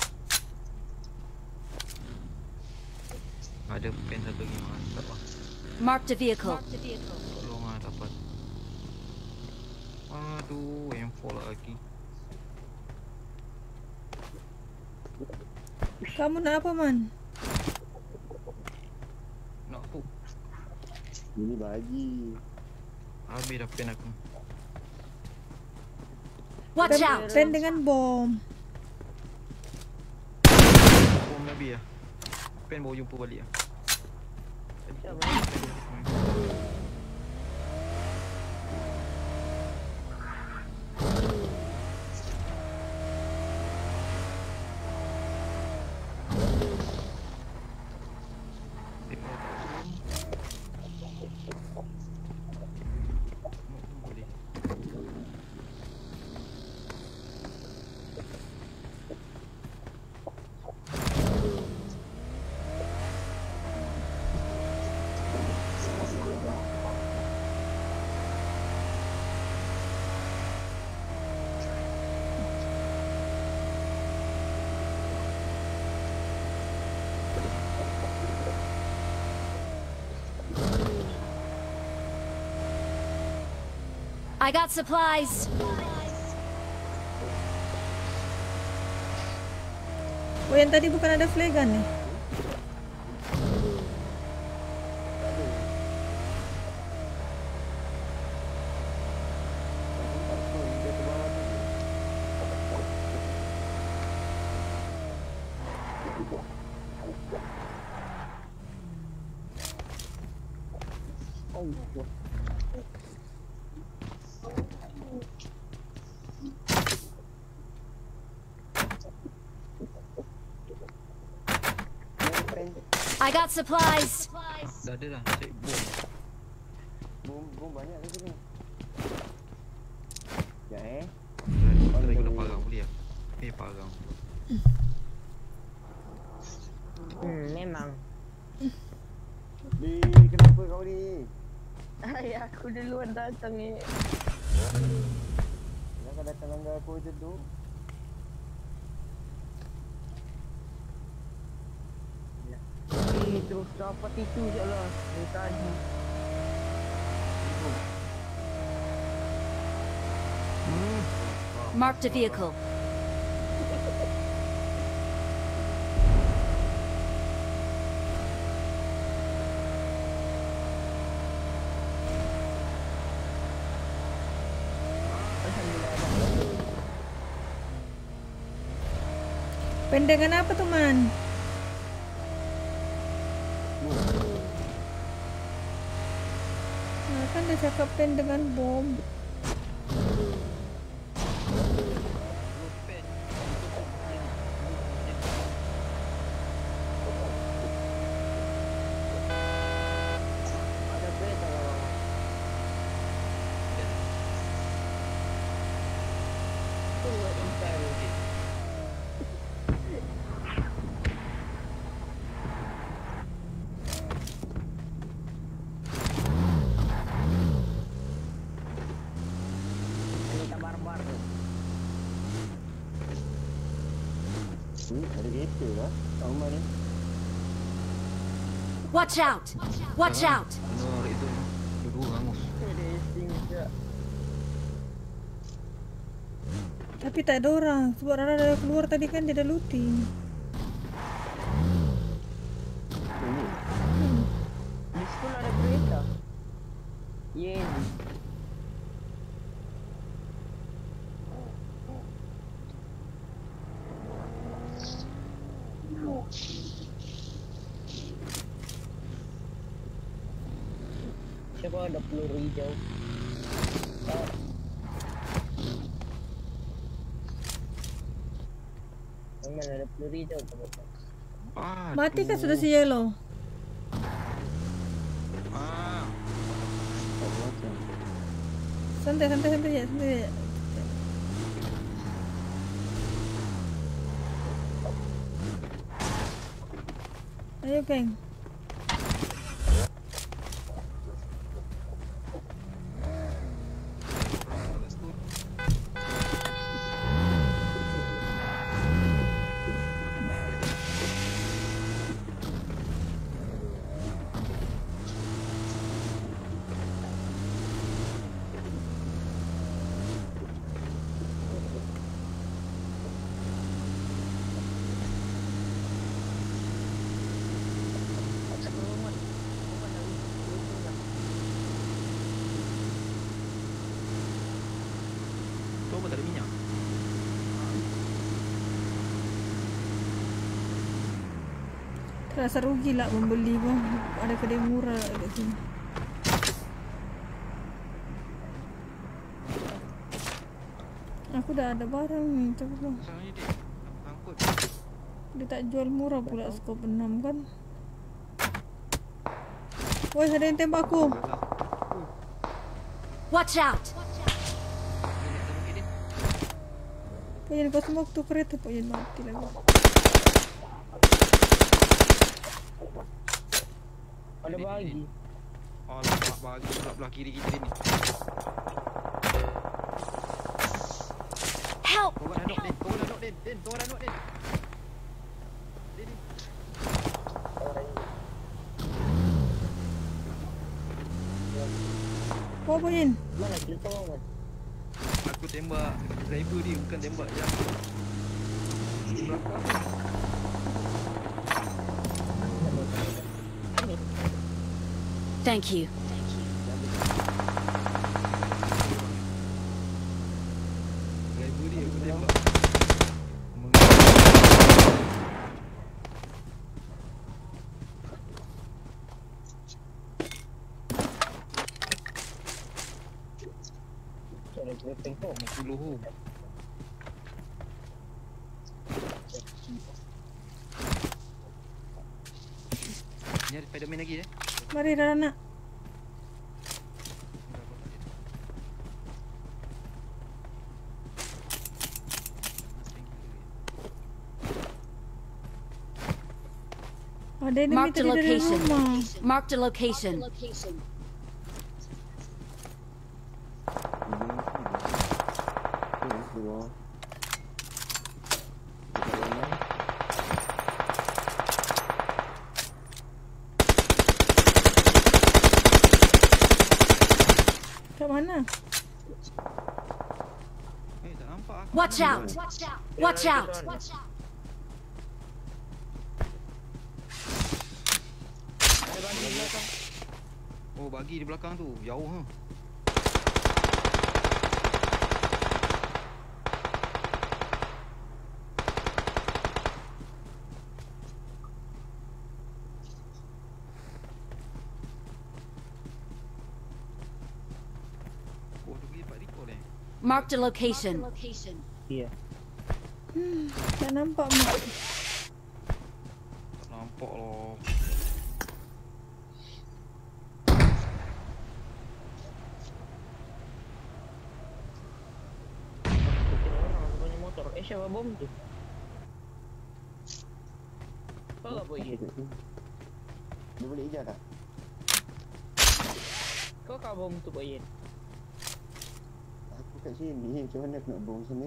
Ada pen satu lagi mantap lah. Marked a vehicle. Tolong lah dapat. Aduh, M four lagi. Kamu nak apa, Man? Nak tu. Ini bagi. Habis dah pen aku. Watch Pen, out! pen dengan bom. Bom Nabi lah. Pen baru jumpa balik lah. I got supplies. Oh, yang tadi bukan ada flare gun nih? I got supplies. Dah ada dah, cek bom. Bom, bom banyak di sini. Ya eh. Kita lagi guna parang boleh lah. Eh, parang. Hmm, memang. Di, kenapa kau ni? Ay, aku duluan datang ni. Jangan datang langgar aku je tu. Eh, terus dapat itu je lah. Dari tadi. Marked a vehicle. Pen dengan apa tuh, Man? Nah, kan dia cakap pen dengan bom. Ada kereta lah. Tu buat intel. Kereta barbar tu. Hmm, ada kereta lah. Kat rumah ni. Watch out! Watch out! Benar itu. Dua-dua rangus. Racing je. Tapi tak ada orang. Sebab Rara dah keluar tadi kan dia dah looting. Ini. Di sekolah ada kereta. Yes. Siapa ada peluru hijau? Oh. Yang mana ada peluru hijau? Ah, Mati kan sudah si yellow. Ah, Santai, santai, santai ya, santai ya. Ayo, geng. tu apa tak ada minyak? Terasa rugi lah membeli bang. Ada kedai murah kat sini. Aku dah ada barang ni, coba bang. Sekarang ni dia angkut. Dia tak jual murah pula skop enam kan. Woi, ada yang tembak aku. Watch out! Punya kau semua tu kereta punya mati lagi. Ada bagi. Alamak, bagi pula belah kiri kita ni. Help! Kau dah knock Din, kau dah knock Din, Din, kau dah knock Din. Din, Din. Kau punya. Mana kita orang? Aku tembak driver dia, bukan tembak yang di belakang tu. Thank you. Driver dia aku tembak. Puluh. Ni ada Spiderman lagi eh. Mari Rana. Ada enemy Mark the tadi dari location. rumah. Mark the location. Kat mana? Eh, tak nampak aku. Watch out! Watch out! Oh, bagi di belakang tu. Jauh ha. Oh, tu pergi Pak Riko eh. Mark the location. Iya. Hmm, tak nampak mak. Tak nampak loh. Orang punya motor. Eh, siapa bom tu? Kau tak boleh. Dia boleh ijaz tak? Kau kau bom tu boleh. Aku kat sini, macam mana aku nak bom sini?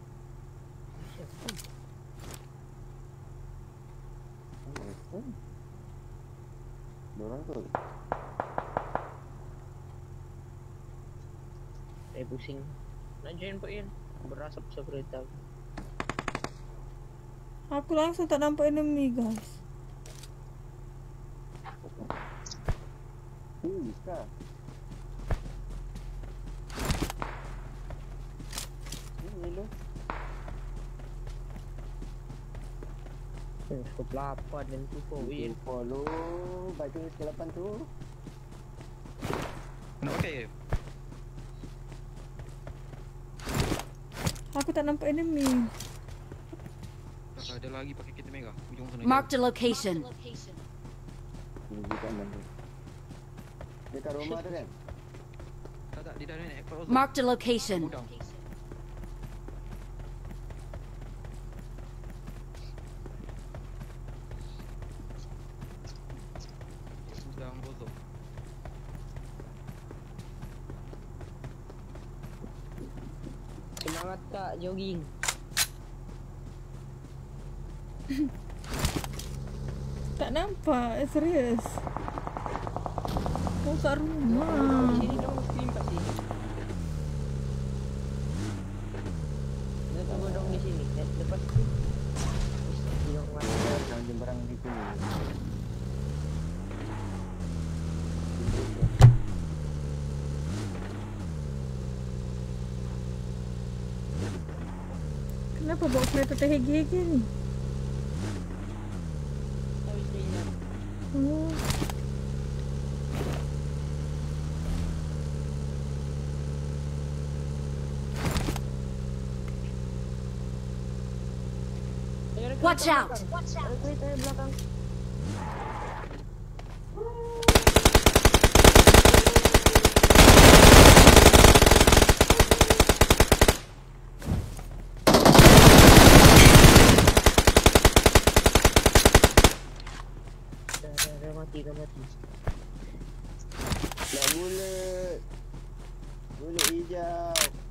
Oh, Diorang tu. Eh, pusing. Nak join Pak Ian. Berasap-asap kereta. Aku langsung tak nampak enemy guys. Hmm, kah? Ini lo. Eh, skop lapan dan tu Pak Ian. Follow baju skop lapan tu. Nak pakai ke? Aku tak nampak enemy. Tak ada lagi pakai kereta merah. Ujung sana. Marked a location. Ini di kanan tu. Dekat rumah tu kan? Tak tak, dia dah naik cross. Marked a location. Gudang. Gudang bozok. Semangat kak jogging. Tak nampak, eh, serius. Oh, kat rumah. Sini dong, sini kat sini. Dia tunggu dong di sini. Dan lepas tu dia orang Yang jemberang di sini. Kenapa bawa kereta terhege-hege ni? tahu sini. Oh. Watch out! Ada kereta di belakang. Dah, dah, dah mati, dah mati. Nak bulat. Bulat hijau.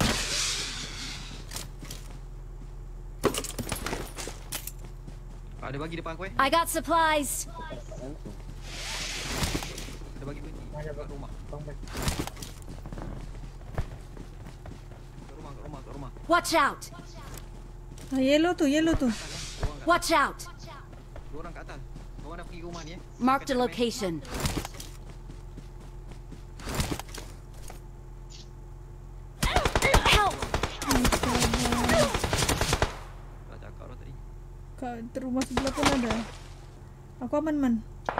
Ada bagi depan aku eh. I got supplies. Langsung. Ada bagi bagi. Mana Kat rumah. bang bang. Kat rumah, kat rumah, kat rumah. Watch out! Ah, yellow tu, yellow tu. Dua orang kat, Watch out! dua orang kat atas. Dua orang dah pergi rumah ni eh. Marked a Kat atas, location. Help! Tak cakap dah tadi. Kat rumah sebelah pun ada. Aku aman, man.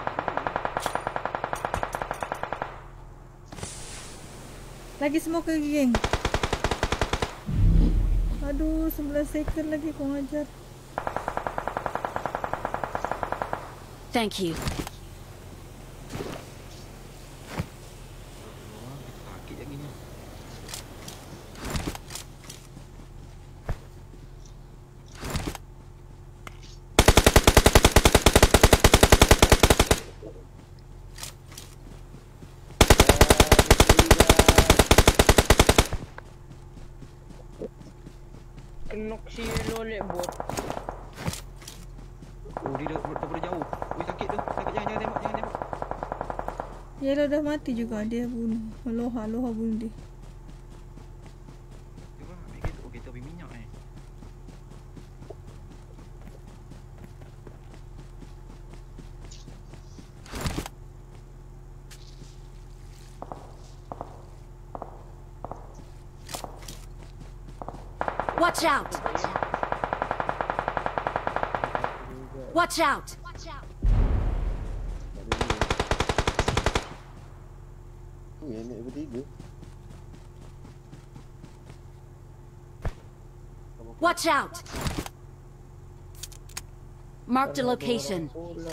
Lagi semua ke geng. Aduh, sebelas second lagi kau ngajar. Thank you. Sakit lagi ni. Kenok si yellow lek bot. Oh, dia dah daripada jauh. Ui, sakit tu. Sakit, jangan jangan tembak, jangan tembak. Yellow dah mati juga, dia bunuh. Aloha, aloha bunuh dia. Cuba ambil kereta. Oh, kereta habis minyak eh. Watch out! Watch out! Oh, yang naik bertiga. Watch out! Marked a location.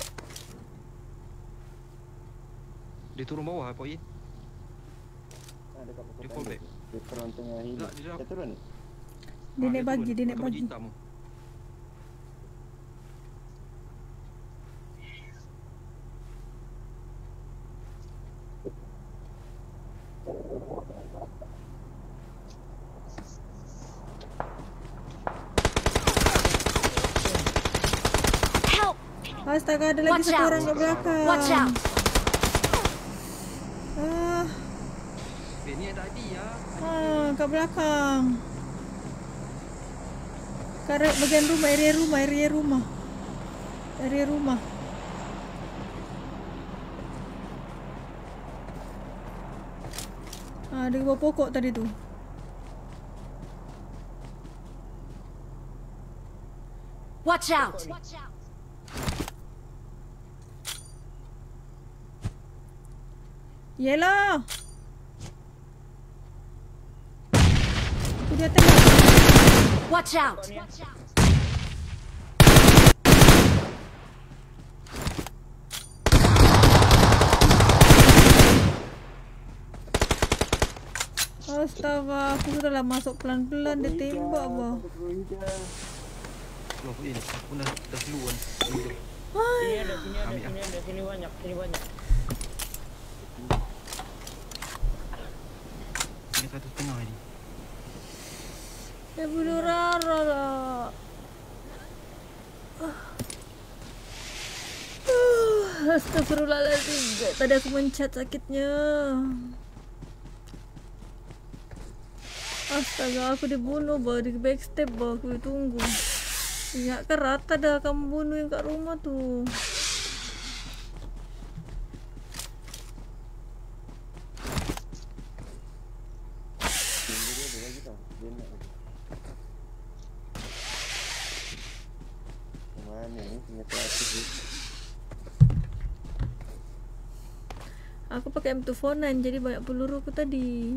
Dia turun bawah apa Yin? Ah, dekat pokok Dia fall tadi. back. Dia turun tengah hidup. Tak, dia dah- Dia turun. Dia Ah, naik bagi, turun. dia naik Pakai baju bagi. hitam tu. Help! Astaga, ada lagi Watch satu out. orang kat belakang. Watch out! Ah, Eh, ni yang tadi ya. ah, kat belakang. Kat re- bagian rumah, area rumah, area rumah. Area rumah. Ah, dia bawah pokok tadi tu. Watch out! Yellow. Dia tembak. Watch out! Astaga, aku sudah lah masuk pelan-pelan dia tembak bah. Loh, ini aku dah dah keluar. Sini ada, sini ada, sini ada, sini banyak, sini banyak. Ini satu setengah ini. Ya bunuh Rara lah. Astagfirullahaladzim. Tadi aku mencet sakitnya. Astaga, aku dibunuh bah, di backstep bah, aku tunggu. Ingat kan rata dah kamu bunuh yang kat rumah tu. Aku pakai M two forty-nine jadi banyak peluru aku tadi.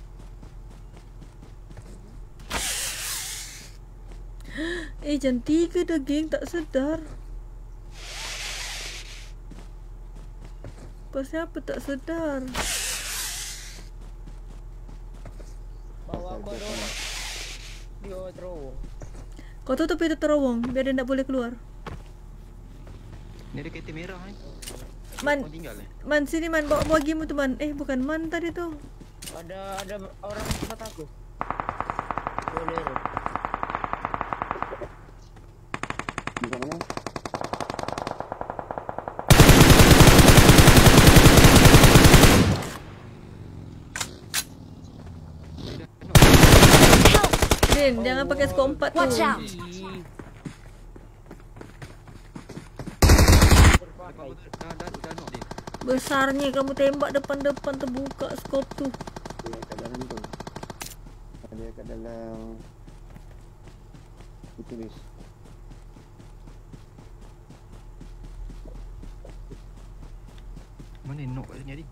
Eh jam tiga dah geng, tak sedar. Pasal apa tak sedar? Bawa aku dong. Dia terowong. Kau tutup itu terowong biar dia tak boleh keluar. Ni ada kereta merah kan? Man, Kau tinggal eh? Man sini man, bawa bawa game tu man. Eh bukan man tadi tu. Ada ada orang tempat aku. Boleh. Di mana? Din, jangan pakai skop empat tu. Watch out! Dah dah dah nak dia. Besarnya kamu tembak depan-depan terbuka skop tu. Dia kat dalam tu. Ada kat dalam tulis. Mana knock kat sini tadi?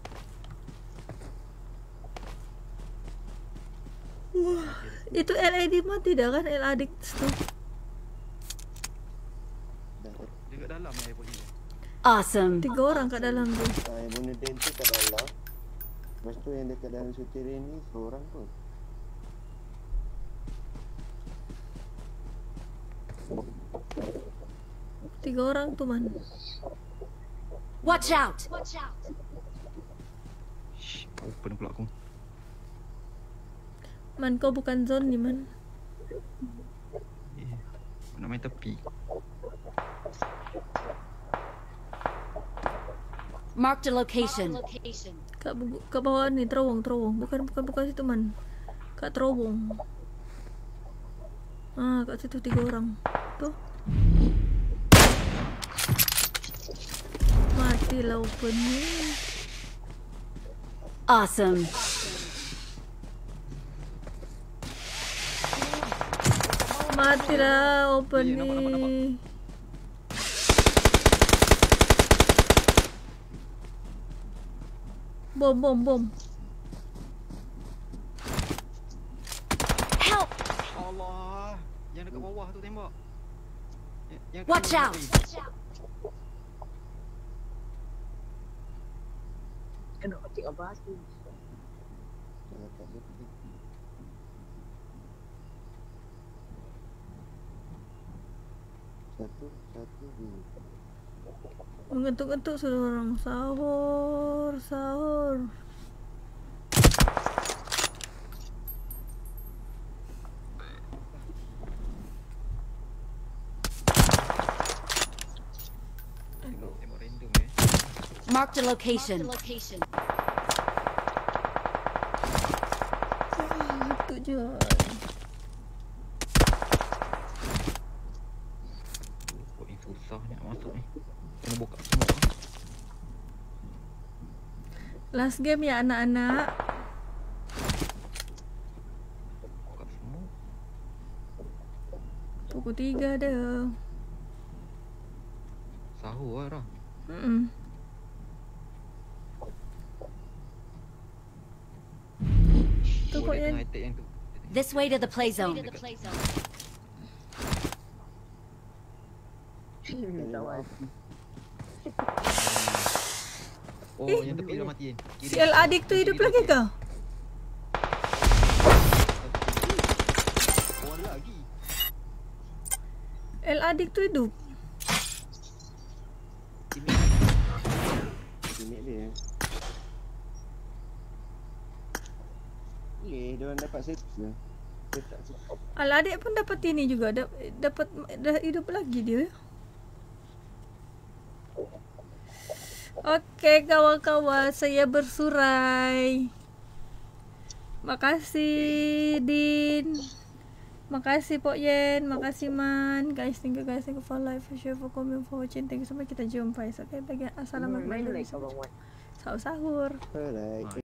Wah, itu L A D mati dah kan L A D tu. Dah. Dia kat dalam air poli. Awesome. Tiga orang kat dalam tu. Saya bunuh Den tu kat dalam. Lepas tu yang dekat dalam souterrain ni seorang pun. Tiga orang tu man. Watch out! Shh, open pula aku. Man kau bukan zone ni man. Eh, aku nak main tepi. Marked a location. Kat, bu- kat bawah ni terowong terowong. Bukan bukan bukan situ man. Kat terowong. Ah, kat situ tiga orang. Tu. Matilah open ni. Awesome. Matilah open Ya, ni. nampak, nampak, nampak. Bom bom bom. Help! Allah, yang dekat bawah tu tembak. Yang, yang kat Watch bawah out! tu. Kena kecik apa tu? Jangan kat dia tu. Satu, satu, dua. Mengetuk-getuk sudah orang. Sahur, sahur. Tembak, tembak random eh. Marked a location. Ah, tu je. Kok ni susah nak masuk ni. Kena buka semua. Last game ya anak-anak. Buka semua. Pukul tiga dah. Sahur lah. Hmm. Tu Oh, kok dia yang tengah attack yang tu. Dia This way to the play zone. Oh, Eh. yang tepi dah mati. Si L adik tu hidup lagi kah? Oh, ada lagi. L adik tu hidup. Teammate dia. Eh, dia orang dapat set. Dia tak set. Al adik pun dapat ini juga, dap- dapat dah hidup lagi dia. Okey kawan-kawan, saya bersurai. Makasih Din. Makasih Pok Yen, makasih Man. Guys, thank you guys, thank you for live, for share, for comment, for watching. Thank you so much. Kita jumpa esok. Okay, bagi assalamualaikum. Main like abang Wan. Sahur-sahur. Alright.